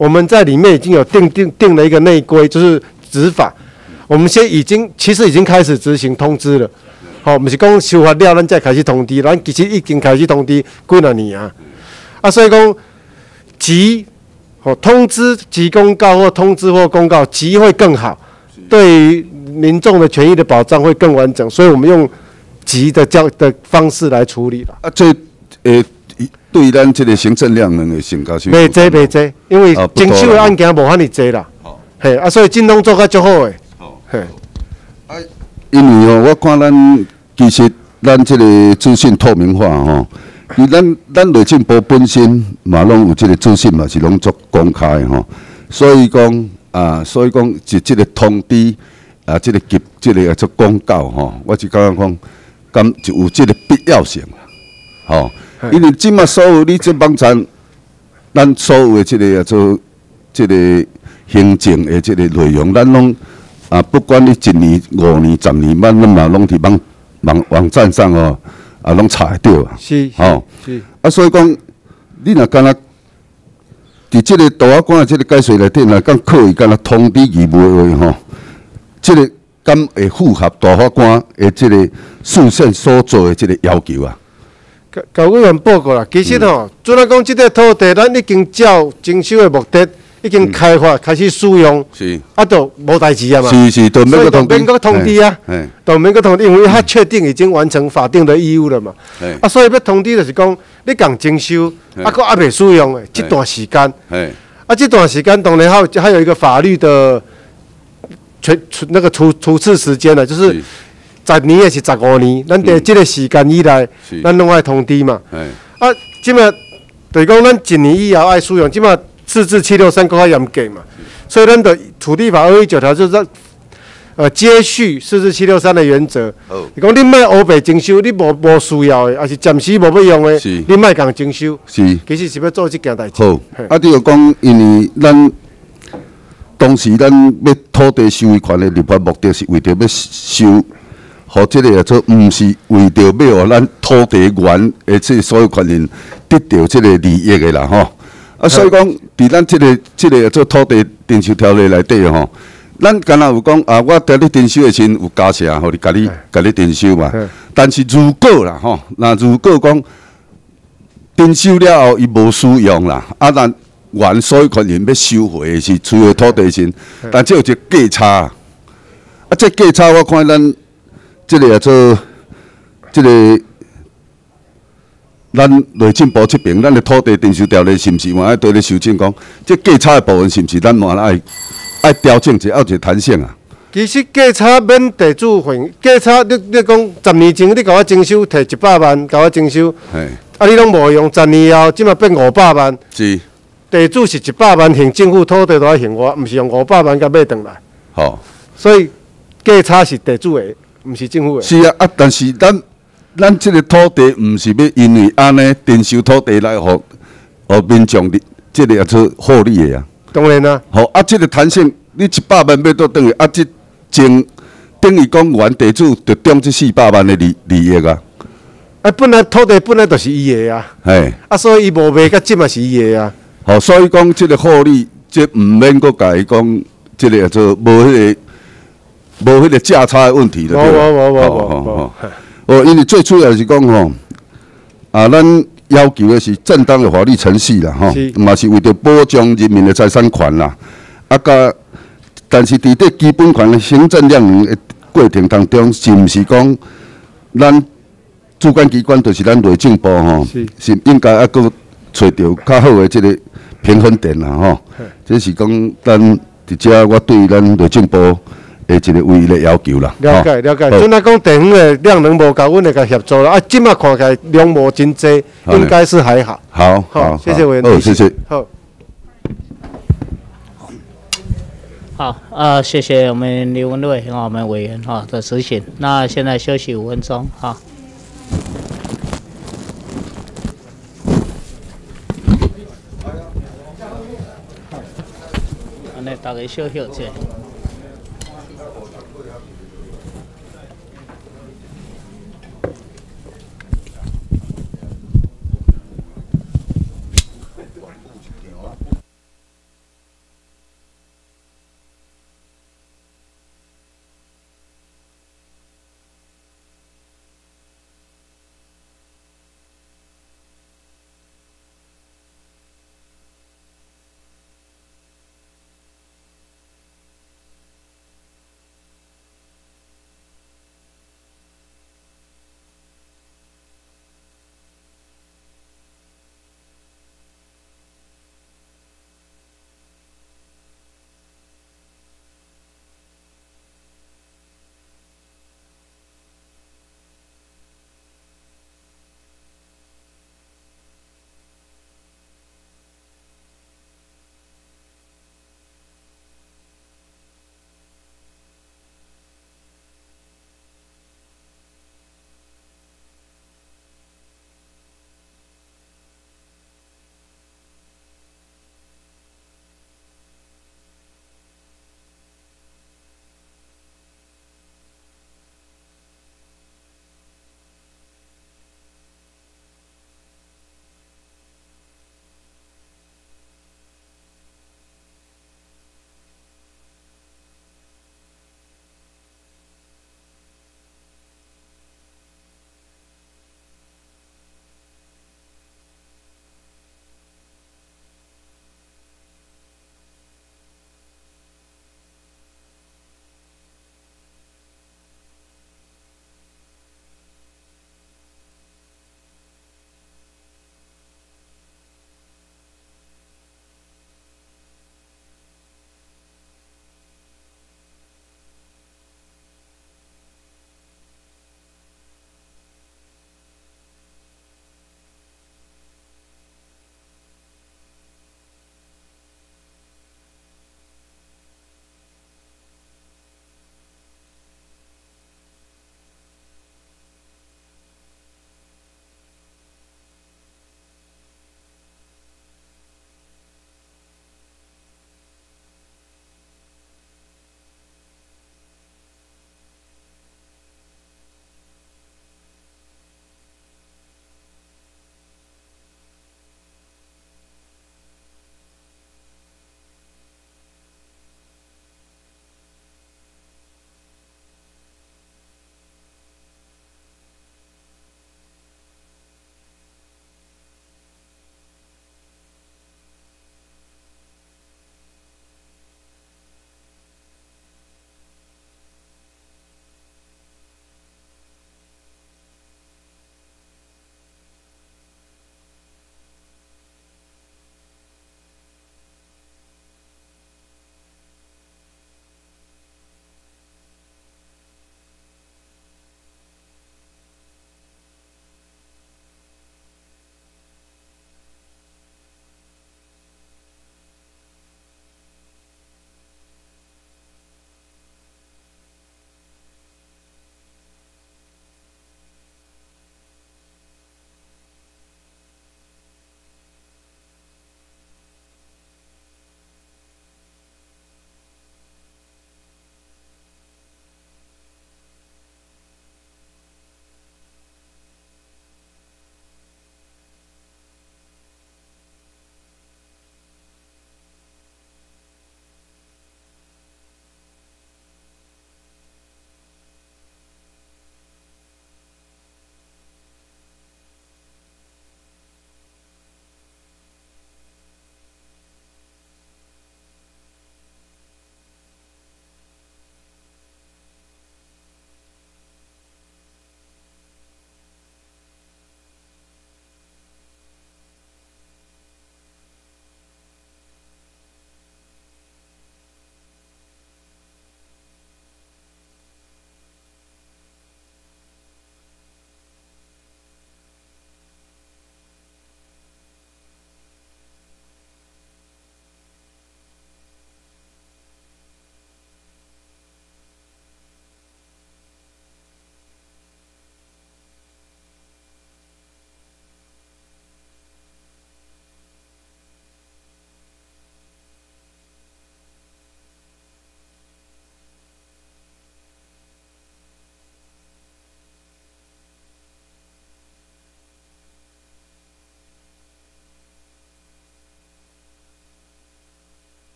D: 我们在里面已经有定定定了一个内规，就是执法。我们现在已经其实已经开始执行通知了。好、哦，不是讲修法了，咱再开始通知，咱其实已经开始通知几多年啊。啊，所以讲急，哦，通知急公告或通知或公告急会更好，对于民众的权益的保障会更完整，所以我们用急的教的方式来处理了。
S: 啊，这诶，对于咱这个行政量能的增加是？
D: 袂济袂济，因为经手的案件无遐尼济啦。嘿，啊，所以尽量做较足好诶。嘿。
S: 因为哦，我看咱其实咱这个资讯透明化吼，伊咱咱内政部本身嘛拢有这个资讯嘛是拢做公开的吼，所以讲啊，所以讲就这个通知啊，这个急这个做公告吼，我是感觉讲，咁就有这个必要性啦，吼，因为即马所有你这网站，咱所有的这个叫做这个行政的这个内容，咱拢。啊，不管你一年、五年、十年，咱咱嘛拢伫网网网站上哦，啊，拢查得到啊。
D: 是，
S: 哦，
D: 是。
S: 啊，所以讲，你若敢若伫即个图书馆即个解说内底，若敢可以敢若通知义务的话吼，即个敢会符合图书馆的即个事先所做的即个要求啊。
D: 甲甲委员报告啦，其实吼，主要讲即个土地，咱已经照征收的目的。已经开发开始使用，
S: 是
D: 啊，就无代志啊嘛，
S: 是是，就免个通知，
D: 免个通知啊，就免个通知，因为他确定已经完成法定的义务了嘛，啊，所以要通知就是讲，你共征收，啊，佫还未使用的这段时间，啊，这段时间当然还有还有一个法律的全那个处处置时间了，就是十年也是十五年，咱在这个时间以内，咱拢爱通知嘛，啊，即马就是讲咱一年以后爱使用，即马。四至七六三更较严格嘛，所以咱的土地法二一九条就是让呃接续四至七六三的原则。哦，你讲你莫乌白征收，你无无需要的，还是暂时无要用的，你莫共征收。
S: 是，
D: 其实是要做这件代志。
S: 好，啊，你就讲，因为咱当时咱要土地收回权的立法目的是为着要收，和这个叫做，毋是为着要互咱土地原的这所有权人得到这个利益的啦，吼。啊，所以讲，伫咱即个即个做土地征收条例内底吼，咱敢若有讲啊，我伫你征收的时阵有加成，互你甲你甲你征收嘛。但是如果啦吼，那如果讲征收了后伊无使用啦，啊，咱原所有权人要收回的是厝的土地时，但这有一个价差。啊，这价差我看咱即个做即个。咱内政部这边，咱的土地征收条例是毋是？我爱对咧修正讲，这价差的部分是毋是？咱嘛爱爱调整一下，有一个弹性啊。
D: 其实价差免地主还，价差你你讲十年前你甲我征收，摕一百万甲我征收，啊你拢无用，十年后即马变五百万。
S: 是。
D: 地主是一百万还政府土地都要还我，毋是用五百万甲买转来。
S: 好。
D: 所以价差是地主的，毋是政府的。
S: 是啊，啊，但是咱。咱这个土地毋是要因为安尼征收土地来互互民众的，这个也做获利的啊。
D: 当然啦。
S: 好啊，这个弹性，你一百万要倒转去，啊，这前等于讲原地主就中这四百万的利利益啊。
D: 啊，本来土地本来就是伊的啊。
S: 嘿。啊，
D: 所以伊无卖，甲即嘛是伊的啊。
S: 好，所以讲这个获利，这毋免搁甲伊讲，这个也做无迄个无迄个价差的问题了。
D: 无无无无无。
S: 哦，因为最主要是讲吼，啊，咱要求的是正当的法律程序啦，吼，嘛是为着保障人民的财产权啦。啊，甲，但是伫这基本权的行政量能的过程当中，是毋是讲咱主管机关就是咱内政部吼，是应该还佫找到较好的这个平衡点啦，吼。这是讲咱伫遮，我对咱内政部。的一个唯一的要求啦。
D: 了解了解，阵来讲地方的量能无够，阮会甲协助啦。啊，即马看起来量无真济，应该是还好。
S: 好，好，
D: 谢谢委员。
S: 哦，谢谢。
D: 好。
A: 好，呃，谢谢我们刘文瑞啊，我们委员哈的执行。那现在休息五分钟，哈。安尼大家休息者。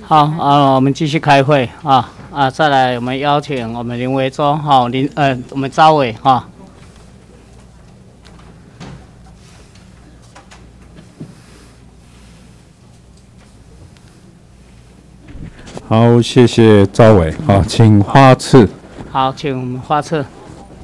A: 好啊，我们继续开会啊啊！再来，我们邀请我们林维洲哈林呃，我们招委哈。
T: 好，谢谢招委。好，请花次。
A: 好，请我们花次。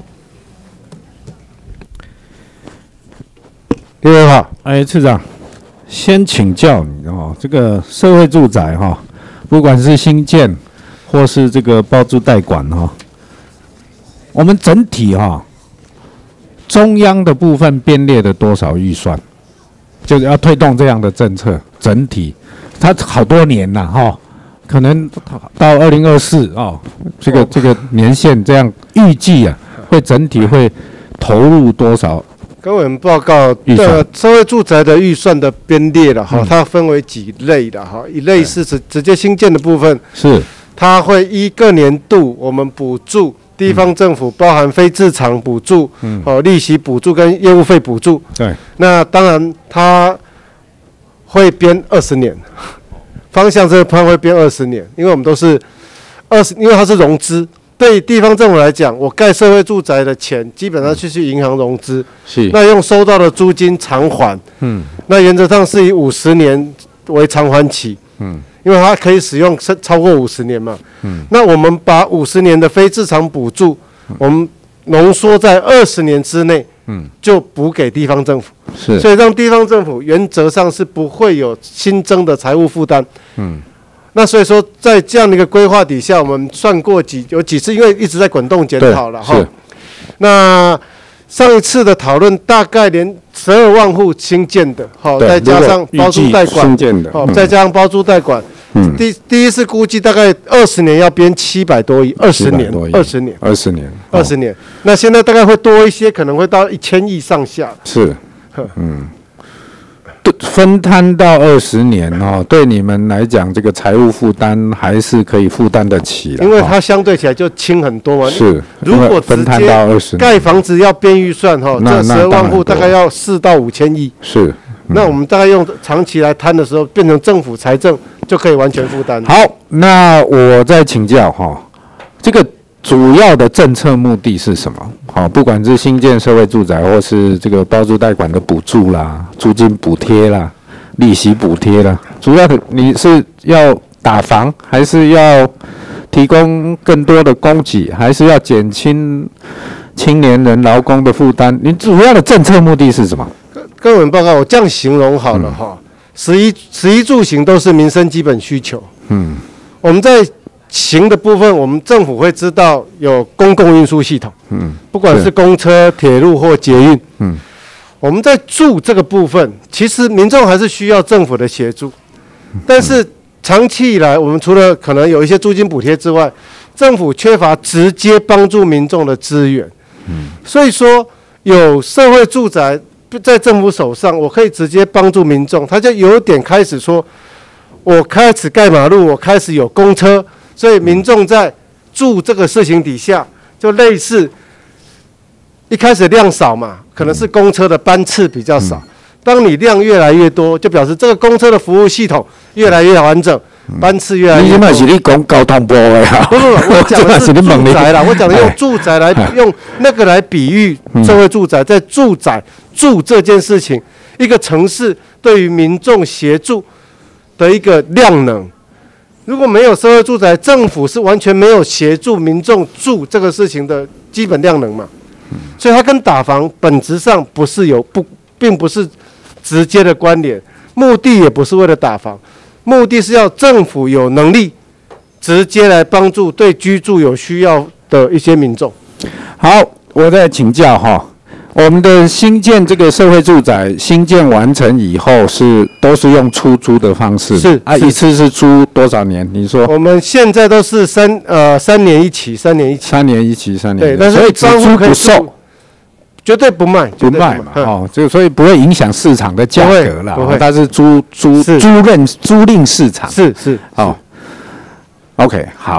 T: 各位好，哎，次长，先请教你哦，这个社会住宅哈、哦，不管是新建或是这个包租代管哈、哦，我们整体哈、哦，中央的部分编列了多少预算，就是要推动这样的政策，整体它好多年了哈、哦。可能到二零二四哦，这个这个年限这样预计啊，会整体会投入多少？
D: 跟我们报告的社会住宅的预算的编列了哈，它分为几类的哈，一类是直直接新建的部分，
T: 是
D: 它会依各年度我们补助地方政府，包含非自偿补助、嗯、哦利息补助跟业务费补助，
T: 对，
D: 那当然它会编二十年。方向这个plan会编二十年，因为我们都是二十，因为它是融资。对地方政府来讲，我盖社会住宅的钱基本上去去银行融资，
T: 是
D: 那用收到的租金偿还，嗯，那原则上是以五十年为偿还期，嗯，因为它可以使用超过五十年嘛，嗯，那我们把五十年的非自偿补助，我们浓缩在二十年之内，嗯，就补给地方政府。
T: 是，
D: 所以让地方政府原则上是不会有新增的财务负担。嗯，那所以说在这样的一个规划底下，我们算过几有几次，因为一直在滚动检讨了哈。那上一次的讨论大概连十二万户新建的，好，再加上包租代管，
T: 新建的，
D: 好，再加上包租代管。嗯，第第一次估计大概二十年要编七百多亿，二十年，二十年，
T: 二十年，
D: 二十年。那现在大概会多一些，可能会到一千亿上下。
T: 是。嗯，分摊到二十年哦，对你们来讲，这个财务负担还是可以负担得起的，
D: 因为它相对起来就轻很多嘛。
T: 是，
D: 如果
T: 分摊到二十，
D: 盖房子要编预算哈，这十二万户大概要四到五千亿。
T: 是，
D: 那我们大概用长期来摊的时候，变成政府财政就可以完全负担。
T: 好，那我再请教哈，这个。主要的政策目的是什么？好，不管是新建社会住宅，或是这个包租代管的补助啦、租金补贴啦、利息补贴啦，主要的你是要打房，还是要提供更多的供给，还是要减轻青年人劳工的负担？你主要的政策目的是什么？
D: 跟我们报告，我这样形容好了哈，食衣食衣住行都是民生基本需求。嗯，我们在行的部分，我们政府会知道有公共运输系统，嗯，不管是公车、铁路或捷运，嗯，我们在住这个部分，其实民众还是需要政府的协助，但是长期以来，我们除了可能有一些租金补贴之外，政府缺乏直接帮助民众的资源，嗯，所以说有社会住宅在政府手上，我可以直接帮助民众，他就有点开始说，我开始盖马路，我开始有公车。所以民众在住这个事情底下，就类似一开始量少嘛，可能是公车的班次比较少。当你量越来越多，就表示这个公车的服务系统越来越完整，班次越来越多。
T: 你嘛是你讲交通部的呀？
D: 不不不，我讲的是住宅啦，我讲的用住宅来用那个来比喻社会住宅，在住宅住这件事情，一个城市对于民众协助的一个量能。如果没有社会住宅，政府是完全没有协助民众住这个事情的基本量能嘛，所以它跟打房本质上不是有不，并不是直接的关联，目的也不是为了打房，目的是要政府有能力直接来帮助对居住有需要的一些民众。
T: 好，我再请教哈。我们的新建这个社会住宅新建完成以后是都是用出租的方式，
D: 是
T: 啊，一次是租多少年？你说？
D: 我们现在都是三呃三年一期，三年一期，
T: 三年一期，三年
D: 对，但是
T: 所以只租不售，
D: 绝对不卖，
T: 不卖嘛，哦，这个所以不会影响市场的价格啦，
D: 不会，
T: 它是租租租赁租赁市场，
D: 是是
T: 哦 ，OK， 好。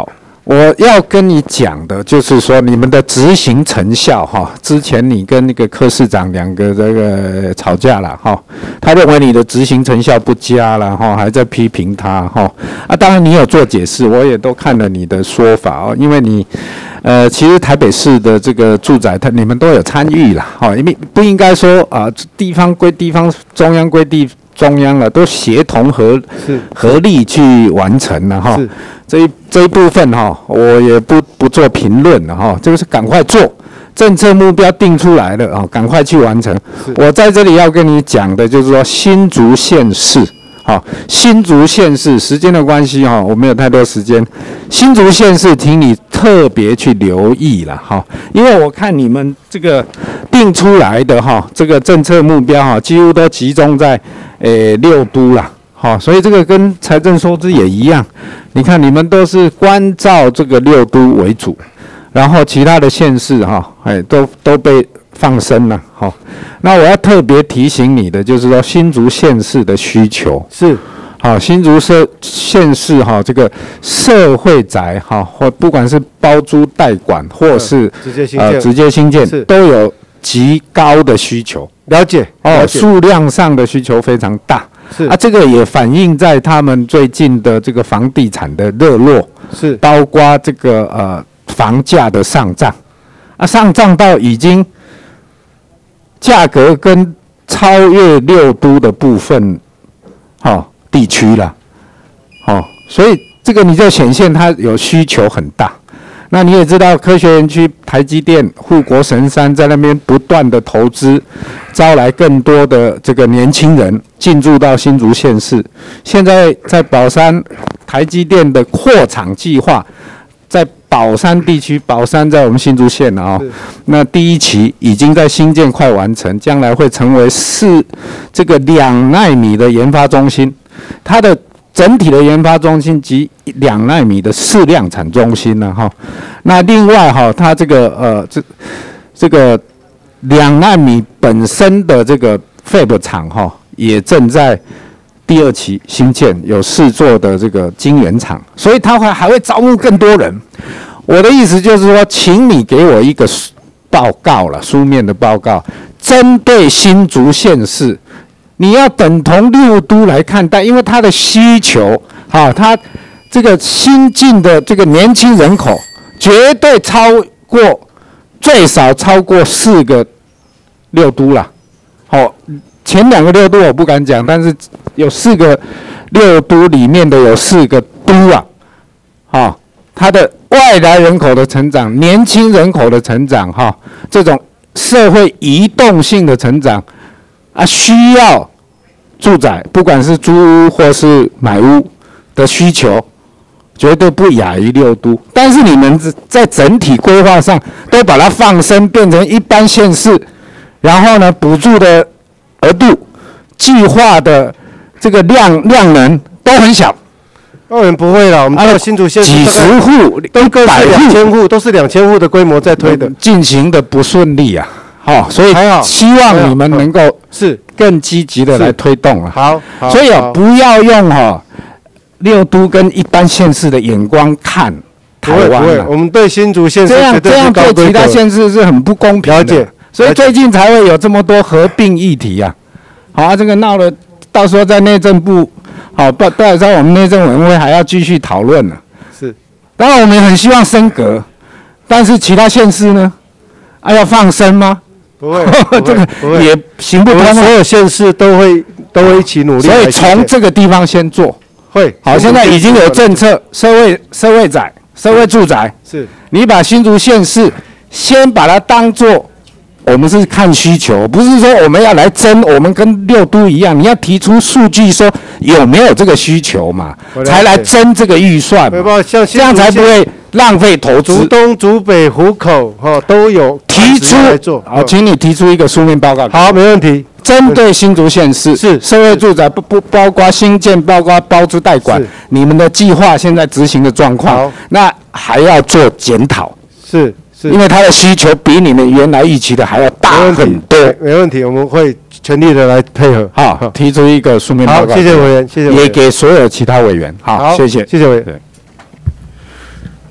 T: 我要跟你讲的就是说，你们的执行成效哈，之前你跟那个柯市长两个这个吵架了哈，他认为你的执行成效不佳了哈，还在批评他哈啊，当然你有做解释，我也都看了你的说法哦，因为你呃，其实台北市的这个住宅，他你们都有参与了哈，因为不应该说啊，地方归地方，中央归地。中央了，都协同合合力去完成了哈。这一这一部分哈，我也不不做评论了哈。这个是赶快做，政策目标定出来了啊，赶快去完成。我在这里要跟你讲的就是说，新竹县市，好，新竹县市，时间的关系哈，我没有太多时间。新竹县市，请你特别去留意了哈，因为我看你们这个定出来的哈，这个政策目标哈，几乎都集中在。诶，六都啦，好，所以这个跟财政收支也一样。你看，你们都是关照这个六都为主，然后其他的县市哈，哎，都都被放生了，好。那我要特别提醒你的，就是说新竹县市的需求
D: 是，
T: 好，新竹社县市哈，这个社会宅哈，或不管是包租代管，或是
D: 直接新建，
T: 呃直接新建，都有极高的需求。
D: 了解
T: 哦，数量上的需求非常大，是啊，这个也反映在他们最近的这个房地产的热络，
D: 是
T: 包括这个呃房价的上涨，啊，上涨到已经价格跟超越六都的部分，哦地区了，哦，所以这个你就显现它有需求很大。那你也知道，科学园区、台积电、护国神山在那边不断的投资，招来更多的这个年轻人进驻到新竹县市。现在在宝山，台积电的扩厂计划，在宝山地区，宝山在我们新竹县啊、哦，那第一期已经在新建快完成，将来会成为四这个两奈米的研发中心，它的。整体的研发中心及两奈米的试量产中心呢，哈，那另外哈，它这个呃这这个两奈米本身的这个 Fab 厂哈，也正在第二期新建，有试做的这个晶圆厂，所以它会还会招募更多人。我的意思就是说，请你给我一个报告了，书面的报告，针对新竹县市。你要等同六都来看待，因为它的需求，哈，它这个新进的这个年轻人口绝对超过最少超过四个六都啦。好，前两个六都我不敢讲，但是有四个六都里面的有四个都啊，哈，它的外来人口的成长、年轻人口的成长，哈，这种社会移动性的成长。啊，需要住宅，不管是租屋或是买屋的需求，绝对不亚于六都。但是你们在整体规划上都把它放生，变成一般县市，然后呢，补助的额度、计划的这个量量能都很小。
D: 当然不会了，我们到新竹县
T: 几十户
D: 都各是两千户，都是两千户的规模在推的，
T: 进行的不顺利啊。好、哦，所以希望你们能够
D: 是
T: 更积极的来推动啊。
D: 好，好
T: 所以啊，不要用哈、哦、六都跟一般县市的眼光看台湾、啊、
D: 不会，我们对新竹县市
T: 这样这样对其他县市是很不公平的。
D: 了解，
T: 所以最近才会有这么多合并议题啊。好啊，这个闹了，到时候在内政部，好，不，到时候我们内政委员会还要继续讨论呢。
D: 是，
T: 当然我们也很希望升格，但是其他县市呢，啊要放生吗？
D: 不会，
T: 这个也行不通。
D: 所有县市都会都会一起努力，
T: 所以从这个地方先做。
D: 会
T: 好，现在已经有政策，社会社会宅、社会住宅，
D: 是
T: 你把新竹县市先把它当做，我们是看需求，不是说我们要来争，我们跟六都一样，你要提出数据说有没有这个需求嘛，才来争这个预算嘛，这样才不会浪费投资。
D: 竹东、竹北、湖口哈都有
T: 提出
D: 来做，
T: 好，请你提出一个书面报告。
D: 好，没问题。
T: 针对新竹县市
D: 是
T: 社会住宅不不包括新建，包括包租代管，你们的计划现在执行的状况，那还要做检讨。
D: 是是，
T: 因为它的需求比你们原来预期的还要大很多。
D: 没问题，我们会全力的来配合。
T: 好，提出一个书面报告。
D: 好，谢谢委员，谢谢委员。
T: 也给所有其他委员。好，谢谢，
D: 谢谢委员。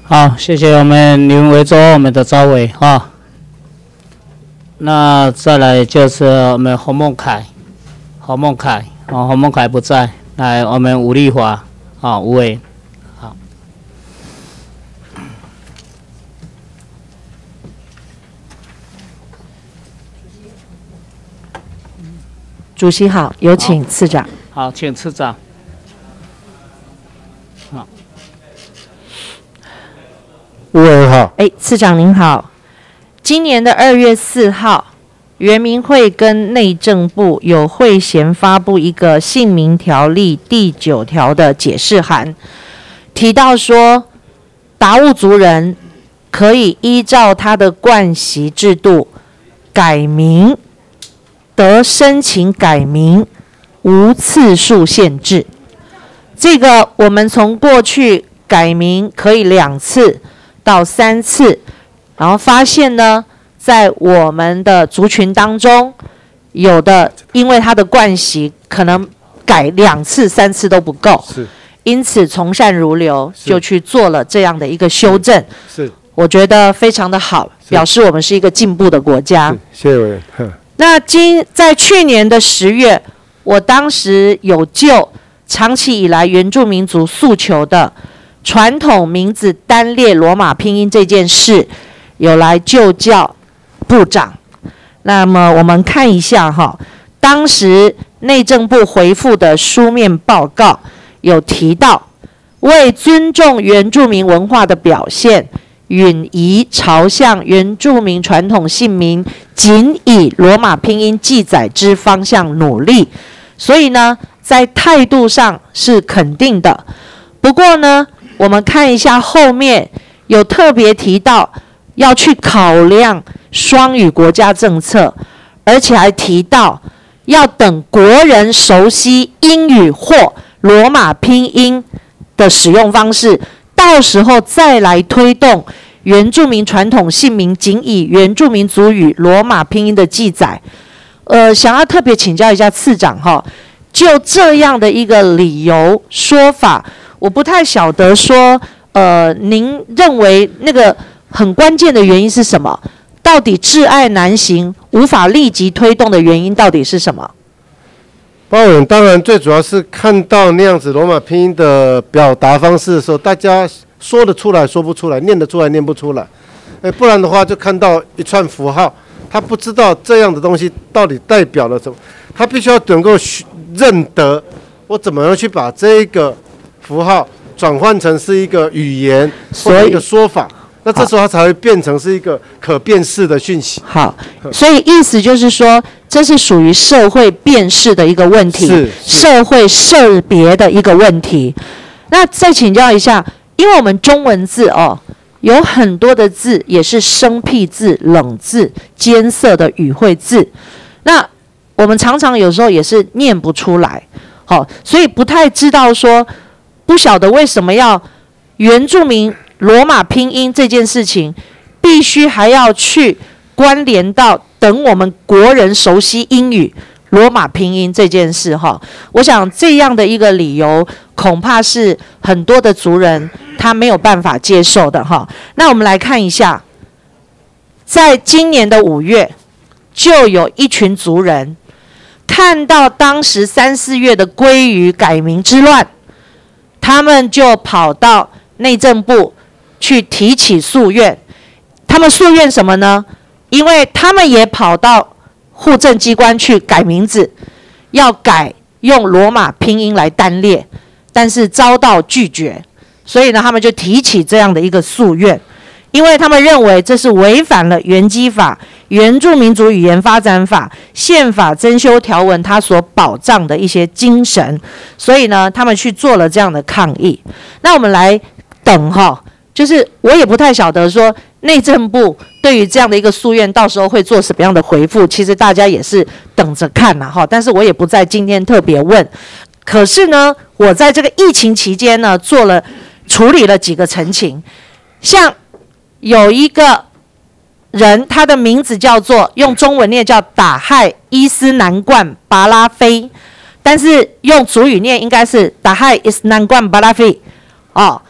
A: 好，谢谢我们林维洲，我们的招委哈。那再来就是我们洪孟凯，洪孟凯，哦，洪孟凯不在，来我们吴丽华，啊，吴伟，好。
B: 主席好，有请次长。
A: 好，请次长。好，
D: 吴委员好。
B: 哎，次长您好。今年的二月四号，原民会跟内政部有会衔发布一个姓名条例第九条的解释函，提到说，达悟族人可以依照他的惯习制度改名。得申请改名，无次数限制。这个我们从过去改名可以两次到三次，然后发现呢，在我们的族群当中，有的因为他的惯习，可能改两次、三次都不够，
D: 是，
B: 因此从善如流，就去做了这样的一个修正。
D: 是，
B: 我觉得非常的好，表示我们是一个进步的国家。
D: 谢谢委员。
B: 那今在去年的十月，我当时有就长期以来原住民族诉求的传统名字单列罗马拼音这件事，有来就教部长。那么我们看一下哈，当时内政部回复的书面报告有提到，为尊重原住民文化的表现，允宜朝向原住民传统姓名仅以罗马拼音记载之方向努力，所以呢，在态度上是肯定的。不过呢，我们看一下后面有特别提到要去考量双语国家政策，而且还提到要等国人熟悉英语或罗马拼音的使用方式，到时候再来推动原住民传统姓名仅以原住民族语罗马拼音的记载。呃，想要特别请教一下次长哈，就这样的一个理由说法，我不太晓得说，呃，您认为那个很关键的原因是什么？到底窒碍难行，无法立即推动的原因到底是什么？
D: 包委员，当然最主要是看到那样子罗马拼音的表达方式的时候，大家说得出来说不出来，念得出来念不出来，哎，不然的话就看到一串符号，他不知道这样的东西到底代表了什么，他必须要能够认得我怎么样去把这个符号转换成是一个语言或者一个说法，那这时候它才会变成是一个可辨识的讯息。
B: 好，所以意思就是说，这是属于社会辨识的一个问题，
D: 是
B: 社会识别的一个问题。那再请教一下，因为我们中文字哦，有很多的字也是生僻字、冷字、艰涩的语汇字，那我们常常有时候也是念不出来，好、哦，所以不太知道说，不晓得为什么要原住民罗马拼音这件事情，必须还要去关联到等我们国人熟悉英语罗马拼音这件事哈。我想这样的一个理由，恐怕是很多的族人他没有办法接受的哈。那我们来看一下，在今年的五月，就有一群族人看到当时三四月的鲑鱼改名之乱，他们就跑到内政部去提起诉愿。他们诉愿什么呢？因为他们也跑到户政机关去改名字，要改用罗马拼音来单列，但是遭到拒绝，所以呢，他们就提起这样的一个诉愿，因为他们认为这是违反了原基法、原住民族语言发展法、宪法增修条文它所保障的一些精神，所以呢，他们去做了这样的抗议。那我们来等哈，就是我也不太晓得说内政部对于这样的一个诉愿，到时候会做什么样的回复，其实大家也是等着看啦哈。但是我也不在今天特别问。可是呢，我在这个疫情期间呢，做了处理了几个陈情，像有一个人，他的名字叫做用中文念叫打亥伊斯南冠巴拉菲，但是用族语念应该是打亥伊斯南冠巴拉菲哦。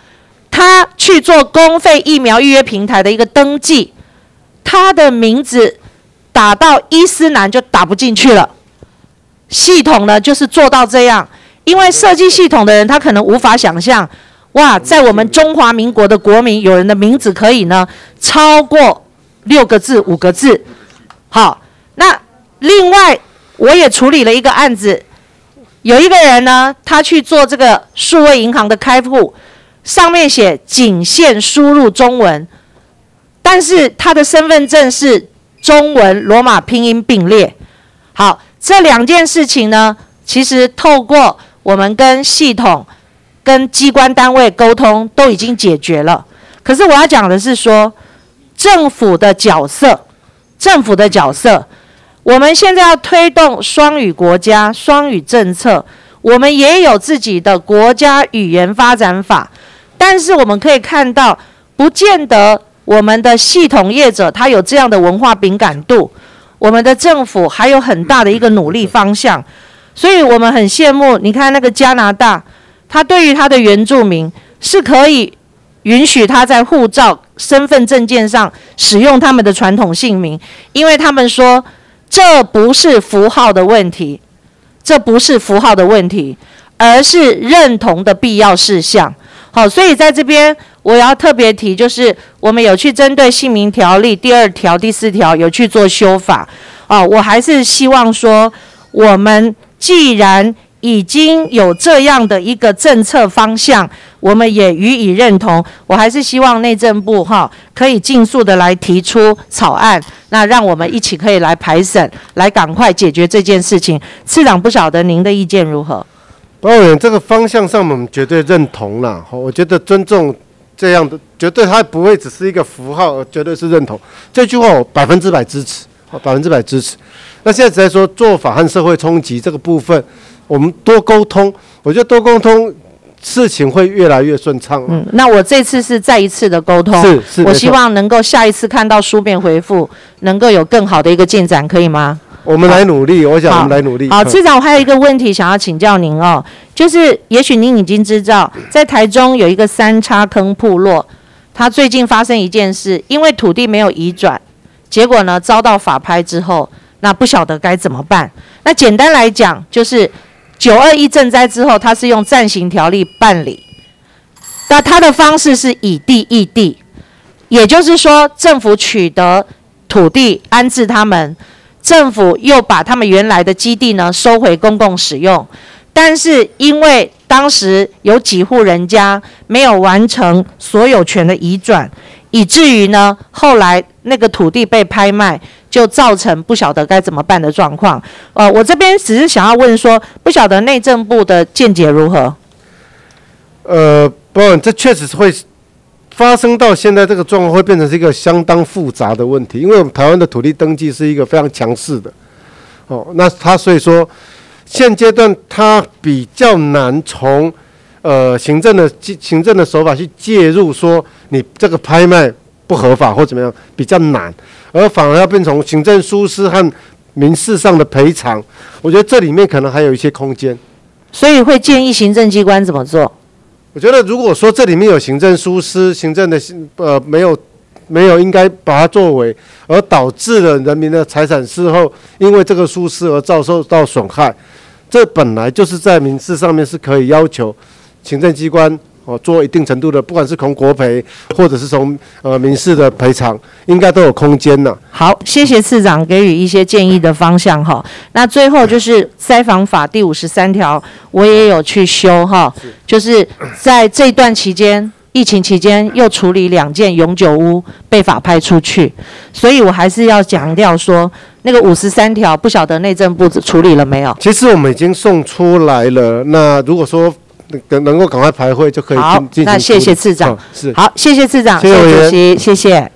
B: 他去做公费疫苗预约平台的一个登记，他的名字打到伊斯兰就打不进去了。系统呢就是做到这样，因为设计系统的人他可能无法想象，哇，在我们中华民国的国民，有人的名字可以呢超过六个字、五个字。好，那另外我也处理了一个案子，有一个人呢，他去做这个数位银行的开户，上面写仅限输入中文，但是他的身份证是中文罗马拼音并列。好，这两件事情呢，其实透过我们跟系统、跟机关单位沟通，都已经解决了。可是我要讲的是说，政府的角色，政府的角色，我们现在要推动双语国家、双语政策，我们也有自己的国家语言发展法，但是我们可以看到，不见得我们的系统业者他有这样的文化敏感度。我们的政府还有很大的一个努力方向，所以我们很羡慕。你看那个加拿大，他对于他的原住民是可以允许他在护照、身份证件上使用他们的传统姓名，因为他们说这不是符号的问题，这不是符号的问题，而是认同的必要事项。好，所以在这边我要特别提，就是我们有去针对姓名条例第二条、第四条有去做修法。啊，我还是希望说，我们既然已经有这样的一个政策方向，我们也予以认同。我还是希望内政部哈可以尽速的来提出草案，那让我们一起可以来排审，来赶快解决这件事情。次长不晓得您的意见如何？
D: 包委员，这个方向上我们绝对认同啦。我觉得尊重这样的，绝对它不会只是一个符号，而绝对是认同。这句话我百分之百支持，百分之百支持。那现在只在说做法和社会冲击这个部分，我们多沟通，我觉得多沟通，事情会越来越顺畅。
B: 嗯，那我这次是再一次的沟通，
D: 是是，
B: 我希望能够下一次看到书面回复，能够有更好的一个进展，可以吗？
D: 我们来努力，我想我们来努力。
B: 好，次长，我还有一个问题想要请教您哦，就是也许您已经知道，在台中有一个三叉坑部落，它最近发生一件事，因为土地没有移转，结果呢遭到法拍之后，那不晓得该怎么办。那简单来讲，就是九二一震灾之后，它是用暂行条例办理，那它的方式是以地易地，也就是说，政府取得土地安置他们。政府又把他们原来的基地呢收回公共使用，但是因为当时有几户人家没有完成所有权的移转，以至于呢后来那个土地被拍卖，就造成不晓得该怎么办的状况。呃，我这边只是想要问说，不晓得内政部的见解如何？
D: 呃，不，这确实是会。发生到现在这个状况会变成是一个相当复杂的问题，因为我们台湾的土地登记是一个非常强势的，哦，那它所以说现阶段它比较难从呃行政的行政的手法去介入，说你这个拍卖不合法或怎么样比较难，而反而要变成行政疏失和民事上的赔偿，我觉得这里面可能还有一些空间，
B: 所以会建议行政机关怎么做？
D: 我觉得，如果说这里面有行政疏失、行政的呃没有没有应该把它作为，而导致了人民的财产事后因为这个疏失而遭受到损害，这本来就是在民事上面是可以要求行政机关哦做一定程度的，不管是从国赔或者是从呃民事的赔偿，应该都有空间呐。
B: 好，谢谢次长给予一些建议的方向哈。那最后就是灾防法第五十三条，我也有去修哈，就是在这段期间，疫情期间又处理两件永久屋被法拍出去，所以我还是要强调说，那个五十三条不晓得内政部处理了没有？
D: 其实我们已经送出来了。那如果说能能够赶快排会，就可以进进行。
B: 那谢谢次长。
D: 哦、是
B: 好，谢谢次长，
D: 谢谢
B: 主席，谢谢。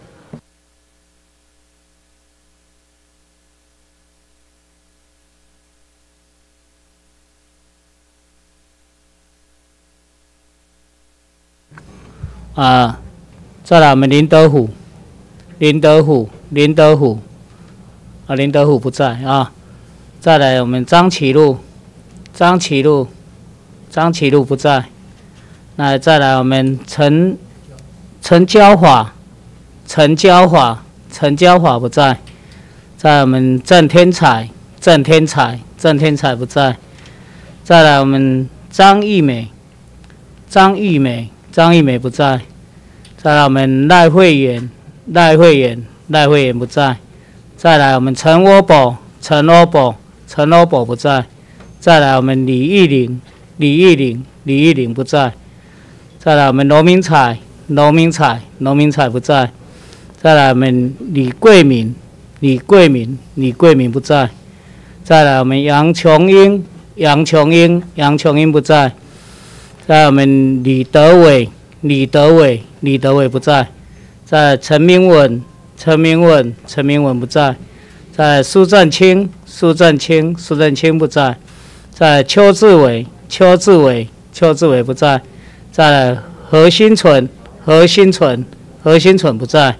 A: 啊，再来我们林德虎，林德虎，林德虎，啊，林德虎不在啊。再来我们张启禄，张启禄，张启禄不在。 那再来我们陈陈交法，陈交法，陈交法不在。再来我们郑天才，郑天才，郑天才不在。再来我们张玉美，张玉美，张玉美不在。再来我们赖慧妍，赖慧妍，赖慧妍不在。再来我们陈欧宝，陈欧宝，陈欧宝不在。再来我们李玉玲，李玉玲，李玉玲不在。再来我们罗明彩，罗明彩，罗明彩不在。再来我们李桂敏，李桂敏，李桂敏不在。再来我们杨琼英，杨琼英，杨琼英不在。再来我们李德伟，李德伟，李德伟不在。再来陈明文，陈明文，陈明文不在。再来苏振清，苏振清，苏振清不在。再来邱志伟，邱志伟，邱志伟不在。再来何新存，何新存，何新存不在。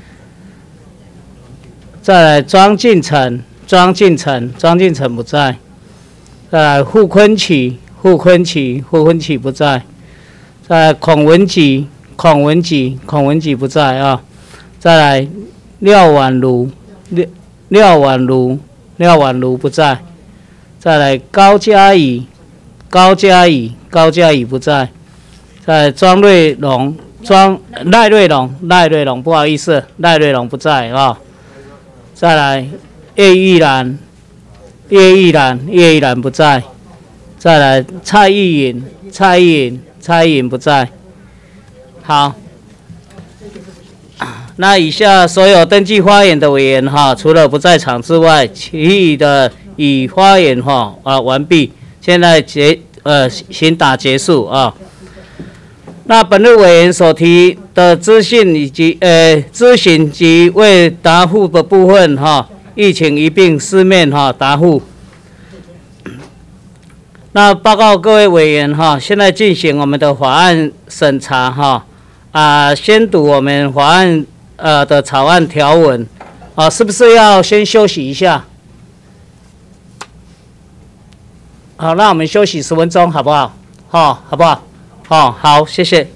A: 再来庄敬成，庄敬成，庄敬成不在。再来傅坤启，傅坤启，傅坤启不在。再来孔文吉，孔文吉，孔文吉不在啊。再来廖婉如，廖廖婉如，廖婉如不在。再来高嘉怡，高嘉怡，高嘉怡不在。再来庄瑞龙，庄赖瑞龙，赖瑞龙不好意思，赖瑞龙不在啊。再来叶玉兰，叶玉兰，叶玉兰不在。再来蔡依颖，蔡依颖，蔡依颖不在。好，那以下所有登记发言的委员哈，除了不在场之外，其余的已发言哈啊完毕。现在结呃请打结束啊。那本日委员所提的资讯以及呃咨询及未答复的部分哈，亦请一并书面哈答复。那报告各位委员哈，现在进行我们的法案审查哈啊，先读我们法案呃的草案条文啊，是不是要先休息一下？好，那我们休息十分钟好不好？好，好不好？哦，好，谢谢。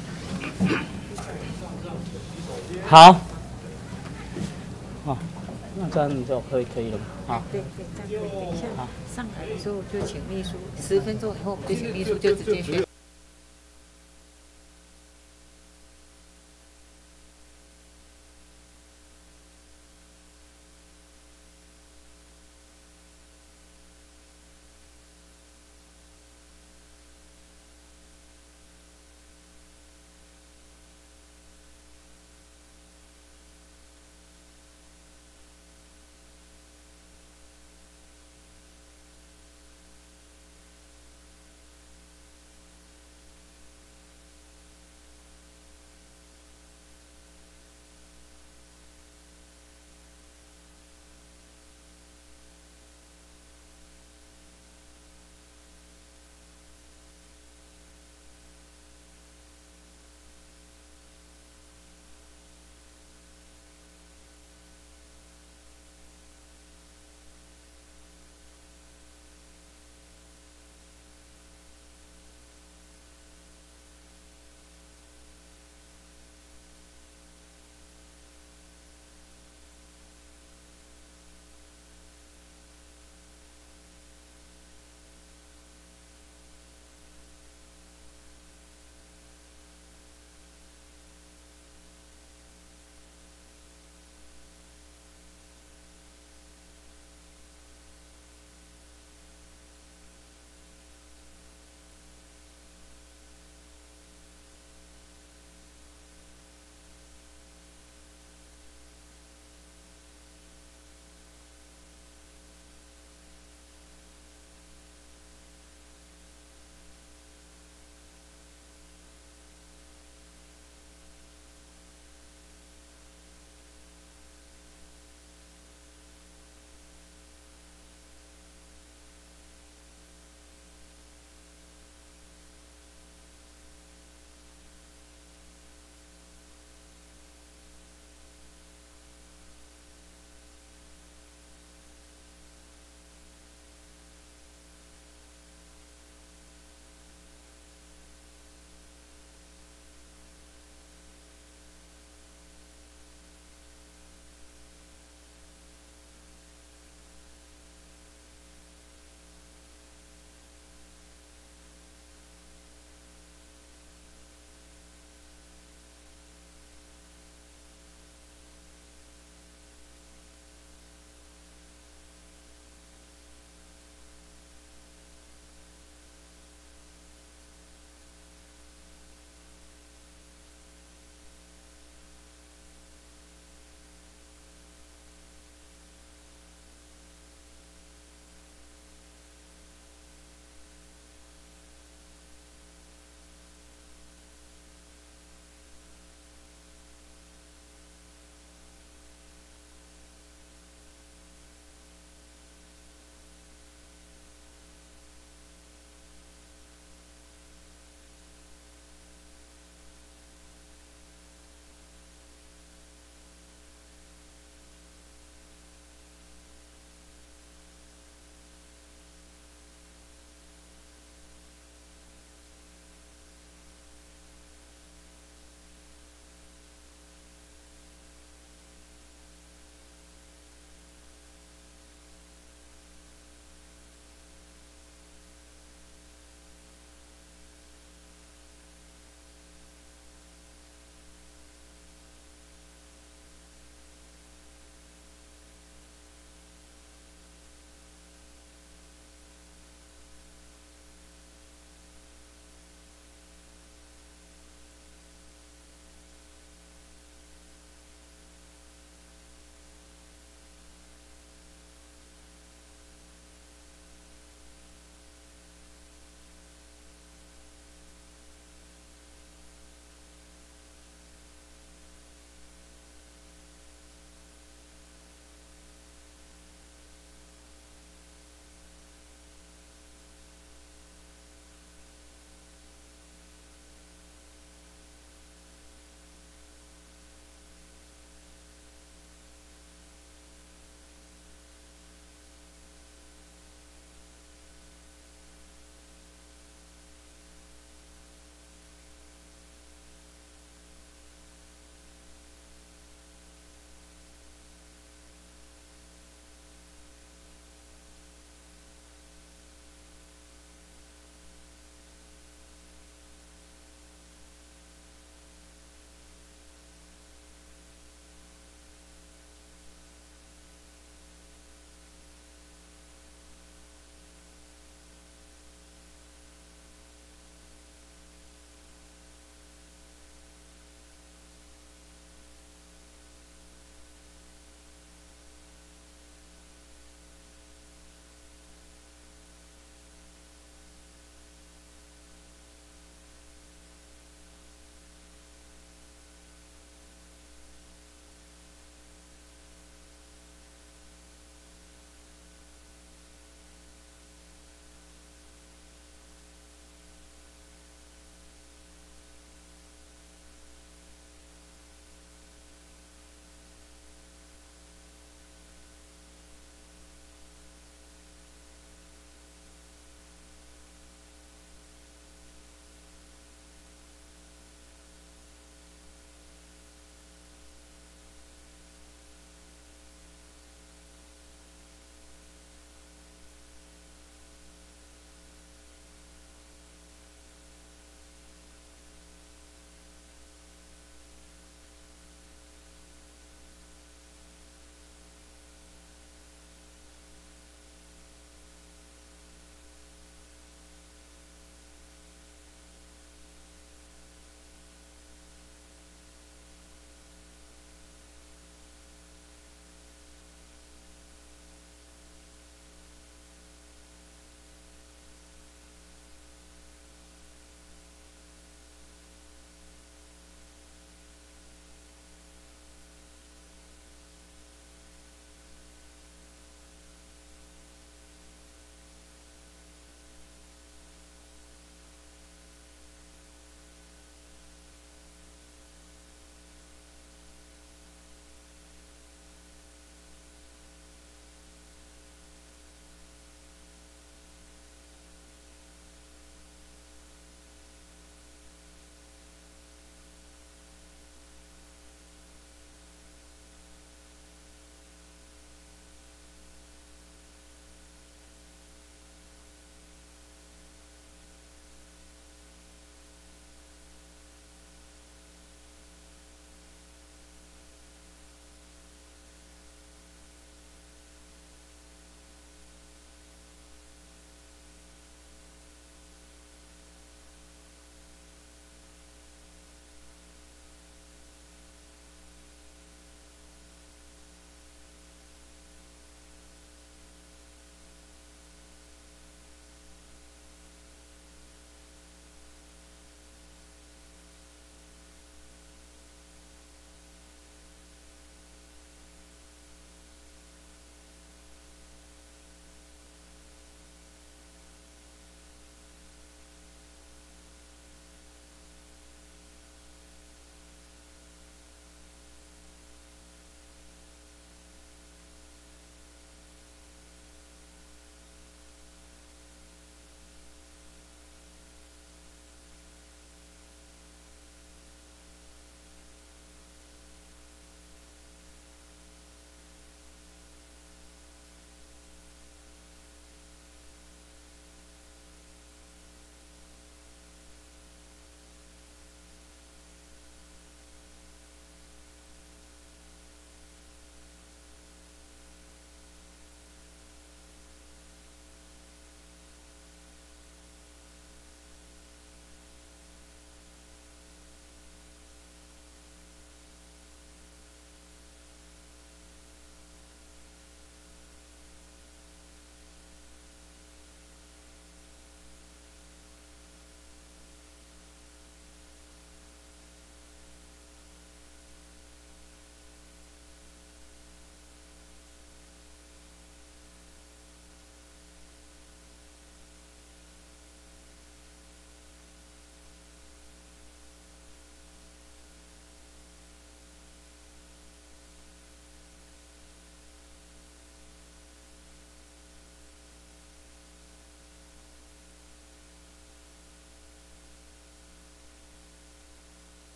A: 好，哦，那这样你就可以可以了。好。
U: 对对，这样可以。等一下，上来的时候就请秘书，十分钟以后我们就请秘书就直接宣。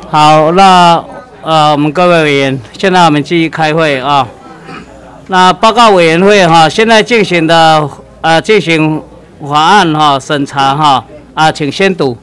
A: 好，那呃，我们各位委员，现在我们继续开会啊。那报告委员会哈，现在进行的呃进行法案哈审查哈啊，请先读。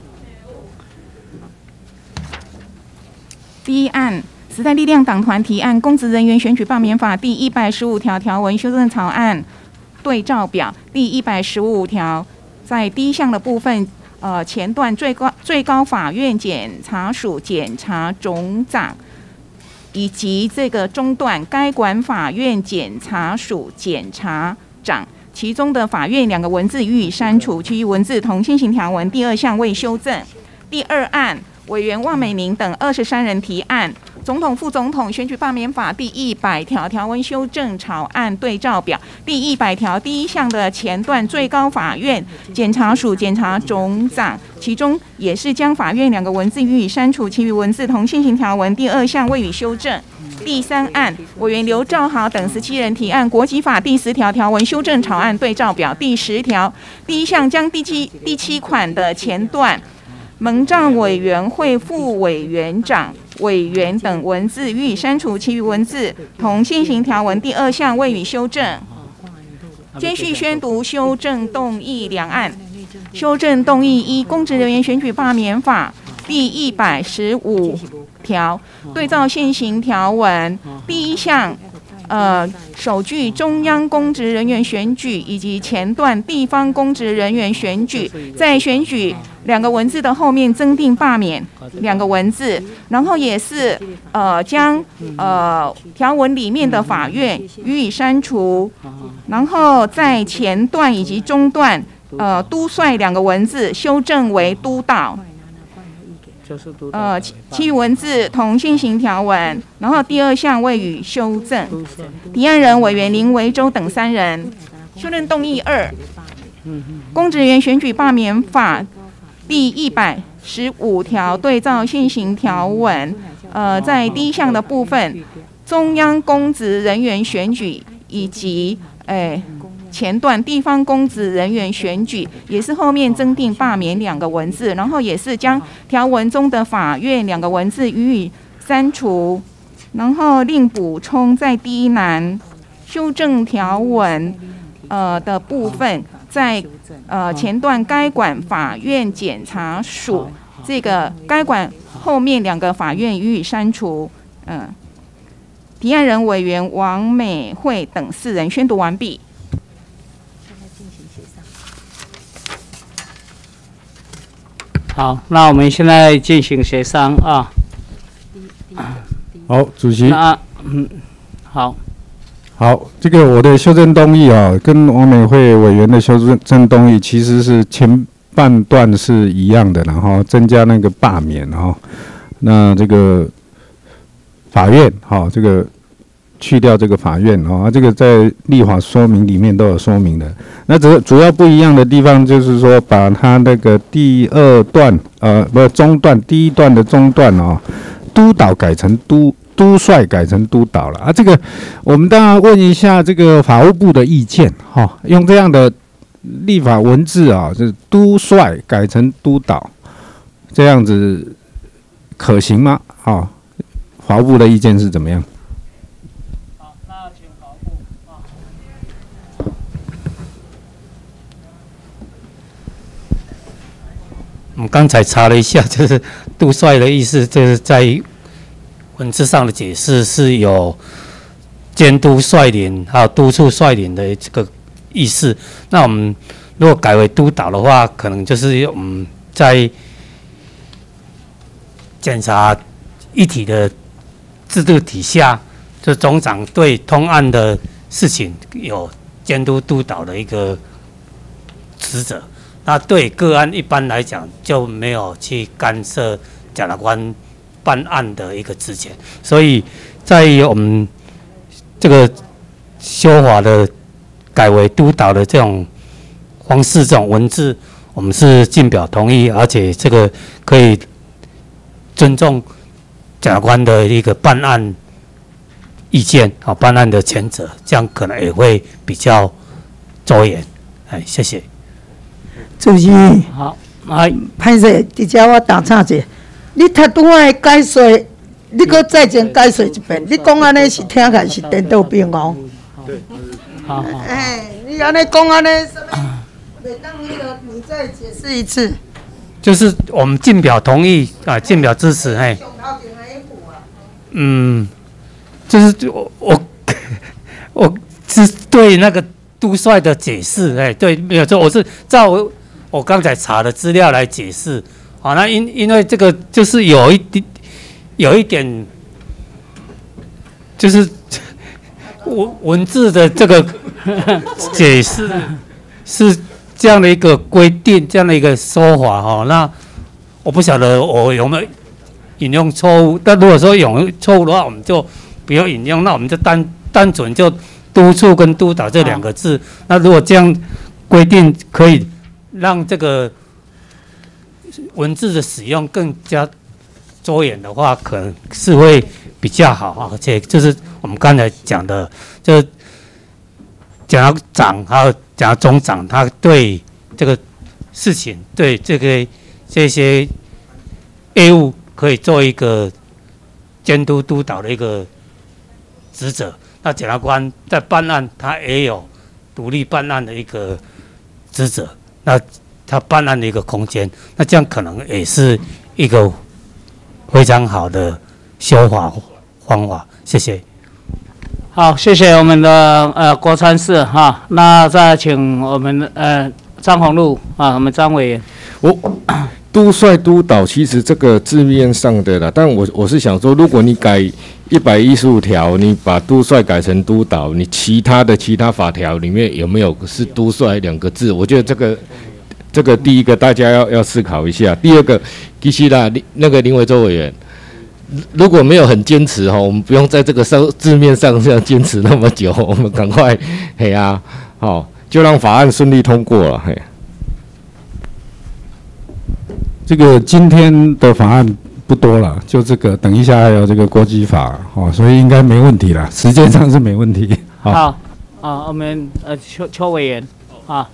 C: 第一案，时代力量党团提案《公职人员选举罢免法》第一百十五条条文修正草案对照表第一百十五条，在第一项的部分。呃，前段最高最高法院检察署检察总长，以及这个中段该管法院检察署检察长，其中的法院两个文字予以删除，其余文字同现行条文第二项未修正。第二案，委员汪美玲等二十三人提案。总统、副总统选举罢免法第一百条条文修正草案对照表第一百条第一项的前段最高法院检察署检察总长，其中也是将法院两个文字予以删除，其余文字同现行条文第二项未予修正。第三案，委员刘兆豪等十七人提案国籍法第十条条文修正草案对照表第十条第一项将第七第七款的前段门障委员会副委员长委员等文字予以删除，其余文字同现行条文第二项未予修正。接续宣读修正动议两案。修正动议一，公职人员选举罢免法第一百十五条，对照现行条文第一项。呃，首句中央公职人员选举以及前段地方公职人员选举，在选举两个文字的后面增订罢免两个文字，然后也是呃将呃条文里面的法院予以删除，然后在前段以及中段呃都帅两个文字修正为督导。呃，其余文字同现行条文，然后第二项未予修正。提案人委员林维洲等三人。修正动议二，公职人员选举罢免法第一百十五条对照现行条文，呃，在第一项的部分，中央公职人员选举以及诶。前段地方公职人员选举也是后面增订罢免两个文字，然后也是将条文中的法院两个文字予以删除，然后另补充在第一栏修正条文呃的部分，在呃前段该管法院检察署这个该管后面两个法院予以删除。嗯、呃，提案人委员王美惠等四人宣读完毕。
A: 好，那我们现在进行协商啊。
T: 好，主席。
A: 那嗯，好。
T: 好，这个我的修正动议啊，跟王美惠委员的修正动议其实是前半段是一样的，然后增加那个罢免哈，那这个法院哈，这个去掉这个法院啊，这个在立法说明里面都有说明的。那主主要不一样的地方就是说，把它那个第二段呃不是中段第一段的中段哦，督导改成督督帅改成督导了啊。这个我们当然问一下这个法务部的意见哈、哦，用这样的立法文字啊，就是督帅改成督导，这样子可行吗？啊、哦，法务部的意见是怎么样？
R: 我们刚才查了一下，就是督帅的意思，就是在文字上的解释是有监督率领还有督促率领的这个意思。那我们如果改为督导的话，可能就是我们在检察一体的制度底下，就总长对通案的事情有监督督导的一个职责。那对个案一般来讲就没有去干涉检察官办案的一个职权，所以在我们这个修法的改为督导的这种方式，这种文字，我们是进表同意，而且这个可以尊重检察官的一个办案意见啊，办案的前责，这样可能也会比较周延。哎，谢谢。
K: 主席，
A: 好，哎，
K: 歹势，直接我打岔者， 你读拄仔的解说，你搁再前解说一遍。你讲安尼是听起来是颠倒病哦。
A: 对，好好。
K: 哎，你安尼讲安尼，什么？袂当那个，你再解释一次。
R: 就是我们进表同意啊，进表支持，嘿。嗯，就是我我我是对那个都帅的解释，哎，对，没有错，我是照我我刚才查的资料来解释。好，那因因为这个就是有一点有一点，就是文文字的这个解释是这样的一个规定，这样的一个说法哈。那我不晓得我有没有引用错误，但如果说有错误的话，我们就不要引用，那我们就单单纯就督促跟督导这两个字。那如果这样规定，可以让这个文字的使用更加周延的话，可能是会比较好，而且就是我们刚才讲的，就检察长还有检察总长，他对这个事情，对这个这些业务可以做一个监督督导的一个职责。那检察官在办案，他也有独立办案的一个职责。那他办案的一个空间，那这样可能也是一个非常好的修法方法。谢谢。
A: 好，谢谢我们的呃国参室哈。那再请我们呃张宏禄啊，我们张委员。
H: 我督帅督导其实这个字面上的啦，但我我是想说，如果你改一百一十五条，你把督帅改成督导，你其他的其他法条里面有没有是督帅两个字？我觉得这个。这个第一个大家要要思考一下，第二个，其实啦，那个林维洲委员，如果没有很坚持哈，我们不用在这个上字面上这样坚持那么久，我们赶快嘿啊，好，就让法案顺利通过了嘿。
T: 这个今天的法案不多了，就这个，等一下还有这个国际法哦，所以应该没问题了，时间上是没问题。好，
A: 好啊，我们呃邱邱委员啊。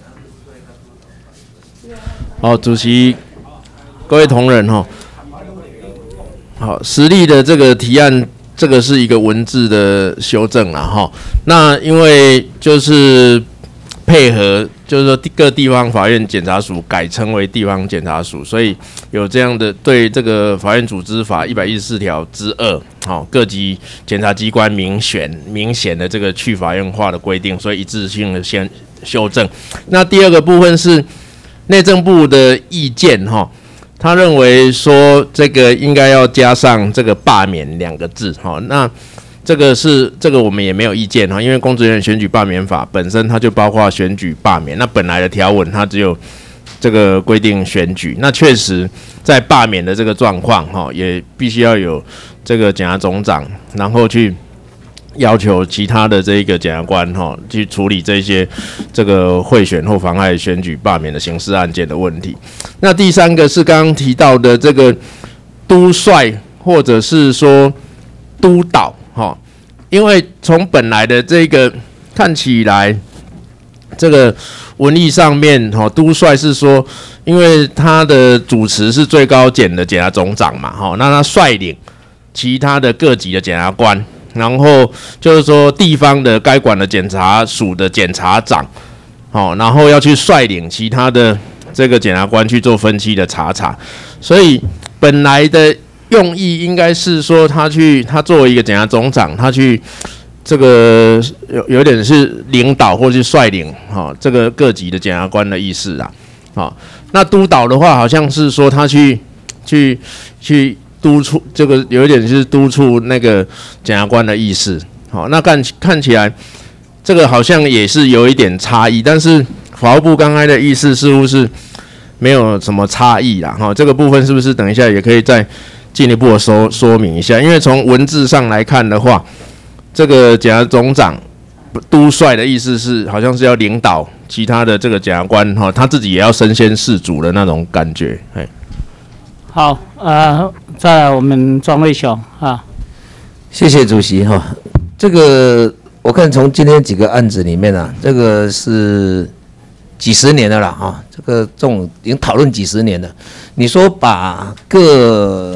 F: 好，主席，各位同仁哈，好，实力的这个提案，这个是一个文字的修正啦哈。那因为就是配合，就是说各地方法院检察署改称为地方检察署，所以有这样的对这个法院组织法一百一十四条之二，好，各级检察机关明显明显的这个去法院化的规定，所以一致性的先修正。那第二个部分是。内政部的意见哈，他认为说这个应该要加上这个罢免两个字哈，那这个是这个我们也没有意见哈，因为公职人员选举罢免法本身它就包括选举罢免，那本来的条文它只有这个规定选举，那确实在罢免的这个状况哈，也必须要有这个检察总长，然后去。要求其他的这一个检察官哈去处理这些这个贿选或妨害选举罢免的刑事案件的问题。那第三个是刚刚提到的这个督帅或者是说督导哈，因为从本来的这个看起来，这个文义上面哈督帅是说，因为他的主持是最高检的检察总长嘛哈，那他率领其他的各级的检察官。然后就是说，地方的该管的检察署的检察长，好，然后要去率领其他的这个检察官去做分期的查查。所以本来的用意应该是说，他去他作为一个检察总长，他去这个有有点是领导或是率领哈这个各级的检察官的意思啊。好，那督导的话，好像是说他去去去。督促这个有一点是督促那个检察官的意思，好，那看看起来这个好像也是有一点差异，但是法务部刚才的意思似乎是没有什么差异啦，哈，这个部分是不是等一下也可以再进一步的说说明一下？因为从文字上来看的话，这个检察总长督帅的意思是好像是要领导其他的这个检察官哈，他自己也要身先士卒的那种感觉，嘿。
A: 好，呃，再来我们庄卫雄啊，
G: 谢谢主席哈。这个我看从今天几个案子里面啊，这个是几十年的了哈，这个这种已经讨论几十年了。你说把各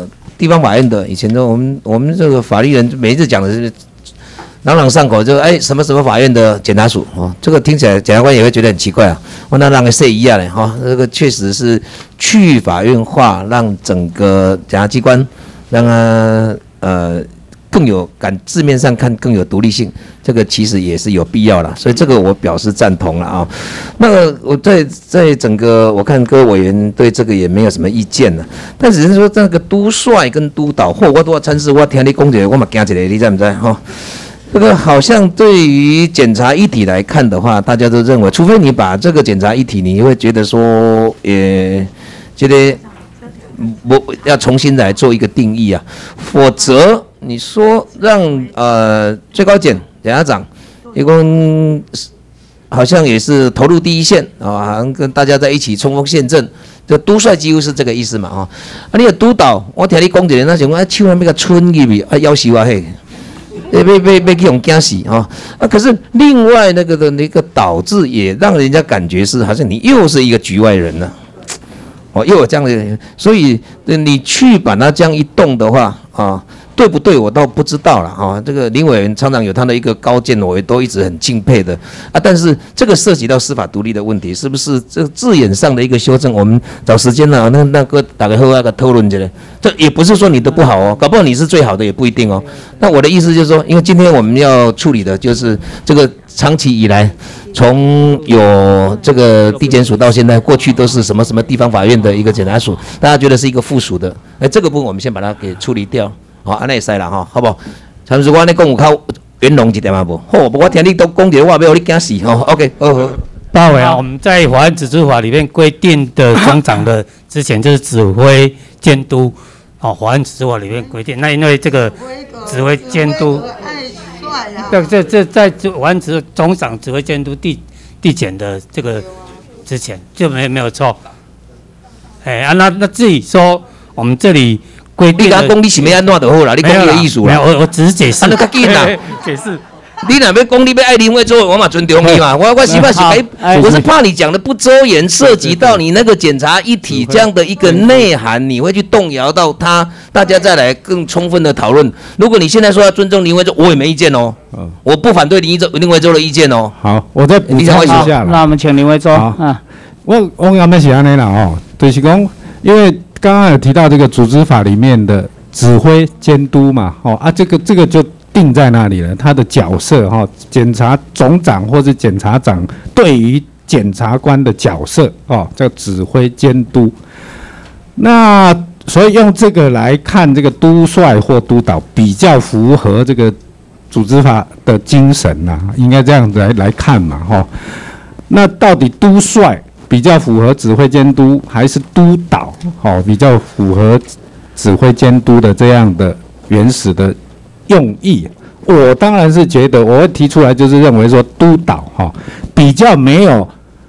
G: 地方法院的，以前的我们我们这个法律人每一次讲的是朗朗上口，就哎什么什么法院的检察署哦，这个听起来检察官也会觉得很奇怪啊。我那让个谁一样嘞哈？这个确实是去法院化，让整个检察机关让它呃更有感，字面上看更有独立性，这个其实也是有必要啦，所以这个我表示赞同了啊。那个我在在整个我看各位委员对这个也没有什么意见了，但只是说这个督帅跟督导，或我都要参事，我听你讲一个，我嘛惊一个，你知不知哈？这个好像对于检察一体来看的话，大家都认为，除非你把这个检察一体，你会觉得说，也觉得我要重新来做一个定义啊，否则你说让呃最高检检察长一共好像也是投入第一线啊，好像跟大家在一起冲锋陷阵，这督帅几乎是这个意思嘛啊，啊你的督导，我听你讲一个，那想讲啊，手那个村入去啊，夭寿啊嘿。被被被被这种惊死啊！啊，可是另外那个的那个导致也让人家感觉是好像你又是一个局外人了、啊，哦，又有这样的人，所以你去把它这样一动的话啊，对不对？我倒不知道了啊。这个林委员常常有他的一个高见，我也都一直很敬佩的啊。但是这个涉及到司法独立的问题，是不是这个字眼上的一个修正？我们找时间呢、啊，那那个打个后那个讨论起来。这也不是说你的不好哦，搞不好你是最好的也不一定哦。那我的意思就是说，因为今天我们要处理的就是这个长期以来，从有这个地检署到现在，过去都是什么什么地方法院的一个检察署，大家觉得是一个附属的，哎，这个部分我们先把它给处理掉。好，安尼会使啦哈，好不好？参事官你讲有较圆融一点嘛无？好，我听你都讲一个，我要你惊死吼。OK， 好好。
R: 八委啊，我们在法案指示法里面规定的总长的之前就是指挥监督，哦，法案指示法里面规定，那因为这个指挥监督，这这这在法案指总长指挥监督地地检的这个之前就没没有错。哎啊，那那至于说我们这里。规定你甲讲你是要安怎就好啦，你讲你的意思啦。 没有，我我只是解释。
G: 啊，你较紧啦，
R: 解释。
G: 你若要讲你要爱林委做，我嘛尊重你嘛。我我希望是哎，我是怕你讲的不周延，涉及到你那个检察一体这样的一个内涵，你会去动摇到他，大家再来更充分的讨论。如果你现在说要尊重林委做，我也没意见哦。我不反对林委林委做的意见哦。
T: 好，我再补充一下了。
A: 那我们请林委做。
T: 啊，我我原本是安尼啦哦，就是讲，因为。刚刚有提到这个组织法里面的指挥监督嘛，哦啊，这个这个就定在那里了，他的角色哈、哦，检察总长或是检察长对于检察官的角色哦，叫指挥监督。那所以用这个来看，这个督帅或督导比较符合这个组织法的精神呐、啊，应该这样子来来看嘛，哈、哦。那到底督帅？比较符合指挥监督还是督导？哦，比较符合指挥监督的这样的原始的用意。我当然是觉得，我会提出来，就是认为说督导哈、哦、比较没有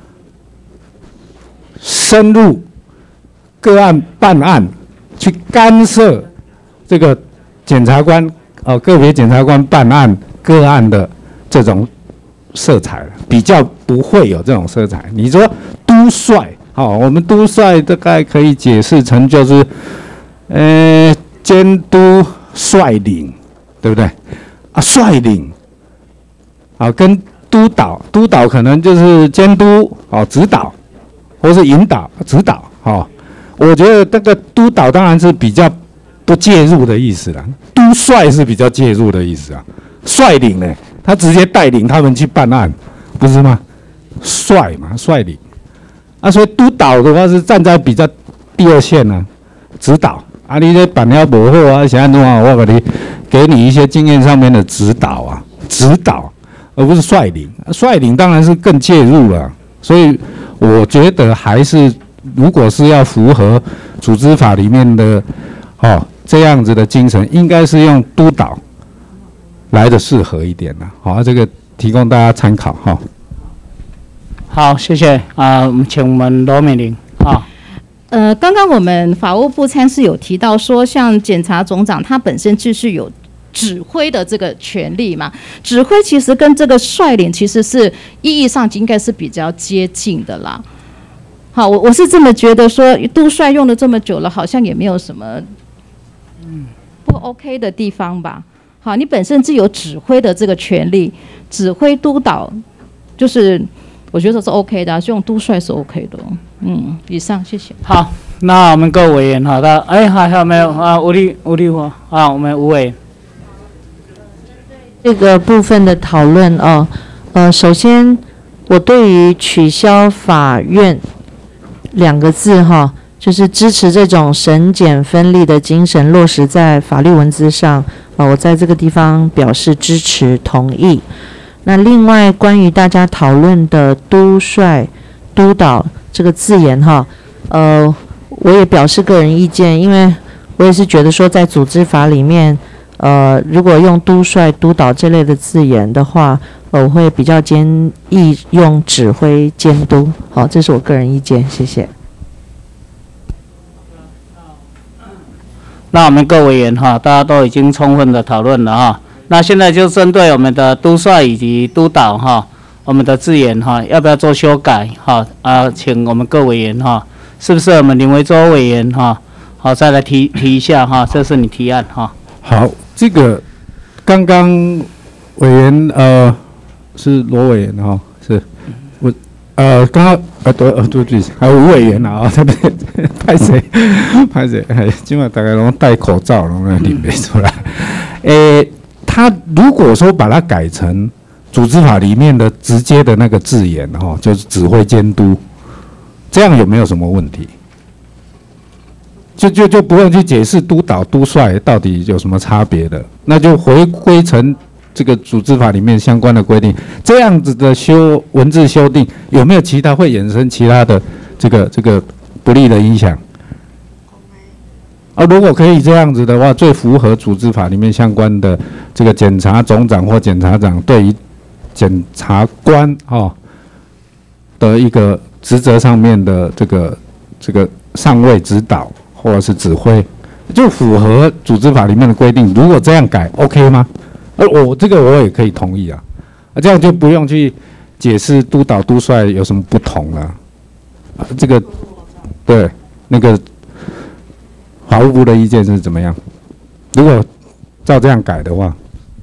T: 深入个案办案去干涉这个检察官哦个别检察官办案个案的这种色彩了，比较不会有这种色彩。你说督帅，好、哦，我们督帅大概可以解释成就是，呃，监督率领，对不对？啊，率领，啊，跟督导，督导可能就是监督，哦，指导，或是引导、指导，哦。我觉得这个督导当然是比较不介入的意思啦，督帅是比较介入的意思啊，率领呢？他直接带领他们去办案，不是吗？率嘛，率领。啊，所以督导的话是站在比较第二线呢、啊，指导。啊，你这办了不好啊，想要弄好，我给你给你一些经验上面的指导啊，指导，而不是率领。率领当然是更介入了。所以我觉得还是，如果是要符合组织法里面的哦这样子的精神，应该是用督导。来的适合一点啦，好、啊，这个提供大家参考哈。
A: 好，谢谢啊，我们请我们罗美玲啊。
E: 呃，刚刚我们法务部参事有提到说，像检察总长他本身就是有指挥的这个权利嘛，指挥其实跟这个率领其实是意义上应该是比较接近的啦。好，我我是这么觉得说，督帅用了这么久了，好像也没有什么。 不 OK 的地方吧？好，你本身就有指挥的这个权利，指挥督导，就是我觉得是 OK 的、啊，用督帅是 OK 的。嗯，以上谢谢。
A: 好，那我们各委员哈，他哎还还有没有啊？吴立吴立华啊，我们吴委员。
B: 这个部分的讨论哦，呃，首先我对于取消法院两个字哈，就是支持这种审检分立的精神落实在法律文字上。啊，我在这个地方表示支持同意。那另外关于大家讨论的督帅、督导这个字眼哈，呃，我也表示个人意见，因为我也是觉得说在组织法里面，呃，如果用督帅、督导这类的字眼的话，呃，我会比较建议用指挥、监督。好，这是我个人意见，谢谢。
A: 那我们各委员哈，大家都已经充分的讨论了哈。那现在就针对我们的督帅以及督导哈，我们的字眼哈，要不要做修改哈？啊，请我们各委员哈，是不是我们林维洲委员哈？好，再来提提一下哈，这是你提案哈。
T: 好，这个刚刚委员呃是罗委员哈，是我呃刚刚呃对呃对对，还有吴委员啊，这边拍谁拍谁，哎，今晚大家拢戴口罩，拢领不出来。诶，他如果说把它改成组织法里面的直接的那个字眼哈，就是指挥监督，这样有没有什么问题？就就就不用去解释督导、督帅到底有什么差别的，那就回归成这个组织法里面相关的规定。这样子的修文字修订，有没有其他会衍生其他的这个这个不利的影响？啊，如果可以这样子的话，最符合组织法里面相关的这个检察总长或检察长对于检察官哦的一个职责上面的这个这个上位指导。或者是指挥，就符合组织法里面的规定。如果这样改 ，OK 吗？而我这个我也可以同意啊，啊，这样就不用去解释督导、督帅有什么不同了。啊，这个对那个法务部的意见是怎么样？如果照这样改的话，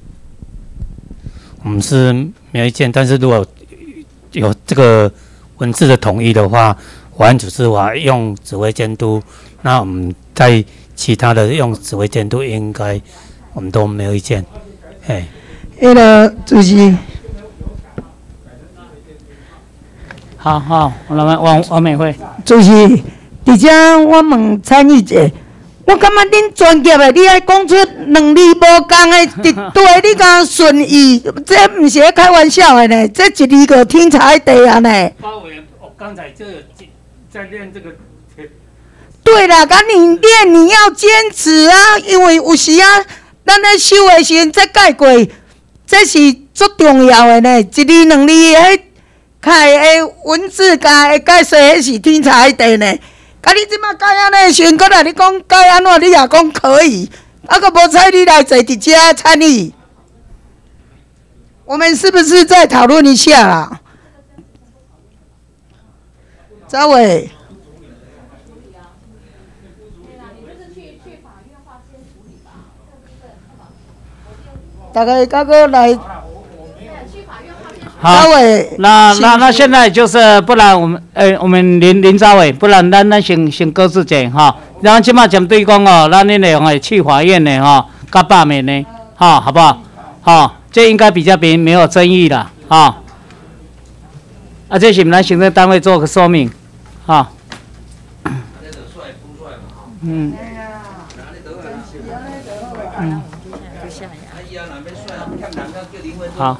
R: 我们是没有意见，但是如果有这个文字的统一的话，法案组织法用指挥监督。那我们在其他的用指挥监督，应该我们都没有意见。哎，
K: 那个主席，
A: 好好，我来王王美惠。
K: 主席，伫遮我问参议者，我感觉恁专业的，你爱讲出两字无共的，伫对你讲顺意，这不是开玩笑的呢，这一字个天差地啊呢。
R: 包委员，我刚才这在练这个。
K: 对啦，甲你练，你要坚持啊，因为有时啊，咱咧修的时阵再改过，这是足重要的呢。一字两字迄开的文字甲的解说，迄是天差地呢。甲你即马改安尼的时阵，搁来你讲改安怎，你也讲可以，啊，搁无采你来坐伫遮参与，我们是不是再讨论一下啦？赵伟。大概刚刚来，
A: 好，那那那现在就是，不然我们，诶、欸，我们林林招委，不然咱咱先先搁置者哈，然后即马针对讲哦，咱恁内容诶去法院的哈，甲罢免的，哈，好不好？哈，这应该比较没没有争议啦，哈。啊，这是咱行政单位做个说明，哈。嗯。嗯。好，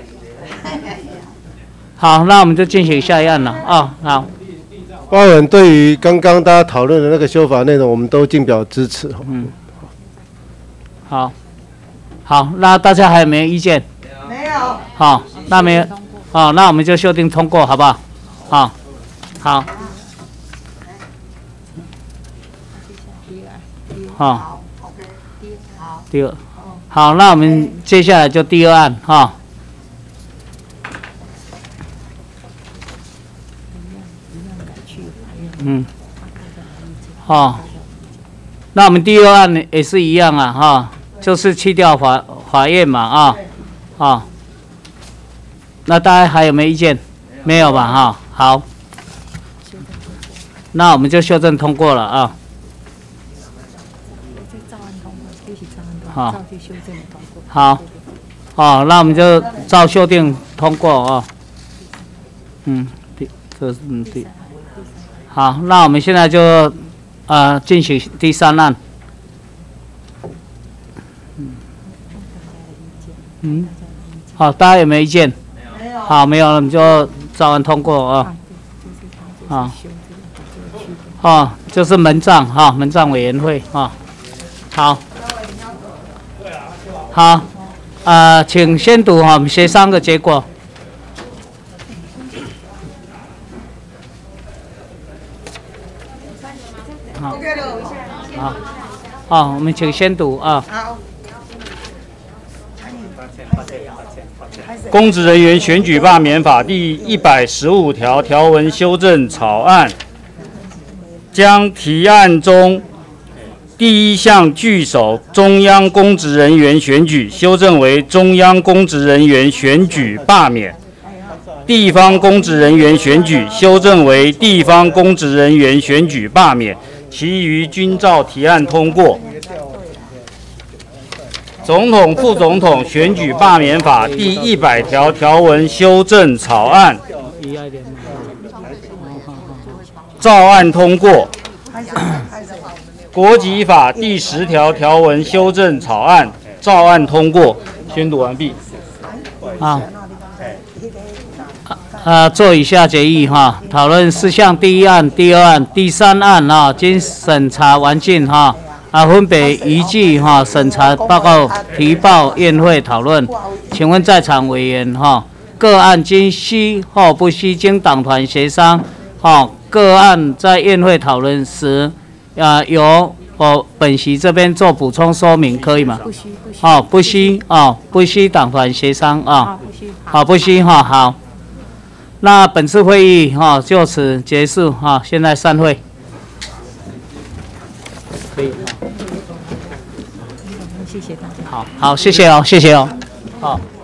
A: 好，那我们就进行下一案了啊、哦。好，
D: 包委员对于刚刚大家讨论的那个修法内容，我们都尽表支持。
A: 嗯，好，好，那大家还有没有意见？
K: 没有。
A: 好，那没有，好，那我们就修订通过，好不好？好，好，好，第二。好，那我们接下来就第二案哈。嗯，好， 那我们第二案也是一样啊，哈，就是去掉法法院嘛，啊，啊，那大家还有没有意见？没有吧，哈，好，那我们就修正通过了啊。好，好，哦，那我们就照修订通过啊。嗯，第这是嗯第，好，那我们现在就呃进行第三案。嗯，好，大家有没有意见？好，没有，我们就照案通过啊。啊，哦，就是门帐哈，门帐委员会啊。好。好，呃，请宣读哈，我们协商的结果。好，好，好，我们请宣读啊。
J: 公职人员选举罢免法第一百十五条条文修正草案，将提案中第一项句首中央公职人员选举修正为中央公职人员选举罢免，地方公职人员选举修正为地方公职人员选举罢免，其余均照提案通过。总统、副总统选举罢免法第一百条条文修正草案，照案通过。国籍法第十条条文修正草案，照案通过。宣读完毕。
A: 好，啊，做以下决议哈，讨论事项第一案、第二案、第三案哈，经审查完毕哈，啊，分别依据哈审查报告提报院会讨论。请问在场委员哈，个案经需或不需经党团协商，哈，个案在院会讨论时。啊，由我本席这边做补充说明，可以吗？不需，不需。哦，不需，哦，不需党团协商啊。不需。好，不需哈，好。那本次会议哈就此结束哈，现在散会。可以。谢谢大家。好，好，谢谢哦，谢谢哦。好。